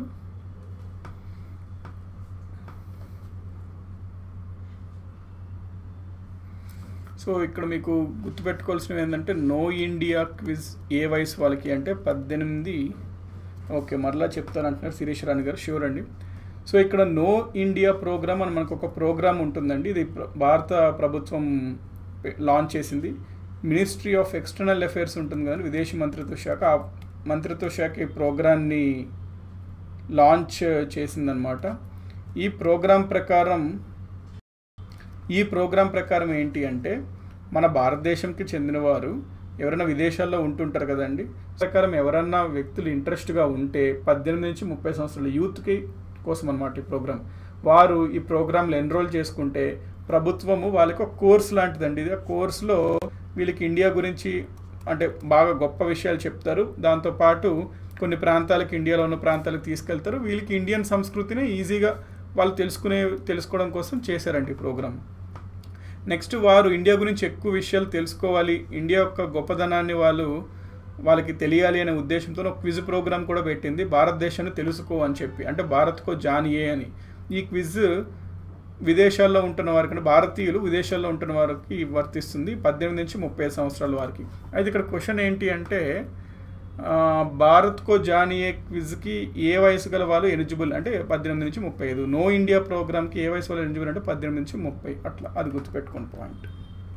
సో ఇక్కడ మీకు గుర్తుపెట్టుకోవాల్సినవి ఏంటంటే నో ఇండియా క్విజ్ ఏ వయసు వాళ్ళకి అంటే పద్దెనిమిది. ఓకే, మరలా చెప్తారంటున్నారు శిరీష్ రాణి గారు. ష్యూర్ అండి. సో ఇక్కడ నో ఇండియా ప్రోగ్రామ్ అని మనకు ఒక ప్రోగ్రామ్ ఉంటుందండి. ఇది భారత ప్రభుత్వం లాంచ్ చేసింది. మినిస్ట్రీ ఆఫ్ ఎక్స్టర్నల్ అఫైర్స్ ఉంటుంది కదా, విదేశీ మంత్రిత్వ శాఖ. ఆ మంత్రిత్వ శాఖ ఈ ప్రోగ్రాన్ని లాంచ్ చేసిందనమాట. ఈ ప్రోగ్రాం ప్రకారం ఈ ప్రోగ్రాం ప్రకారం ఏంటి అంటే మన భారతదేశంకి చెందినవారు ఎవరైనా విదేశాల్లో ఉంటుంటారు కదండి, ప్రకారం ఎవరన్నా వ్యక్తులు ఇంట్రెస్ట్గా ఉంటే పద్దెనిమిది నుంచి ముప్పై సంవత్సరాల యూత్కి కోసం అనమాట ఈ ప్రోగ్రామ్. వారు ఈ ప్రోగ్రాంలో ఎన్రోల్ చేసుకుంటే ప్రభుత్వము వాళ్ళకి ఒక కోర్స్ లాంటిదండి. ఇది ఆ కోర్సులో వీళ్ళకి ఇండియా గురించి అంటే బాగా గొప్ప విషయాలు చెప్తారు. దాంతోపాటు కొన్ని ప్రాంతాలకు, ఇండియాలో ఉన్న ప్రాంతాలకు తీసుకెళ్తారు. వీళ్ళకి ఇండియన్ సంస్కృతిని ఈజీగా వాళ్ళు తెలుసుకునే తెలుసుకోవడం కోసం చేశారండి ఈ ప్రోగ్రామ్. నెక్స్ట్ వారు ఇండియా గురించి ఎక్కువ విషయాలు తెలుసుకోవాలి, ఇండియా యొక్క గొప్పదనాన్ని వాళ్ళు వాళ్ళకి తెలియాలి అనే ఉద్దేశంతో ఒక క్విజ్ ప్రోగ్రామ్ కూడా పెట్టింది, భారతదేశాన్ని తెలుసుకో అని చెప్పి, అంటే భారత్కో జానియే అని. ఈ క్విజ్ విదేశాల్లో ఉంటున్న వారికి, భారతీయులు విదేశాల్లో ఉంటున్న వారికి వర్తిస్తుంది, పద్దెనిమిది నుంచి ముప్పై సంవత్సరాల వారికి. అయితే ఇక్కడ క్వశ్చన్ ఏంటి అంటే భారత్కో జానియే క్విజ్కి ఏ వయసు గల వాళ్ళు ఎలిజిబుల్ అంటే పద్దెనిమిది నుంచి ముప్పై ఐదు. నో ఇండియా ప్రోగ్రామ్కి ఏ వయసు వాళ్ళు ఎలిజిబుల్ అంటే పద్దెనిమిది నుంచి ముప్పై. అట్లా అది గుర్తుపెట్టుకోండి పాయింట్.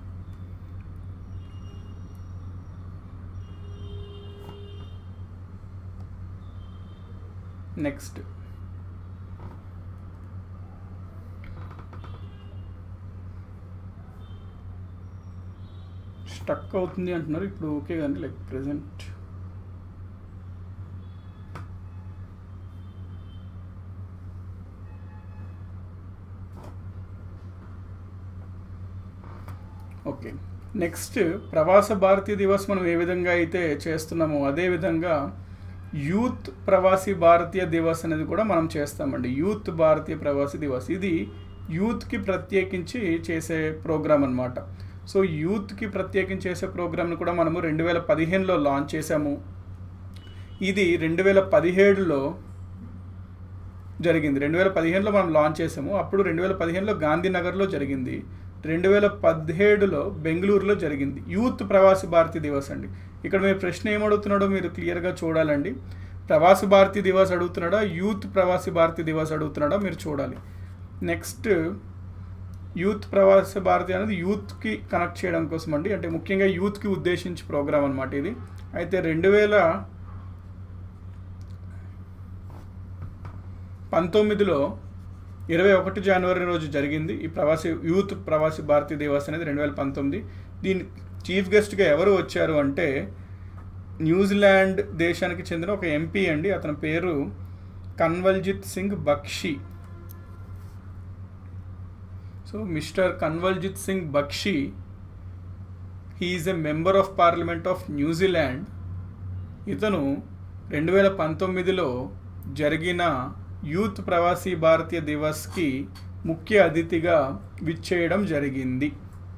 నెక్స్ట్ స్టక్ అవుతుంది అంటున్నారు. ఇప్పుడు ఓకే కానీ లైక్ ప్రెజెంట్ ఓకే. నెక్స్ట్ ప్రవాస భారతీయ దివస్ మనం ఏ విధంగా అయితే చేస్తున్నామో అదేవిధంగా యూత్ ప్రవాసీ భారతీయ దివస్ అనేది కూడా మనం చేస్తామండి. యూత్ భారతీయ ప్రవాసీ దివస్ ఇది యూత్కి ప్రత్యేకించి చేసే ప్రోగ్రామ్ అనమాట. సో యూత్కి ప్రత్యేకించి చేసే ప్రోగ్రామ్ని కూడా మనము రెండు వేల పదిహేనులో లాంచ్ చేసాము. ఇది రెండు వేల పదిహేడులో జరిగింది. రెండు వేల పదిహేనులో మనం లాంచ్ చేసాము. అప్పుడు రెండు వేల పదిహేనులో గాంధీనగర్లో జరిగింది. రెండు వేల పదిహేడులో బెంగళూరులో జరిగింది. యూత్ ప్రవాసీ భారతీయ దివస్ అండి. ఇక్కడ మీరు ప్రశ్న ఏమడుగుతున్నాడో మీరు క్లియర్గా చూడాలండి. ప్రవాసీ భారతీయ దివస్ అడుగుతున్నాడా, యూత్ ప్రవాసీ భారతీయ దివస్ అడుగుతున్నాడా మీరు చూడాలి. నెక్స్ట్ యూత్ ప్రవాసీ భారతీయ అనేది యూత్కి కనెక్ట్ చేయడం కోసం అండి, అంటే ముఖ్యంగా యూత్కి ఉద్దేశించి ప్రోగ్రామ్ అనమాట ఇది. అయితే రెండు వేల పంతొమ్మిదిలో ఇరవై ఒకటి జనవరి రోజు జరిగింది ఈ ప్రవాసీ యూత్ ప్రవాసీ భారతీయ దివస్ అనేది రెండు వేల పంతొమ్మిది. దీని చీఫ్ గెస్ట్గా ఎవరు వచ్చారు అంటే న్యూజిలాండ్ దేశానికి చెందిన ఒక ఎంపీ అండి. అతని పేరు Kanwaljit Singh Bakshi. So mister Kanwaljit Singh Bakshi, he is a member of parliament of New Zealand. ఇతను రెండు వేల పంతొమ్మిదిలో జరిగిన యూత్ ప్రవాసీ భారతీయ దివస్కి ముఖ్య అతిథిగా విచ్చేయడం జరిగింది.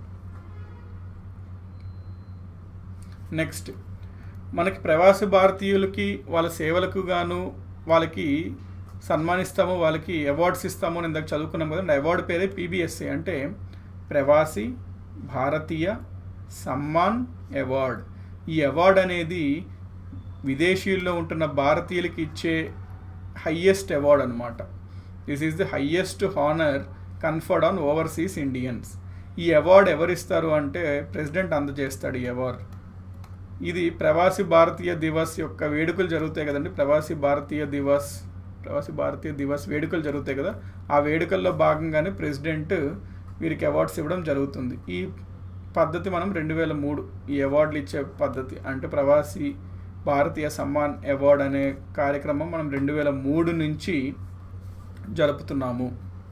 నెక్స్ట్ మనకి ప్రవాసీ భారతీయులకి వాళ్ళ సేవలకు గాను వాళ్ళకి సన్మానిస్తాము, వాళ్ళకి అవార్డ్స్ ఇస్తాము అని ఇందాక చదువుకున్నాం కదండి. అవార్డు పేరే పీబీఎస్ఏ అంటే ప్రవాసీ భారతీయ సమ్మాన్ అవార్డ్. ఈ అవార్డు అనేది విదేశీయుల్లో ఉంటున్న భారతీయులకి ఇచ్చే హయ్యెస్ట్ అవార్డ్ అనమాట. This is the highest honour conferred on overseas Indians. ఈ అవార్డు ఎవరిస్తారు అంటే ప్రెసిడెంట్ అందజేస్తాడు ఈ అవార్డు. ఇది ప్రవాసి భారతీయ దివస్ యొక్క వేడుకలు జరుగుతాయి కదండి, ప్రవాసి భారతీయ దివస్ ప్రవాసి భారతీయ దివస్ వేడుకలు జరుగుతాయి కదా, ఆ వేడుకల్లో భాగంగానే ప్రెసిడెంట్ వీరికి అవార్డ్స్ ఇవ్వడం జరుగుతుంది. ఈ పద్ధతి మనం రెండు వేల మూడు ఈ అవార్డులు ఇచ్చే పద్ధతి అంటే ప్రవాసి భారతీయ సమ్మాన్ అవార్డ్ అనే కార్యక్రమం మనం రెండు వేల మూడు నుంచి జరుపుతున్నాము.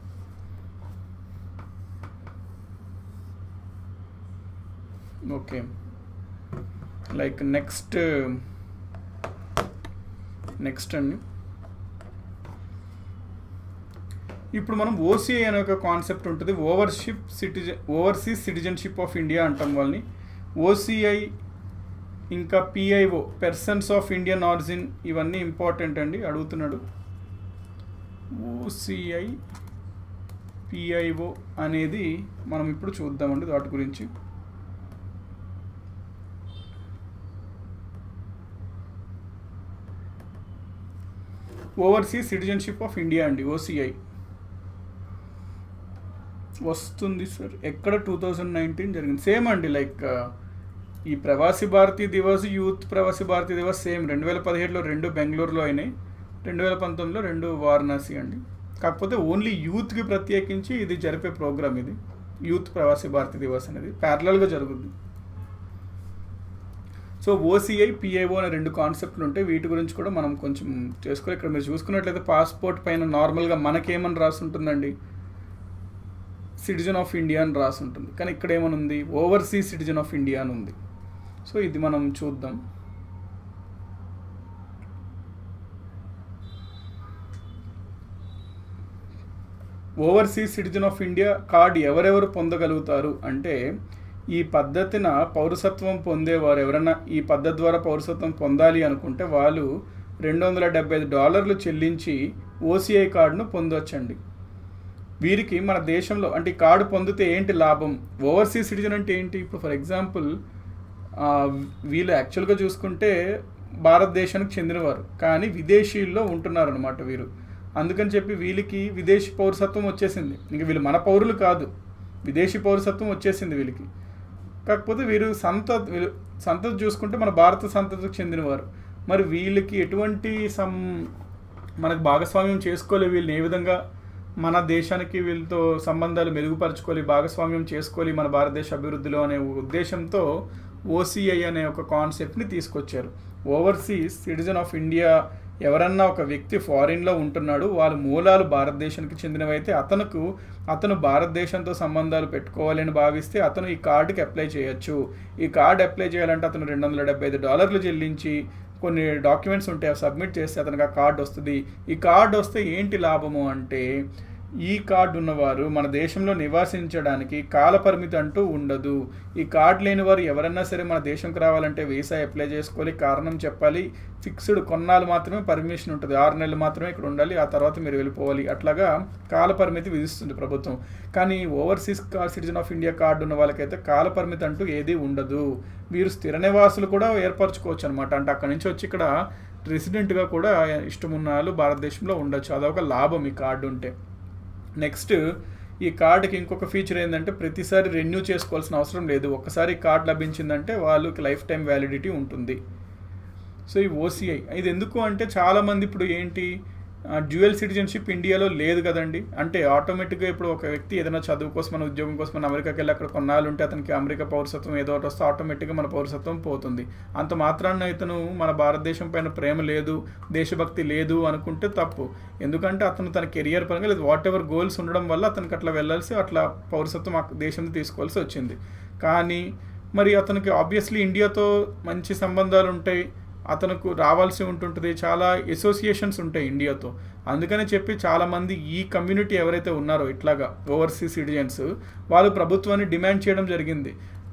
ఓకే, లైక్ నెక్స్ట్ నెక్స్ట్ అండి ఇప్పుడు మనం ఓసీఐ అనే ఒక కాన్సెప్ట్ ఉంటుంది. Overship citizen overseas citizenship of India అంటాం వాళ్ళని. ఓసీఐ ఇంకా PIO persons of Indian origin ఇవన్నీ ఇంపార్టెంట్ అండి, అడుగుతున్నాడు. ఓసీఐ పిఐఓ అనేది మనం ఇప్పుడు చూద్దామండి వాటి గురించి. ఓవర్సీస్ సిటిజన్షిప్ ఆఫ్ ఇండియా అండి ఓసీఐ వస్తుంది సార్ ఎక్కడ టూ థౌజండ్ నైన్టీన్ జరిగింది. సేమ్ అండి, లైక్ ఈ ప్రవాసి భారతీయ దివస్ యూత్ ప్రవాసి భారతీయ దివస్ సేమ్ రెండు వేల పదిహేడులో రెండు బెంగళూరులో అయినాయి, రెండు వేల పంతొమ్మిదిలో రెండు వారణాసి అండి. కాకపోతే ఓన్లీ యూత్కి ప్రత్యేకించి ఇది జరిపే ప్రోగ్రామ్ ఇది యూత్ ప్రవాసి భారతీయ దివస్ అనేది ప్యారలల్గా జరుగుతుంది. సో ఓసీఐ పిఐఓ అనే రెండు కాన్సెప్ట్లు ఉంటాయి, వీటి గురించి కూడా మనం కొంచెం చేసుకోవాలి. ఇక్కడ మీరు చూసుకున్నట్లయితే పాస్పోర్ట్ పైన నార్మల్గా మనకేమని రాసి ఉంటుందండి, సిటిజన్ ఆఫ్ ఇండియా అని రాసి ఉంటుంది, కానీ ఇక్కడ ఏమని ఉంది, ఓవర్సీస్ సిటిజన్ ఆఫ్ ఇండియా అని ఉంది. సో ఇది మనం చూద్దాం. Overseas citizen of India card ఎవరెవరు పొందగలుగుతారు అంటే, ఈ పద్ధతిన పౌరసత్వం పొందేవారు ఎవరైనా ఈ పద్ధతి ద్వారా పౌరసత్వం పొందాలి అనుకుంటే వాళ్ళు రెండు వందల డెబ్బై ఐదు డాలర్లు చెల్లించి ఓసీఐ కార్డును పొందవచ్చండి. వీరికి మన దేశంలో అంటే ఈ కార్డు పొందితే ఏంటి లాభం, ఓవర్సీస్ సిటిజన్ అంటే ఏంటి, ఇప్పుడు ఫర్ ఎగ్జాంపుల్ వీళ్ళు యాక్చువల్గా చూసుకుంటే భారతదేశానికి చెందినవారు కానీ విదేశీయుల్లో ఉంటున్నారు అనమాట వీరు. అందుకని చెప్పి వీళ్ళకి విదేశీ పౌరసత్వం వచ్చేసింది, ఇంక వీళ్ళు మన పౌరులు కాదు, విదేశీ పౌరసత్వం వచ్చేసింది వీళ్ళకి. కాకపోతే వీరు సంత వీళ్ళు సంతతి చూసుకుంటే మన భారత సంతతికి చెందినవారు. మరి వీళ్ళకి ఎటువంటి సం మనకు భాగస్వామ్యం చేసుకోవాలి, వీళ్ళని ఏ విధంగా మన దేశానికి వీళ్ళతో సంబంధాలు మెరుగుపరచుకోవాలి, భాగస్వామ్యం చేసుకోవాలి మన భారతదేశ అభివృద్ధిలో అనే ఉద్దేశంతో ఓసీఐ అనే ఒక కాన్సెప్ట్ని తీసుకొచ్చారు. ఓవర్సీస్ సిటిజన్ ఆఫ్ ఇండియా ఎవరన్నా ఒక వ్యక్తి ఫారిన్లో ఉంటున్నాడు, వాళ్ళ మూలాలు భారతదేశానికి చెందినవైతే అతనుకు అతను భారతదేశంతో సంబంధాలు పెట్టుకోవాలని భావిస్తే అతను ఈ కార్డుకి అప్లై చేయొచ్చు. ఈ కార్డు అప్లై చేయాలంటే అతను రెండు వందల డెబ్బై ఐదు డాలర్లు చెల్లించి కొన్ని డాక్యుమెంట్స్ ఉంటాయి, అవి సబ్మిట్ చేస్తే అతనికి ఆ కార్డు వస్తుంది. ఈ కార్డు వస్తే ఏంటి లాభము అంటే, ఈ కార్డు ఉన్నవారు మన దేశంలో నివాసించడానికి కాలపరిమితి అంటూ ఉండదు. ఈ కార్డు లేని వారు ఎవరైనా సరే మన దేశంకి రావాలంటే వీసా అప్లై చేసుకోవాలి, కారణం చెప్పాలి, ఫిక్స్డ్ కొన్నాళ్ళు మాత్రమే పర్మిషన్ ఉంటుంది, ఆరు నెలలు మాత్రమే ఇక్కడ ఉండాలి, ఆ తర్వాత మీరు వెళ్ళిపోవాలి, అట్లాగా కాలపరిమితి విధిస్తుంది ప్రభుత్వం. కానీ overseas citizen of India card ఉన్న వాళ్ళకైతే కాలపరిమితి అంటూ ఏదీ ఉండదు. వీరు స్థిర నివాసులు కూడా ఏర్పరచుకోవచ్చు అనమాట, అంటే అక్కడి నుంచి వచ్చి ఇక్కడ రెసిడెంట్గా కూడా ఇష్టమున్న వాళ్ళు భారతదేశంలో ఉండొచ్చు. అదొక లాభం ఈ కార్డు ఉంటే. నెక్స్ట్ ఈ కార్డుకి ఇంకొక ఫీచర్ ఏంటంటే ప్రతిసారి రెన్యూ చేసుకోవాల్సిన అవసరం లేదు, ఒక్కసారి కార్డు లభించిందంటే వాళ్ళకి లైఫ్ టైం వ్యాలిడిటీ ఉంటుంది. సో ఈ ఓసీఐ ఇది ఎందుకు అంటే చాలామంది ఇప్పుడు ఏంటి డ్యూయల్ సిటిజన్షిప్ ఇండియాలో లేదు కదండి, అంటే ఆటోమేటిక్గా ఇప్పుడు ఒక వ్యక్తి ఏదైనా చదువు కోసం మన ఉద్యోగం కోసం మన అమెరికాకి వెళ్ళి అక్కడ కొన్నాళ్ళు ఉంటే అతనికి అమెరికా పౌరసత్వం ఏదో ఒకటి వస్తే ఆటోమేటిక్గా మన పౌరసత్వం పోతుంది. అంత మాత్రాన ఇతను మన భారతదేశం పైన ప్రేమ లేదు, దేశభక్తి లేదు అనుకుంటే తప్పు. ఎందుకంటే అతను తన కెరియర్ పరంగా లేదు వాట్ ఎవర్ గోల్స్ ఉండడం వల్ల అతనికి అట్లా వెళ్ళాల్సి అట్లా పౌరసత్వం దేశంలో తీసుకోవాల్సి వచ్చింది. కానీ మరి అతనికి ఆబ్వియస్లీ ఇండియాతో మంచి సంబంధాలు ఉంటాయి, అతనుకు రావాల్సి ఉంటుంటుంది, చాలా అసోసియేషన్స్ ఉంటాయి ఇండియాతో. అందుకని చెప్పి చాలామంది ఈ కమ్యూనిటీ ఎవరైతే ఉన్నారో ఇట్లాగా ఓవర్సీస్ సిటిజన్స్ వాళ్ళు ప్రభుత్వాన్ని డిమాండ్ చేయడం జరిగింది,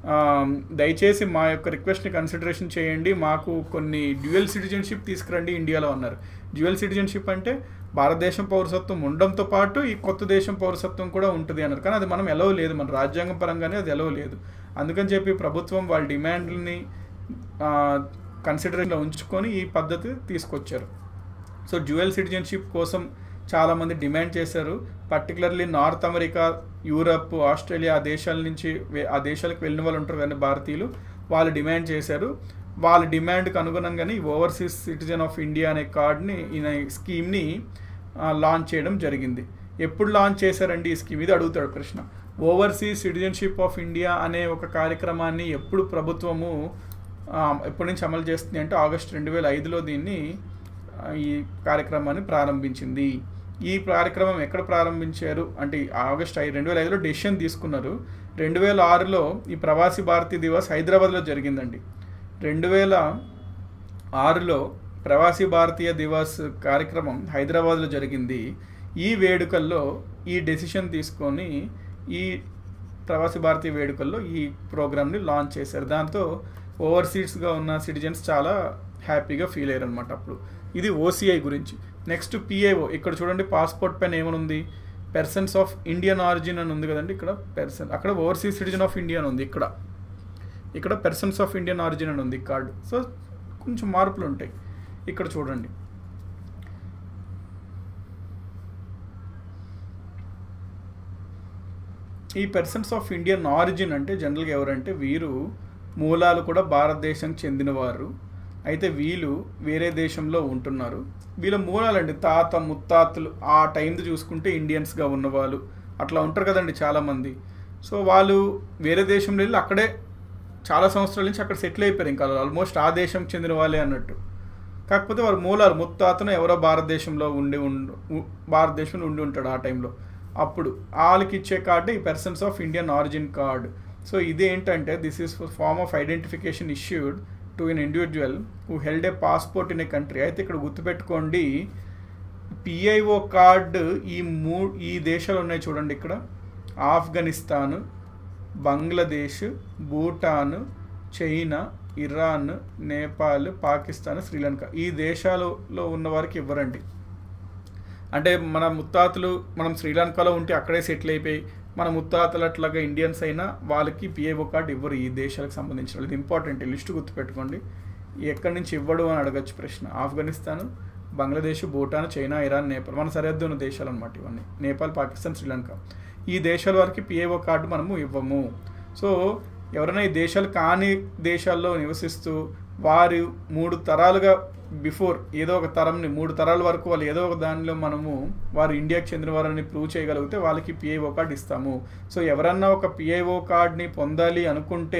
దయచేసి మా యొక్క రిక్వెస్ట్ని కన్సిడరేషన్ చేయండి, మాకు కొన్ని డ్యూయల్ సిటిజన్షిప్ తీసుకురండి ఇండియాలో అన్నారు. డ్యూయల్ సిటిజన్షిప్ అంటే భారతదేశం పౌరసత్వం ఉండడంతో పాటు ఈ కొత్త దేశం పౌరసత్వం కూడా ఉంటుంది అన్నారు. కానీ అది మనం ఎలవ్ లేదు, మన రాజ్యాంగం పరంగానే అది ఎలవ్ లేదు. అందుకని చెప్పి ప్రభుత్వం వాళ్ళ డిమాండ్ని కన్సిడరేషన్లో ఉంచుకొని ఈ పద్ధతి తీసుకొచ్చారు. సో డ్యూయల్ సిటిజన్షిప్ కోసం చాలామంది డిమాండ్ చేశారు. Particularly North America, Europe, Australia ఆ దేశాల నుంచి ఆ దేశాలకు వెళ్ళిన వాళ్ళు ఉంటారు కానీ భారతీయులు, వాళ్ళు డిమాండ్ చేశారు. వాళ్ళ డిమాండ్కి అనుగుణంగానే ఈ ఓవర్సీస్ సిటిజన్ ఆఫ్ ఇండియా అనే కార్డ్ని ఈ స్కీమ్ని లాంచ్ చేయడం జరిగింది. ఎప్పుడు లాంచ్ చేశారండి ఈ స్కీమ్? ఇది అడుగుతాడు ప్రశ్న. ఓవర్సీస్ సిటిజన్షిప్ ఆఫ్ ఇండియా అనే ఒక కార్యక్రమాన్ని ఎప్పుడు ప్రభుత్వము ఎప్పటి నుంచి అమలు చేస్తుంది అంటే ఆగస్టు రెండు వేల ఐదులో దీన్ని ఈ కార్యక్రమాన్ని ప్రారంభించింది. ఈ కార్యక్రమం ఎక్కడ ప్రారంభించారు అంటే ఆగస్ట్ ఐదు రెండు వేల ఐదులో డెసిషన్ తీసుకున్నారు. రెండు వేల ఆరులో ఈ ప్రవాసీ భారతీయ దివస్ హైదరాబాద్లో జరిగిందండి. రెండు వేల ఆరులో ప్రవాసీ భారతీయ దివస్ కార్యక్రమం హైదరాబాద్లో జరిగింది. ఈ వేడుకల్లో ఈ డెసిషన్ తీసుకొని ఈ ప్రవాసీ భారతీయ వేడుకల్లో ఈ ప్రోగ్రామ్ని లాంచ్ చేశారు. దాంతో ఓవర్సీస్గా ఉన్న సిటిజన్స్ చాలా హ్యాపీగా ఫీల్ అయ్యారు అనమాట అప్పుడు. ఇది ఓసీఐ గురించి. Next PIO. ఇక్కడ చూడండి పాస్పోర్ట్ పైన ఏమనుంది? పర్సన్స్ ఆఫ్ ఇండియన్ ఆరిజిన్ అని ఉంది కదండి. ఇక్కడ పర్సన్, అక్కడ ఓవర్సీస్ సిటిజన్ ఆఫ్ ఇండియా అని ఉంది. ఇక్కడ ఇక్కడ పర్సన్స్ ఆఫ్ ఇండియన్ ఆరిజిన్ అని ఉంది కార్డు. సో కొంచెం మార్పులు ఉంటాయి. ఇక్కడ చూడండి, ఈ పర్సన్స్ ఆఫ్ ఇండియన్ ఆరిజిన్ అంటే జనరల్గా ఎవరంటే వీరు మూలాలు కూడా భారతదేశానికి చెందినవారు, అయితే వీళ్ళు వేరే దేశంలో ఉంటున్నారు. వీళ్ళ మూలాలండి తాత ముత్తాతలు ఆ టైంది చూసుకుంటే ఇండియన్స్గా ఉన్నవాళ్ళు అట్లా ఉంటారు కదండి చాలామంది. సో వాళ్ళు వేరే దేశంలో వెళ్ళి అక్కడే చాలా సంవత్సరాల నుంచి అక్కడ సెటిల్ అయిపోయారు. ఇంకా ఆల్మోస్ట్ ఆ దేశంకి చెందిన వాళ్ళే అన్నట్టు. కాకపోతే వారి మూలాలు ముత్తాతను ఎవరో భారతదేశంలో ఉండి ఉండు భారతదేశంలో ఉండి ఉంటాడు ఆ టైంలో. అప్పుడు వాళ్ళకి ఇచ్చే కార్డు ఈ persons of Indian origin card. So ఇదేంటంటే this is form of identification issued to an individual who held a passport in a country. అయితే ఇక్కడ గుర్తుపెట్టుకోండి, పిఐఓ కార్డు ఈ మూ ఈ దేశాలు ఉన్నాయి చూడండి. ఇక్కడ ఆఫ్ఘనిస్తాన్, బంగ్లాదేశ్, భూటాన్, చైనా, ఇరాన్, నేపాల్, పాకిస్తాన్, శ్రీలంక ఈ దేశాలలో ఉన్న వారికి ఇవ్వరండి. అంటే మన ముత్తాతలు మనం శ్రీలంకలో ఉంటే అక్కడే సెటిల్ అయిపోయి మన ముత్తాతలు అట్లాగా ఇండియన్స్ అయినా వాళ్ళకి పిఐఓ కార్డు ఇవ్వరు ఈ దేశాలకు సంబంధించిన. ఇది ఇంపార్టెంట్, లిస్ట్ గుర్తుపెట్టుకోండి. ఎక్కడి నుంచి ఇవ్వడు అని అడగచ్చు ప్రశ్న. ఆఫ్ఘనిస్తాన్, బంగ్లాదేశ్, భూటాన్, చైనా, ఇరాన్, నేపాల్ మన సరిహద్దు ఉన్న దేశాలు అనమాట ఇవన్నీ. నేపాల్, పాకిస్తాన్, శ్రీలంక ఈ దేశాల వారికి పిఐఓ కార్డు మనము ఇవ్వము. సో ఎవరైనా ఈ దేశాలు కాని దేశాల్లో నివసిస్తూ వారు మూడు తరాలుగా బిఫోర్ ఏదో ఒక తరంని మూడు తరాల వరకు వాళ్ళు ఏదో ఒక దానిలో మనము వారు ఇండియాకి చెందిన వారని ప్రూవ్ చేయగలిగితే వాళ్ళకి పిఐఓ కార్డు ఇస్తాము. సో ఎవరన్నా ఒక పిఐఓ కార్డ్ని పొందాలి అనుకుంటే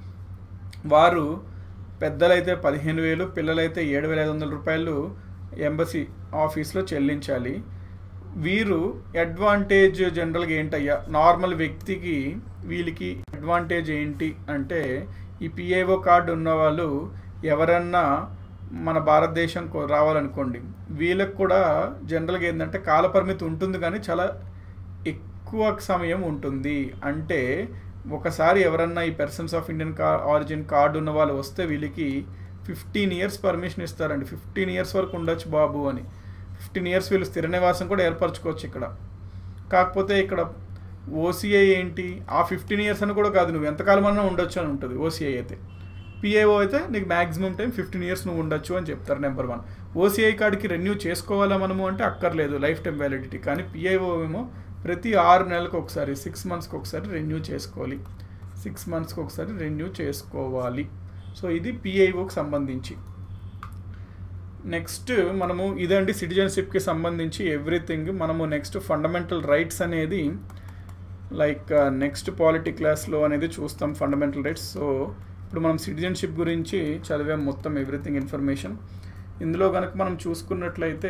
వారు పెద్దలైతే పదిహేను వేలు పిల్లలైతే ఏడు వేల ఐదు వందల రూపాయలు ఎంబసీ ఆఫీస్లో చెల్లించాలి. వీరు అడ్వాంటేజ్ జనరల్గా ఏంటయ్యా నార్మల్ వ్యక్తికి వీళ్ళకి అడ్వాంటేజ్ ఏంటి అంటే ఈ పిఐఓ కార్డు ఉన్న వాళ్ళు ఎవరన్నా మన భారతదేశం రావాలనుకోండి వీళ్ళకి కూడా జనరల్గా ఏంటంటే కాలపరిమితి ఉంటుంది కానీ చాలా ఎక్కువ సమయం ఉంటుంది. అంటే ఒకసారి ఎవరన్నా ఈ పర్సన్స్ ఆఫ్ ఇండియన్ కా ఆరిజిన్ కార్డు ఉన్న వాళ్ళు వస్తే వీళ్ళకి ఫిఫ్టీన్ ఇయర్స్ పర్మిషన్ ఇస్తారండి. ఫిఫ్టీన్ ఇయర్స్ వరకు ఉండొచ్చు బాబు అని. ఫిఫ్టీన్ ఇయర్స్ వీళ్ళు స్థిర నివాసం కూడా ఏర్పరచుకోవచ్చు ఇక్కడ. కాకపోతే ఇక్కడ ఓసీఐ ఏంటి, ఆ ఫిఫ్టీన్ ఇయర్స్ అని కూడా కాదు, నువ్వు ఎంతకాలం అన్నా ఉండొచ్చు అని ఉంటుంది ఓసీఐ అయితే. పిఐఓ అయితే నీకు మ్యాక్సిమం టైం ఫిఫ్టీన్ ఇయర్స్ నువ్వు ఉండొచ్చు అని చెప్తారు. Number one. ఓసీఐ కార్డుకి రెన్యూ చేసుకోవాలా మనము అంటే అక్కర్లేదు, లైఫ్ టైం వ్యాలిడిటీ. కానీ పిఐఓ ఏమో ప్రతి ఆరు నెలలకు ఒకసారి సిక్స్ మంత్స్కి ఒకసారి రెన్యూ చేసుకోవాలి. సిక్స్ మంత్స్కి ఒకసారి రెన్యూ చేసుకోవాలి. సో ఇది పిఐఓకి సంబంధించి. నెక్స్ట్ మనము ఇదండి సిటిజన్షిప్కి సంబంధించి ఎవ్రీథింగ్. మనము నెక్స్ట్ ఫండమెంటల్ రైట్స్ అనేది లైక్ నెక్స్ట్ పాలిటీ క్లాస్లో అనేది చూస్తాం ఫండమెంటల్ రైట్స్. సో ఇప్పుడు మనం సిటిజన్షిప్ గురించి చదివాం మొత్తం ఎవ్రీథింగ్ ఇన్ఫర్మేషన్. ఇందులో కనుక మనం చూసుకున్నట్లయితే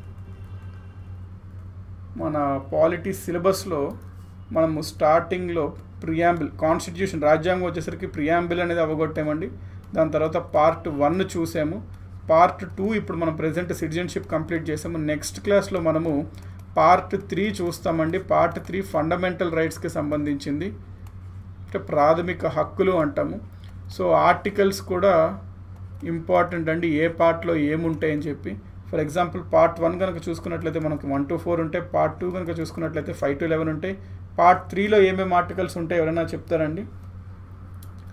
మన పాలిటీ సిలబస్లో మనము స్టార్టింగ్లో ప్రియాంబిల్ కాన్స్టిట్యూషన్ రాజ్యాంగం వచ్చేసరికి ప్రియాంబిల్ అనేది అవగొట్టామండి. దాని తర్వాత పార్ట్ వన్ చూసాము. పార్ట్ టూ ఇప్పుడు మనం ప్రజెంట్ సిటిజన్షిప్ కంప్లీట్ చేసాము. నెక్స్ట్ క్లాస్లో మనము పార్ట్ త్రీ చూస్తామండి. పార్ట్ త్రీ ఫండమెంటల్ రైట్స్కి సంబంధించింది, అంటే ప్రాథమిక హక్కులు అంటాము. సో ఆర్టికల్స్ కూడా ఇంపార్టెంట్ అండి, ఏ పార్ట్లో ఏముంటాయని చెప్పి. ఫర్ ఎగ్జాంపుల్ పార్ట్ వన్ కనుక చూసుకున్నట్లయితే మనకు వన్ టు ఫోర్ ఉంటాయి. పార్ట్ టూ కనుక చూసుకున్నట్లయితే ఫైవ్ టు లెవెన్ ఉంటాయి. పార్ట్ త్రీలో ఏమేమి ఆర్టికల్స్ ఉంటాయి ఎవరైనా చెప్తారండి?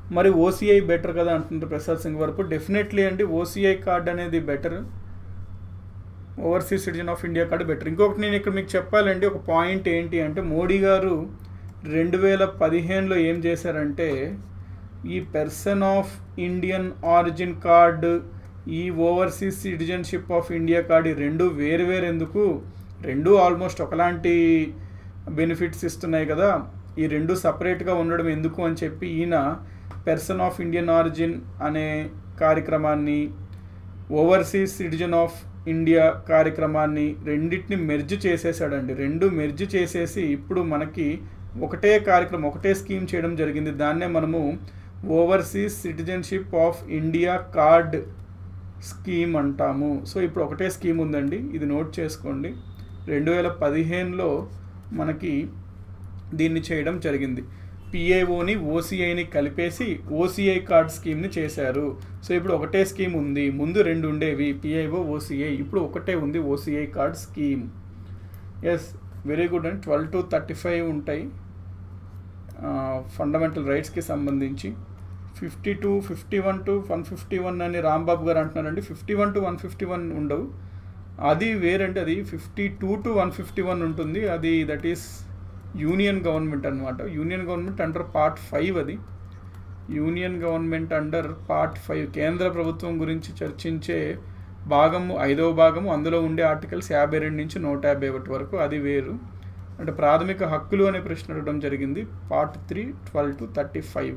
మరి ఓసీఐ బెటర్ కదా అంటున్నారు ప్రసాద్ సింగ్ వరకు. డెఫినెట్లీ అండి, ఓసీఐ కార్డ్ అనేది better, overseas citizen of India card better. ఇంకొకటి నేను ఇక్కడ మీకు చెప్పాలండి, ఒక పాయింట్ ఏంటి అంటే మోడీ గారు రెండు వేల పదిహేనులో ఏం చేశారంటే ఈ person of Indian origin card, ఈ overseas citizenship of India card, ఈ రెండు వేరు వేరు ఎందుకు, రెండు ఆల్మోస్ట్ ఒకలాంటి బెనిఫిట్స్ ఇస్తున్నాయి కదా, ఈ రెండు సపరేట్గా ఉండడం ఎందుకు అని చెప్పి ఈయన పర్సన్ ఆఫ్ ఇండియన్ ఆరిజిన్ అనే కార్యక్రమాన్ని, ఓవర్సీస్ సిటిజన్ ఆఫ్ ఇండియా కార్యక్రమాన్ని రెండింటిని మెర్జ్ చేసేసాడండి. రెండు మెర్జ్ చేసేసి ఇప్పుడు మనకి ఒకటే కార్యక్రమం, ఒకటే స్కీమ్ చేయడం జరిగింది. దాన్నే మనము overseas citizenship of India card scheme అంటాము. సో ఇప్పుడు ఒకటే స్కీమ్ ఉందండి, ఇది నోట్ చేసుకోండి. రెండు వేల పదిహేనులో మనకి దీన్ని చేయడం జరిగింది. పిఏఓని ఓసీఐని కలిపేసి ఓసీఐ కార్డ్ స్కీమ్ని చేశారు. సో ఇప్పుడు ఒకటే స్కీమ్ ఉంది, ముందు రెండు ఉండేవి పిఐఓ ఓసీఐ, ఇప్పుడు ఒకటే ఉంది OCI card scheme. Yes, very good అండి. ట్వెల్వ్ టు థర్టీ ఫైవ్ ఉంటాయి ఫండమెంటల్ రైట్స్కి సంబంధించి. Fifty two fifty one to one fifty one అని రాంబాబు గారు అంటున్నారండి. Fifty one to one fifty one ఉండవు, అది వేరంటే అది fifty two to one fifty one ఉంటుంది. అది దట్ ఈస్ యూనియన్ గవర్నమెంట్ అనమాట. Union government under part five, అది union government under part five, కేంద్ర ప్రభుత్వం గురించి చర్చించే భాగము, ఐదవ భాగము, అందులో ఉండే ఆర్టికల్స్ యాభై రెండు నుంచి నూట యాభై ఒకటి వరకు, అది వేరు. అంటే ప్రాథమిక హక్కులు అనే ప్రశ్న అడగడం జరిగింది, part three twelve to thirty five.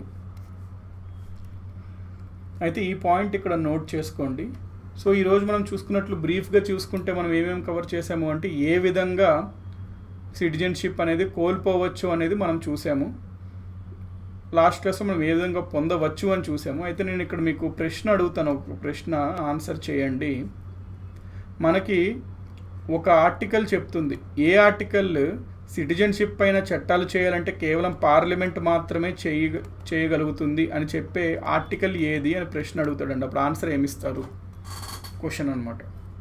అయితే ఈ పాయింట్ ఇక్కడ నోట్ చేసుకోండి. సో ఈరోజు మనం చూసుకున్నట్లు బ్రీఫ్గా చూసుకుంటే మనం ఏమేమి కవర్ చేసాము అంటే ఏ విధంగా సిటిజన్షిప్ అనేది కోల్పోవచ్చు అనేది మనం చూసాము. లాస్ట్ క్లాస్లో మనం ఏ విధంగా పొందవచ్చు అని చూసాము. అయితే నేను ఇక్కడ మీకు ప్రశ్న అడుగుతాను, ఒక ప్రశ్న ఆన్సర్ చేయండి. మనకి ఒక ఆర్టికల్ చెప్తుంది, ఏ ఆర్టికల్ సిటిజన్షిప్ పైన చట్టాలు చేయాలంటే కేవలం పార్లమెంట్ మాత్రమే చేయ చేయగలుగుతుంది అని చెప్పే ఆర్టికల్ ఏది అని ప్రశ్న అడుగుతాడండి. అప్పుడు ఆన్సర్ ఏమిస్తారు క్వశ్చన్ అనమాట.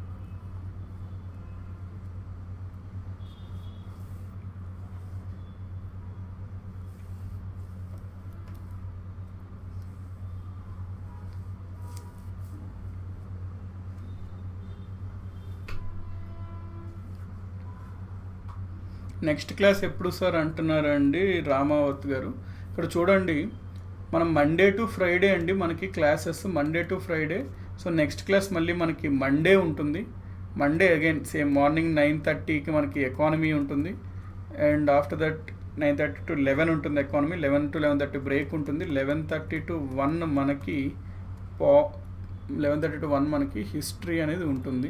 నెక్స్ట్ క్లాస్ ఎప్పుడు సార్ అంటున్నారండి రామావత్ గారు. ఇక్కడ చూడండి, మనం మండే టు ఫ్రైడే అండి మనకి classes, Monday to Friday. So next class మళ్ళీ మనకి మండే ఉంటుంది. Monday again same morning nine థర్టీకి మనకి ఎకానమీ ఉంటుంది, and after that nine thirty to eleven ఉంటుంది economy, eleven to eleven thirty break ఉంటుంది, లెవెన్ థర్టీ టు వన్ మనకి పా లెవెన్ థర్టీ టు వన్ మనకి హిస్టరీ అనేది ఉంటుంది.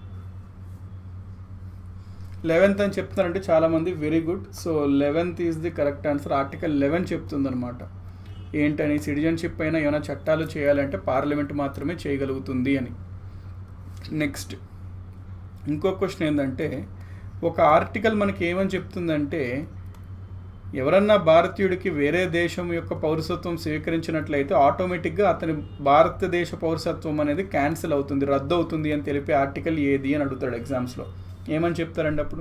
లెవెన్త్ అని చెప్తున్నారంటే చాలామంది, very good. So eleventh is the correct answer. Article eleven చెప్తుంది అనమాట ఏంటని, సిటిజన్షిప్ పైన ఏమైనా చట్టాలు చేయాలంటే పార్లమెంట్ మాత్రమే చేయగలుగుతుంది అని. నెక్స్ట్ ఇంకో క్వశ్చన్ ఏంటంటే, ఒక ఆర్టికల్ మనకి ఏమని చెప్తుందంటే, ఎవరన్నా భారతీయుడికి వేరే దేశం యొక్క పౌరసత్వం స్వీకరించినట్లయితే ఆటోమేటిక్గా అతని భారతదేశ పౌరసత్వం అనేది క్యాన్సిల్ అవుతుంది, రద్దు అవుతుంది అని తెలిపే ఆర్టికల్ ఏది అని అడుగుతాడు ఎగ్జామ్స్లో. ఏమని చెప్తారండి అప్పుడు?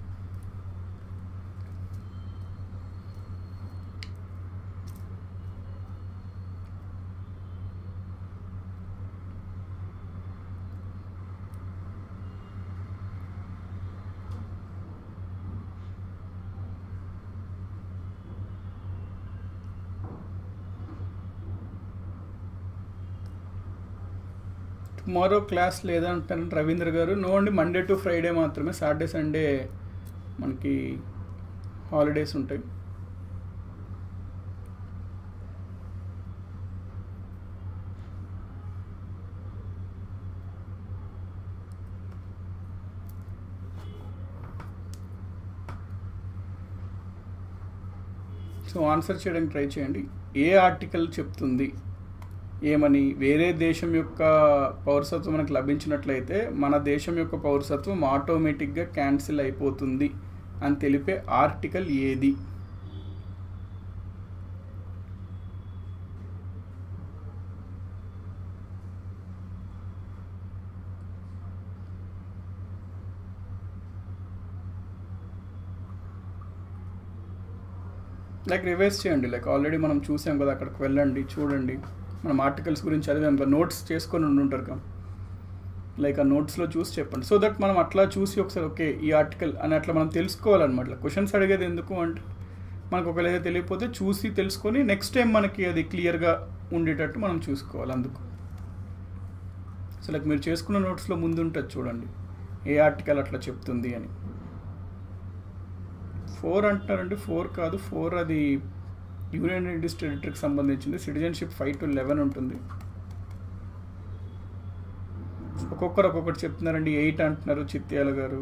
టుమారో క్లాస్ లేదా అంటారు రవీంద్ర గారు. నో అండి, మండే టు ఫ్రైడే మాత్రమే, సాటర్డే సండే మనకి హాలిడేస్ ఉంటాయి. సో ఆన్సర్ చేయడానికి ట్రై చేయండి. ఏ ఆర్టికల్ చెప్తుంది ఏమని, వేరే దేశం యొక్క పౌరసత్వం మనకు లభించినట్లయితే మన దేశం యొక్క పౌరసత్వం ఆటోమేటిక్గా క్యాన్సిల్ అయిపోతుంది అని తెలిపే ఆర్టికల్ ఏది? లైక్ రివైజ్ చేయండి. లైక్ ఆల్రెడీ మనం చూసాం కదా, అక్కడికి వెళ్ళండి, చూడండి. మనం ఆర్టికల్స్ గురించి చదివాం కదా, నోట్స్ చేసుకొని ఉండుంటారు కదా, లైక్ ఆ నోట్స్లో చూసి చెప్పండి. సో దట్ మనం అట్లా చూసి ఒకసారి ఓకే ఈ ఆర్టికల్ అని అట్లా మనం తెలుసుకోవాలన్నమాట. క్వశ్చన్స్ అడిగేది ఎందుకు అంటే మనకు ఒకవేళ ఏదో తెలియకపోతే చూసి తెలుసుకొని నెక్స్ట్ టైం మనకి అది క్లియర్గా ఉండేటట్టు మనం చూసుకోవాలి అందుకు. సో లైక్ మీరు చేసుకున్న నోట్స్లో ముందు ఉంటుంది చూడండి ఏ ఆర్టికల్ అట్లా చెప్తుంది అని. ఫోర్ అంటున్నారంటే ఫోర్ కాదు, ఫోర్ అది యూనియన్ టెరిటరీకి సంబంధించింది. సిటిజన్షిప్ ఫైవ్ టు లెవెన్ ఉంటుంది. ఒక్కొక్కరు ఒక్కొక్కటి చెప్తున్నారండి. ఎయిట్ అంటున్నారు చిత్యాల గారు,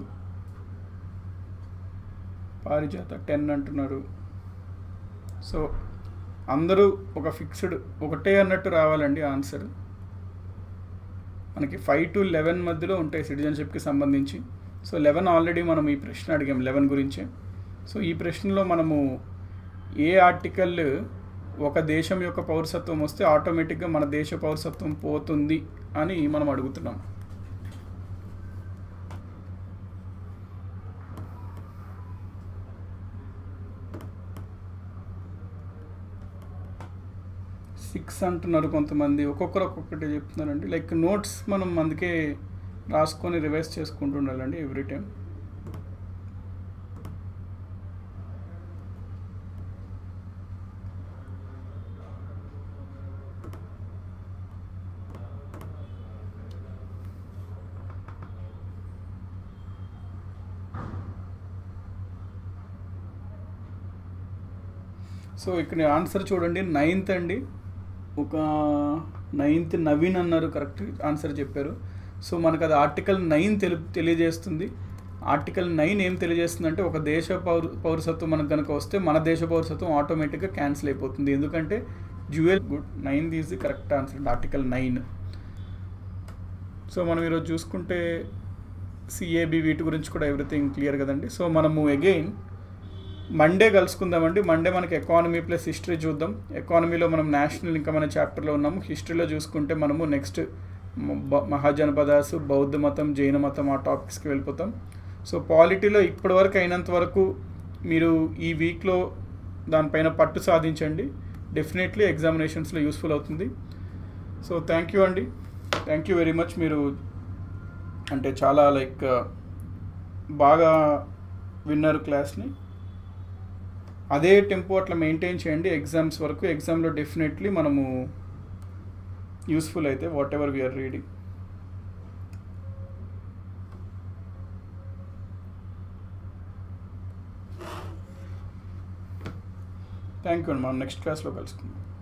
పారిజాత టెన్ అంటున్నారు. సో అందరూ ఒక ఫిక్స్డ్ ఒకటే అన్నట్టు రావాలండి ఆన్సర్. మనకి ఫైవ్ టు లెవెన్ మధ్యలో ఉంటాయి సిటిజన్షిప్కి సంబంధించి. సో లెవెన్ ఆల్రెడీ మనం ఈ ప్రశ్న అడిగాం లెవెన్ గురించే. సో ఈ ప్రశ్నలో మనము ఏ ఆర్టికల్ ఒక దేశం యొక్క పౌరసత్వం వస్తే ఆటోమేటిక్గా మన దేశ పౌరసత్వం పోతుంది అని మనం అడుగుతున్నాం. సిక్స్ అంటున్నారు కొంతమంది, ఒక్కొక్కరు ఒక్కొక్కటి చెప్తున్నారండి. లైక్ నోట్స్ మనం అందుకే రాసుకొని రివైజ్ చేసుకుంటూ ఉండాలండి ఎవ్రీ టైం. సో ఇక్కడ ఆన్సర్ చూడండి, నైన్త్ అండి. ఒక నైన్త్ నవీన్ అన్నారు, కరెక్ట్ ఆన్సర్ చెప్పారు. సో మనకు అది ఆర్టికల్ నైన్ తెలి తెలియజేస్తుంది. ఆర్టికల్ నైన్ ఏం తెలియజేస్తుంది అంటే ఒక దేశ పౌర పౌరసత్వం మనకు కనుక వస్తే మన దేశ పౌరసత్వం ఆటోమేటిక్గా క్యాన్సిల్ అయిపోతుంది. ఎందుకంటే dual good nine is the correct answer article nine. So మనం ఈరోజు చూసుకుంటే సిఏబి వీటి గురించి కూడా ఎవ్రీథింగ్ క్లియర్ కదండి. సో మనము అగైన్ మండే కలుసుకుందామండి. మండే మనకి ఎకానమీ ప్లస్ హిస్టరీ చూద్దాం. ఎకానమీలో మనం నేషనల్ ఇన్కమ్ అనే చాప్టర్లో ఉన్నాము. హిస్టరీలో చూసుకుంటే మనము నెక్స్ట్ మహాజనపదాసు, బౌద్ధ మతం, జైన మతం ఆ టాపిక్స్కి వెళ్ళిపోతాం. సో పాలిటీలో ఇప్పటివరకు అయినంత వరకు మీరు ఈ వీక్లో దానిపైన పట్టు సాధించండి. డెఫినెట్లీ ఎగ్జామినేషన్స్లో యూస్ఫుల్ అవుతుంది. సో థ్యాంక్ యూ అండి, థ్యాంక్ యూ వెరీ మచ్. మీరు అంటే చాలా లైక్ బాగా విన్నారు క్లాస్ని. అదే టెంపో అట్లా మెయింటైన్ చేయండి ఎగ్జామ్స్ వరకు. ఎగ్జామ్లో డెఫినెట్లీ మనము యూస్ఫుల్ అయితే whatever we're reading. Thank you అండి. మనం నెక్స్ట్ క్లాస్లో కలుసుకుందాం.